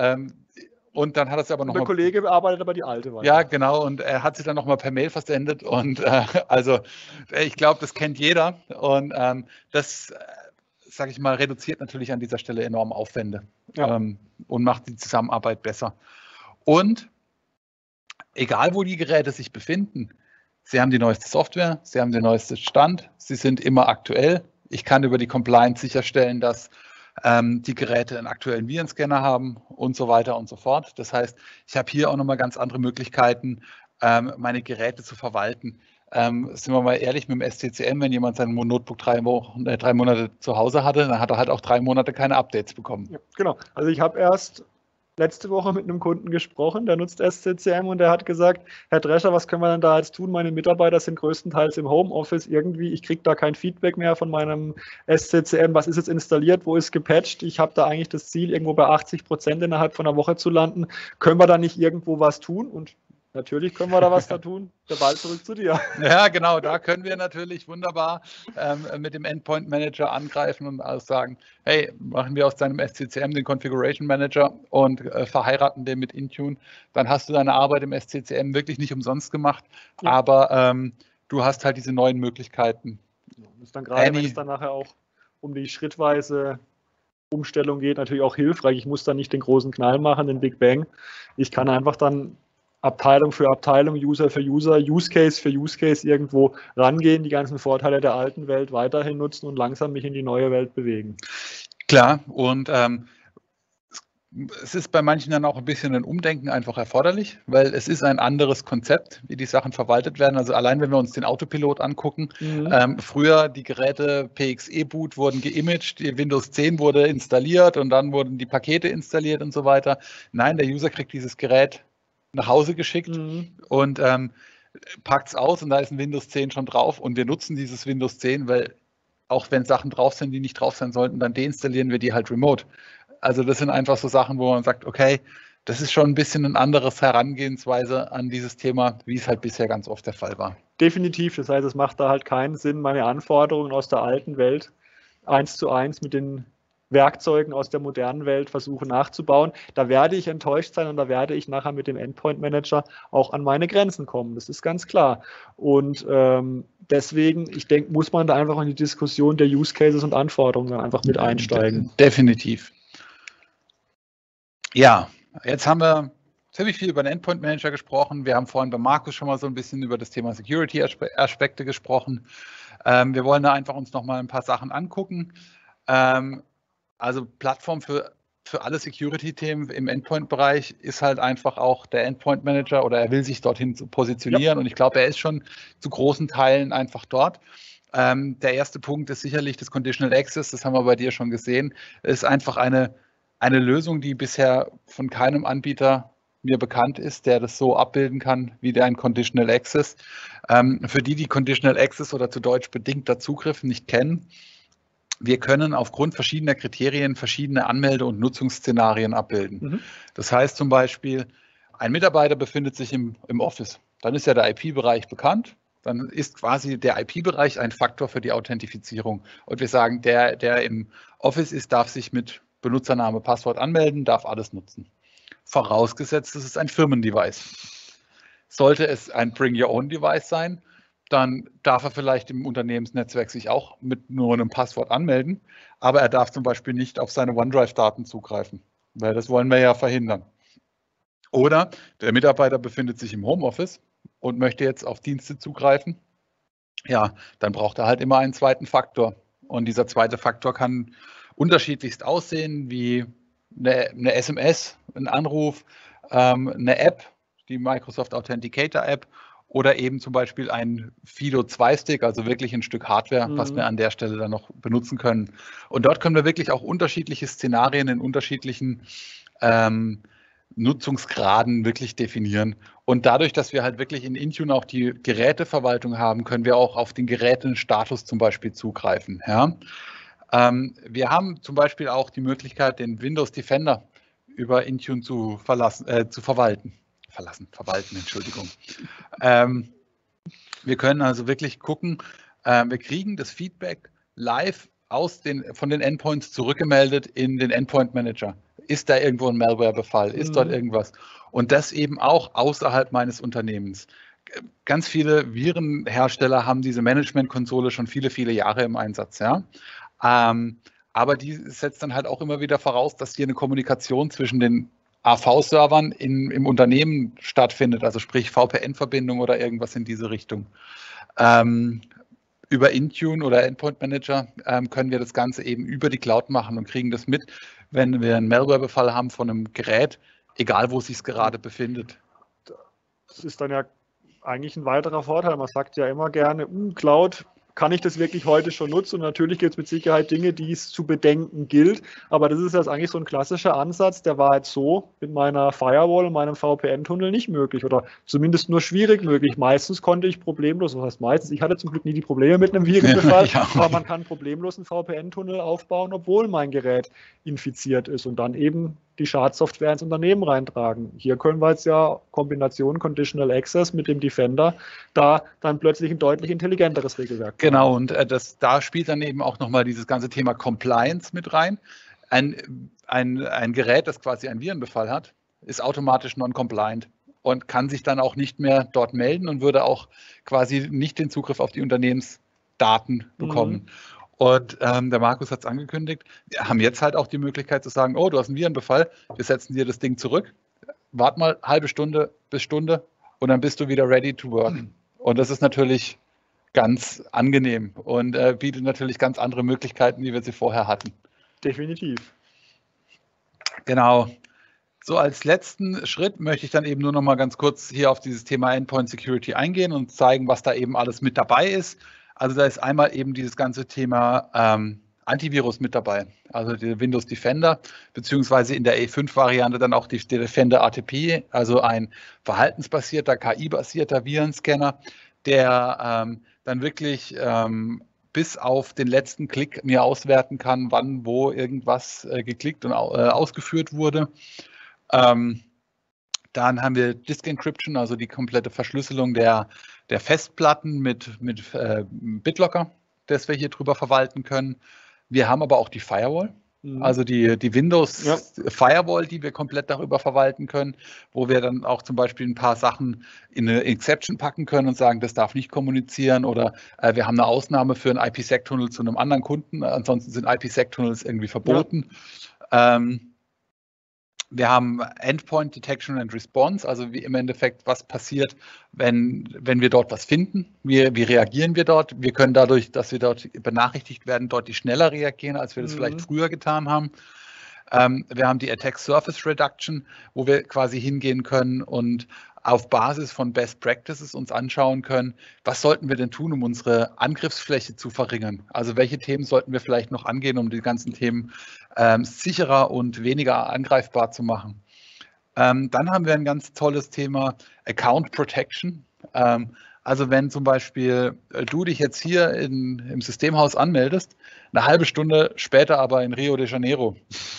Und dann hat es aber noch. Der Kollege bearbeitet aber die alte weiter. Ja, genau. Und er hat sie dann nochmal per Mail versendet. Und also ich glaube, das kennt jeder. Und das, sage ich mal, reduziert natürlich an dieser Stelle enorm Aufwände und macht die Zusammenarbeit besser. Und egal, wo die Geräte sich befinden, sie haben die neueste Software, sie haben den neuesten Stand, sie sind immer aktuell. Ich kann über die Compliance sicherstellen, dass die Geräte einen aktuellen Virenscanner haben und so weiter und so fort. Das heißt, ich habe hier auch nochmal ganz andere Möglichkeiten, meine Geräte zu verwalten. Sind wir mal ehrlich, mit dem SCCM, wenn jemand sein Notebook 3 Monate zu Hause hatte, dann hat er halt auch 3 Monate keine Updates bekommen. Ja, genau. Also ich habe erst letzte Woche mit einem Kunden gesprochen, der nutzt SCCM und der hat gesagt, Herr Drescher, was können wir denn da jetzt tun? Meine Mitarbeiter sind größtenteils im Homeoffice irgendwie, ich kriege da kein Feedback mehr von meinem SCCM, was ist jetzt installiert, wo ist gepatcht? Ich habe da eigentlich das Ziel, irgendwo bei 80% innerhalb von einer Woche zu landen. Können wir da nicht irgendwo was tun? Und natürlich können wir da was da tun. Der Ball zurück zu dir. Ja, genau. Da können wir natürlich wunderbar mit dem Endpoint Manager angreifen und alles sagen, hey, machen wir aus deinem SCCM den Configuration Manager und verheiraten den mit Intune. Dann hast du deine Arbeit im SCCM wirklich nicht umsonst gemacht, aber du hast halt diese neuen Möglichkeiten. Das ist dann gerade, wenn es dann nachher auch um die schrittweise Umstellung geht, natürlich auch hilfreich. Ich muss dann nicht den großen Knall machen, den Big Bang. Ich kann einfach dann Abteilung für Abteilung, User für User, Use Case für Use Case irgendwo rangehen, die ganzen Vorteile der alten Welt weiterhin nutzen und langsam mich in die neue Welt bewegen. Klar, und es ist bei manchen dann auch ein bisschen ein Umdenken einfach erforderlich, weil es ist ein anderes Konzept, wie die Sachen verwaltet werden. Also allein, wenn wir uns den Autopilot angucken, früher die Geräte PXE-Boot wurden geimaged, die Windows 10 wurde installiert und dann wurden die Pakete installiert und so weiter. Nein, der User kriegt dieses Gerät nach Hause geschickt und packt es aus und da ist ein Windows 10 schon drauf und wir nutzen dieses Windows 10, weil auch wenn Sachen drauf sind, die nicht drauf sein sollten, dann deinstallieren wir die halt remote. Also das sind einfach so Sachen, wo man sagt, okay, das ist schon ein bisschen ein anderes Herangehensweise an dieses Thema, wie es halt bisher ganz oft der Fall war. Definitiv, das heißt, es macht da halt keinen Sinn, meine Anforderungen aus der alten Welt 1:1 mit den Werkzeugen aus der modernen Welt versuchen nachzubauen. Da werde ich enttäuscht sein und da werde ich nachher mit dem Endpoint Manager auch an meine Grenzen kommen. Das ist ganz klar. Und deswegen, ich denke, muss man da einfach in die Diskussion der Use Cases und Anforderungen dann einfach mit einsteigen. Definitiv. Ja, jetzt haben wir ziemlich viel über den Endpoint Manager gesprochen. Wir haben vorhin bei Markus schon mal so ein bisschen über das Thema Security-Aspekte gesprochen. Wir wollen da einfach uns noch mal ein paar Sachen angucken. Also Plattform für alle Security-Themen im Endpoint-Bereich ist halt einfach auch der Endpoint Manager, oder er will sich dorthin positionieren, und ich glaube, er ist schon zu großen Teilen einfach dort. Der erste Punkt ist sicherlich das Conditional Access, das haben wir bei dir schon gesehen. Es ist einfach eine Lösung, die bisher von keinem Anbieter mir bekannt ist, der das so abbilden kann wie ein Conditional Access. Für die Conditional Access oder zu Deutsch bedingter Zugriff nicht kennen: Wir können aufgrund verschiedener Kriterien verschiedene Anmelde- und Nutzungsszenarien abbilden. Das heißt zum Beispiel, ein Mitarbeiter befindet sich im Office. Dann ist ja der IP-Bereich bekannt. Dann ist quasi der IP-Bereich ein Faktor für die Authentifizierung. Und wir sagen, der im Office ist, darf sich mit Benutzername, Passwort anmelden, darf alles nutzen. Vorausgesetzt, es ist ein Firmendevice. Sollte es ein Bring-Your-Own-Device sein, dann darf er vielleicht im Unternehmensnetzwerk sich auch mit nur einem Passwort anmelden, aber er darf zum Beispiel nicht auf seine OneDrive-Daten zugreifen, weil das wollen wir ja verhindern. Oder der Mitarbeiter befindet sich im Homeoffice und möchte jetzt auf Dienste zugreifen. Ja, dann braucht er halt immer einen zweiten Faktor. Und dieser zweite Faktor kann unterschiedlichst aussehen, wie eine SMS, ein Anruf, eine App, die Microsoft Authenticator App, oder eben zum Beispiel ein FIDO2-Stick, also wirklich ein Stück Hardware, was wir an der Stelle dann noch benutzen können. Und dort können wir wirklich auch unterschiedliche Szenarien in unterschiedlichen Nutzungsgraden wirklich definieren. Und dadurch, dass wir halt wirklich in Intune auch die Geräteverwaltung haben, können wir auch auf den Gerätenstatus zum Beispiel zugreifen. Ja? Wir haben zum Beispiel auch die Möglichkeit, den Windows Defender über Intune zu verwalten, Entschuldigung. Wir können also wirklich gucken, wir kriegen das Feedback live von den Endpoints zurückgemeldet in den Endpoint Manager. Ist da irgendwo ein Malware-Befall? Ist dort irgendwas? Und das eben auch außerhalb meines Unternehmens. Ganz viele Virenhersteller haben diese Management-Konsole schon viele, viele Jahre im Einsatz. Ja? Aber die setzt dann halt auch immer wieder voraus, dass hier eine Kommunikation zwischen den AV-Servern im Unternehmen stattfindet, also sprich VPN-Verbindung oder irgendwas in diese Richtung. Über Intune oder Endpoint Manager können wir das Ganze eben über die Cloud machen und kriegen das mit, wenn wir einen Malware-Befall haben von einem Gerät, egal wo es sich gerade befindet. Das ist dann ja eigentlich ein weiterer Vorteil. Man sagt ja immer gerne, Cloud, kann ich das wirklich heute schon nutzen? Und natürlich gibt es mit Sicherheit Dinge, die es zu bedenken gilt. Aber das ist jetzt eigentlich so ein klassischer Ansatz, der war jetzt so mit meiner Firewall und meinem VPN-Tunnel nicht möglich oder zumindest nur schwierig möglich. Meistens konnte ich problemlos, was heißt meistens, ich hatte zum Glück nie die Probleme mit einem Virenbefall, aber man kann problemlos einen VPN-Tunnel aufbauen, obwohl mein Gerät infiziert ist und dann eben die Schadsoftware ins Unternehmen reintragen. Hier können wir jetzt ja Kombination Conditional Access mit dem Defender da dann plötzlich ein deutlich intelligenteres Regelwerk. Genau, und da spielt dann eben auch nochmal dieses ganze Thema Compliance mit rein. Ein Gerät, das quasi einen Virenbefall hat, ist automatisch non-compliant und kann sich dann auch nicht mehr dort melden und würde auch quasi nicht den Zugriff auf die Unternehmensdaten bekommen. Und der Markus hat es angekündigt, wir haben jetzt halt auch die Möglichkeit zu sagen, oh, du hast einen Virenbefall, wir setzen dir das Ding zurück, wart mal halbe Stunde bis Stunde und dann bist du wieder ready to work. Und das ist natürlich ganz angenehm und bietet natürlich ganz andere Möglichkeiten, wie wir sie vorher hatten. Definitiv. Genau. So, als letzten Schritt möchte ich dann eben nur noch mal ganz kurz hier auf dieses Thema Endpoint Security eingehen und zeigen, was da eben alles mit dabei ist. Also da ist einmal eben dieses ganze Thema Antivirus mit dabei, also der Windows Defender, beziehungsweise in der E5-Variante dann auch die Defender ATP, also ein verhaltensbasierter, KI-basierter Virenscanner, der dann wirklich bis auf den letzten Klick mir auswerten kann, wann, wo irgendwas geklickt und ausgeführt wurde. Dann haben wir Disk Encryption, also die komplette Verschlüsselung der Festplatten mit BitLocker, das wir hier drüber verwalten können. Wir haben aber auch die Firewall. Also die Windows Firewall, die wir komplett darüber verwalten können, wo wir dann auch zum Beispiel ein paar Sachen in eine Exception packen können und sagen, das darf nicht kommunizieren, oder wir haben eine Ausnahme für einen IPsec-Tunnel zu einem anderen Kunden, ansonsten sind IPsec-Tunnels irgendwie verboten. Ja. Wir haben Endpoint Detection and Response, also wie im Endeffekt, was passiert, wenn wir dort was finden, wie reagieren wir dort. Wir können dadurch, dass wir dort benachrichtigt werden, deutlich schneller reagieren, als wir das vielleicht früher getan haben. Wir haben die Attack Surface Reduction, wo wir quasi hingehen können und auf Basis von Best Practices uns anschauen können, was sollten wir denn tun, um unsere Angriffsfläche zu verringern? Also welche Themen sollten wir vielleicht noch angehen, um die ganzen Themen sicherer und weniger angreifbar zu machen? Dann haben wir ein ganz tolles Thema Account Protection. Also wenn zum Beispiel du dich jetzt hier im Systemhaus anmeldest, eine halbe Stunde später aber in Rio de Janeiro,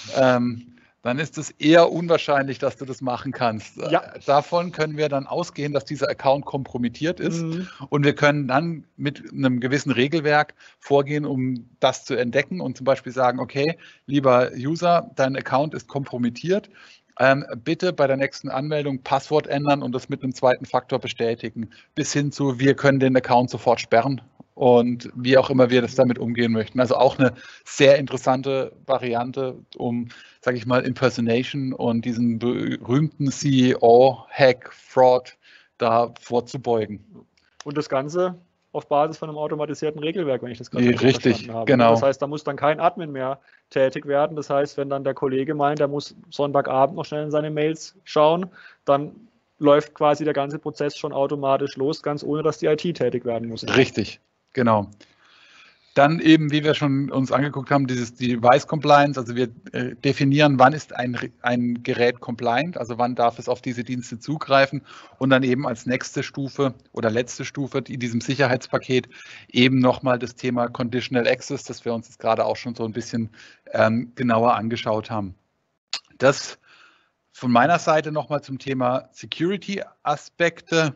dann ist es eher unwahrscheinlich, dass du das machen kannst. Ja. Davon können wir dann ausgehen, dass dieser Account kompromittiert ist. Und wir können dann mit einem gewissen Regelwerk vorgehen, um das zu entdecken und zum Beispiel sagen, okay, lieber User, dein Account ist kompromittiert. Bitte bei der nächsten Anmeldung Passwort ändern und das mit einem zweiten Faktor bestätigen. Bis hin zu, wir können den Account sofort sperren. Und wie auch immer wir das damit umgehen möchten. Also auch eine sehr interessante Variante, um, sage ich mal, Impersonation und diesen berühmten CEO-Hack, Fraud da vorzubeugen. Und das Ganze auf Basis von einem automatisierten Regelwerk, wenn ich das gerade verstanden habe. Genau. Das heißt, da muss dann kein Admin mehr tätig werden. Das heißt, wenn dann der Kollege meint, der muss Sonntagabend noch schnell in seine Mails schauen, dann läuft quasi der ganze Prozess schon automatisch los, ganz ohne, dass die IT tätig werden muss. Richtig. Genau. Dann eben, wie wir schon uns angeguckt haben, dieses Device Compliance, also wir definieren, wann ist ein Gerät compliant, also wann darf es auf diese Dienste zugreifen, und dann eben als nächste Stufe oder letzte Stufe in diesem Sicherheitspaket eben nochmal das Thema Conditional Access, das wir uns jetzt gerade auch schon so ein bisschen genauer angeschaut haben. Das von meiner Seite nochmal zum Thema Security-Aspekte.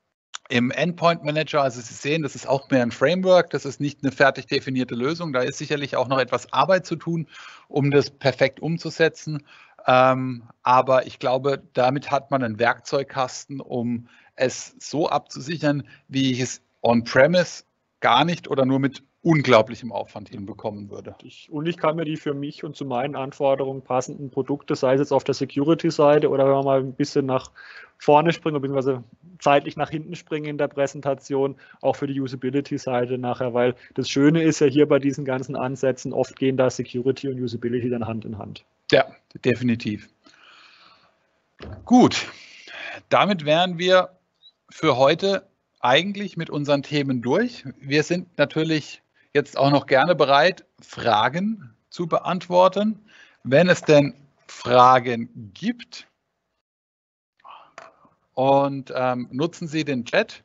Im Endpoint Manager, also Sie sehen, das ist auch mehr ein Framework, das ist nicht eine fertig definierte Lösung. Da ist sicherlich auch noch etwas Arbeit zu tun, um das perfekt umzusetzen. Aber ich glaube, damit hat man einen Werkzeugkasten, um es so abzusichern, wie ich es on-premise gar nicht oder nur mit unglaublichem Aufwand hinbekommen würde. Und ich kann mir die für mich und zu meinen Anforderungen passenden Produkte, sei es jetzt auf der Security-Seite oder wenn wir mal ein bisschen nach vorne springen, beziehungsweise zeitlich nach hinten springen in der Präsentation, auch für die Usability-Seite nachher, weil das Schöne ist ja hier bei diesen ganzen Ansätzen, oft gehen da Security und Usability dann Hand in Hand. Ja, definitiv. Gut, damit wären wir für heute eigentlich mit unseren Themen durch. Wir sind natürlich jetzt auch noch gerne bereit, Fragen zu beantworten. Wenn es denn Fragen gibt, und nutzen Sie den Chat.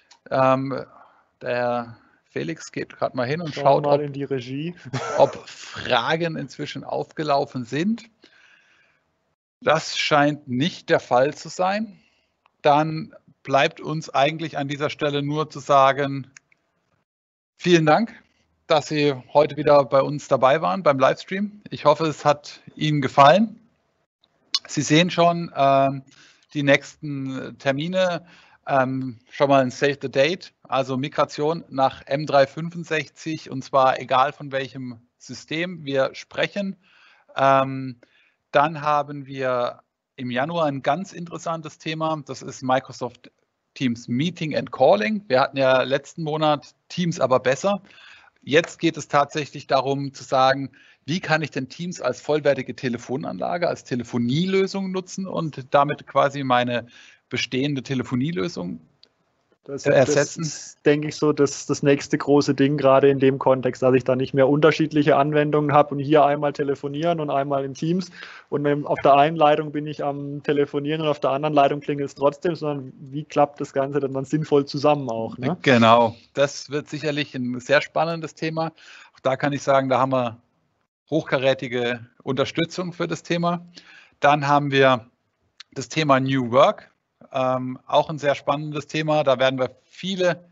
Der Felix geht gerade mal hin und schaut mal in die Regie, ob Fragen inzwischen aufgelaufen sind. Das scheint nicht der Fall zu sein. Dann bleibt uns eigentlich an dieser Stelle nur zu sagen, vielen Dank, dass Sie heute wieder bei uns dabei waren beim Livestream. Ich hoffe, es hat Ihnen gefallen. Sie sehen schon die nächsten Termine, schon mal ein Save the Date, also Migration nach M365, und zwar egal von welchem System wir sprechen. Dann haben wir im Januar ein ganz interessantes Thema, das ist Microsoft Teams Meeting and Calling. Wir hatten ja letzten Monat Teams aber besser. Jetzt geht es tatsächlich darum zu sagen, wie kann ich denn Teams als vollwertige Telefonanlage, als Telefonielösung nutzen und damit quasi meine bestehende Telefonielösung ersetzen. Das ist, denke ich, so das nächste große Ding, gerade in dem Kontext, dass ich da nicht mehr unterschiedliche Anwendungen habe und hier einmal telefonieren und einmal in Teams und auf der einen Leitung bin ich am Telefonieren und auf der anderen Leitung klingelt es trotzdem, sondern wie klappt das Ganze dann sinnvoll zusammen auch? Ne? Genau, das wird sicherlich ein sehr spannendes Thema. Auch da kann ich sagen, da haben wir hochkarätige Unterstützung für das Thema. Dann haben wir das Thema New Work. Auch ein sehr spannendes Thema. Da werden wir viele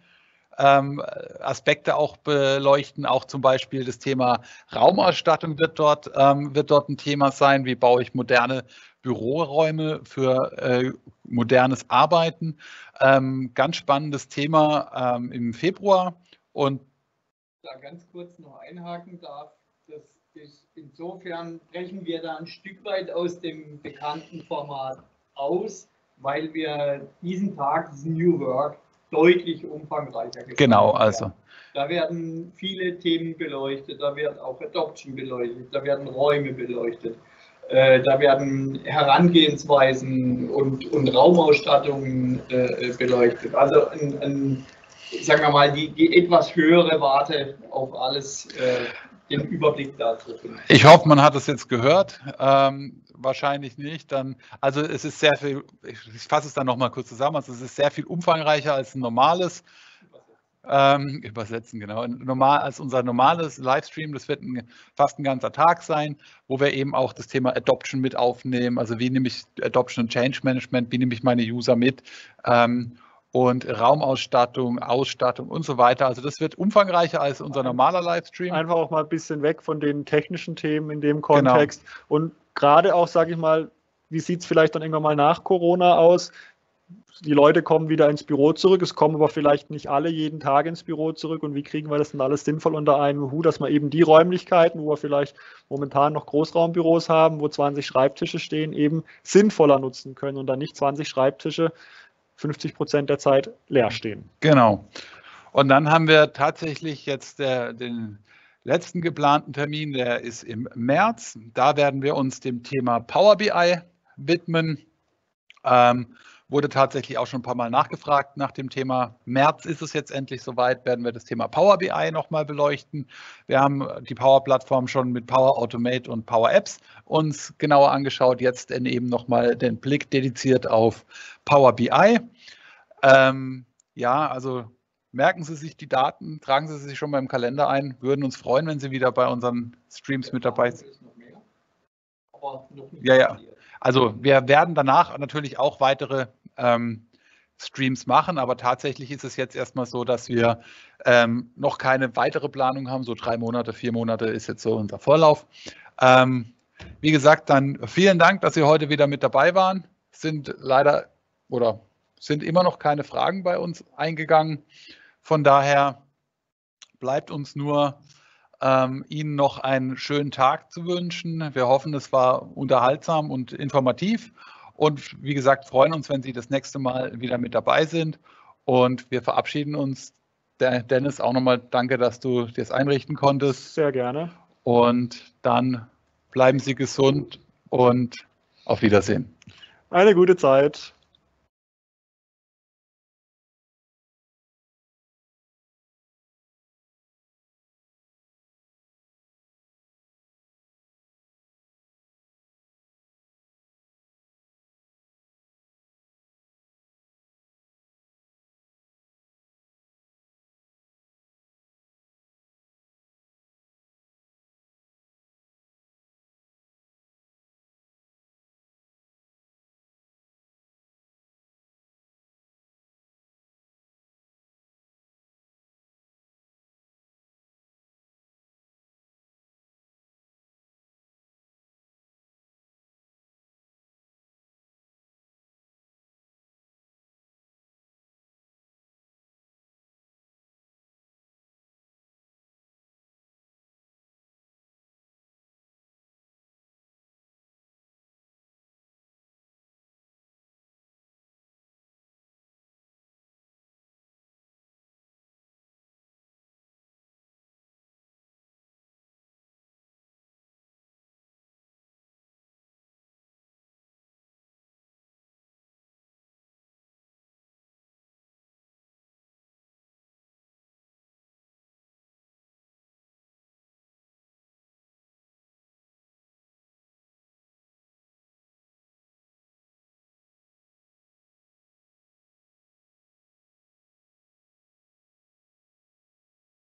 Aspekte auch beleuchten. Auch zum Beispiel das Thema Raumausstattung wird dort ein Thema sein. Wie baue ich moderne Büroräume für modernes Arbeiten? Ganz spannendes Thema im Februar. Und da ganz kurz noch einhaken darf, das ist insofern brechen wir da ein Stück weit aus dem bekannten Format aus, weil wir diesen Tag, diesen New Work, deutlich umfangreicher gestalten. Genau, also. Da werden viele Themen beleuchtet, da wird auch Adoption beleuchtet, da werden Räume beleuchtet, da werden Herangehensweisen und Raumausstattungen beleuchtet. Also sagen wir mal, die etwas höhere Warte auf alles, den Überblick dazu. Ich hoffe, man hat es jetzt gehört. Wahrscheinlich nicht. Also es ist sehr viel, ich fasse es dann nochmal kurz zusammen, also es ist sehr viel umfangreicher als ein normales Übersetzen, genau. Als unser normales Livestream, das wird fast ein ganzer Tag sein, wo wir eben auch das Thema Adoption mit aufnehmen. Also wie nehme ich Adoption und Change Management, wie nehme ich meine User mit und Raumausstattung, Ausstattung und so weiter. Also das wird umfangreicher als unser normaler Livestream. Einfach auch mal ein bisschen weg von den technischen Themen in dem Kontext. Genau. Und gerade auch, sage ich mal, wie sieht es vielleicht dann irgendwann mal nach Corona aus? Die Leute kommen wieder ins Büro zurück, es kommen aber vielleicht nicht alle jeden Tag ins Büro zurück. Und wie kriegen wir das denn alles sinnvoll unter einem Hut, dass wir eben die Räumlichkeiten, wo wir vielleicht momentan noch Großraumbüros haben, wo 20 Schreibtische stehen, eben sinnvoller nutzen können und dann nicht 20 Schreibtische 50% der Zeit leer stehen. Genau. Und dann haben wir tatsächlich jetzt den letzten geplanten Termin, der ist im März. Da werden wir uns dem Thema Power BI widmen. Wurde tatsächlich auch schon ein paar Mal nachgefragt nach dem Thema. März ist es jetzt endlich soweit, werden wir das Thema Power BI nochmal beleuchten. Wir haben die Power-Plattform schon mit Power Automate und Power Apps uns genauer angeschaut. Jetzt eben nochmal den Blick dediziert auf Power BI. Ja, also merken Sie sich die Daten, tragen Sie sich schon mal im Kalender ein. Würden uns freuen, wenn Sie wieder bei unseren Streams mit dabei sind. Ja. Also wir werden danach natürlich auch weitere Streams machen, aber tatsächlich ist es jetzt erstmal so, dass wir noch keine weitere Planung haben. So 3 Monate, 4 Monate ist jetzt so unser Vorlauf. Wie gesagt, dann vielen Dank, dass Sie heute wieder mit dabei waren. Sind leider oder sind immer noch keine Fragen bei uns eingegangen. Von daher bleibt uns nur Ihnen noch einen schönen Tag zu wünschen. Wir hoffen, es war unterhaltsam und informativ. Und wie gesagt, freuen uns, wenn Sie das nächste Mal wieder mit dabei sind. Und wir verabschieden uns. Dennis, auch nochmal danke, dass du das einrichten konntest. Sehr gerne. Und dann bleiben Sie gesund und auf Wiedersehen. Eine gute Zeit.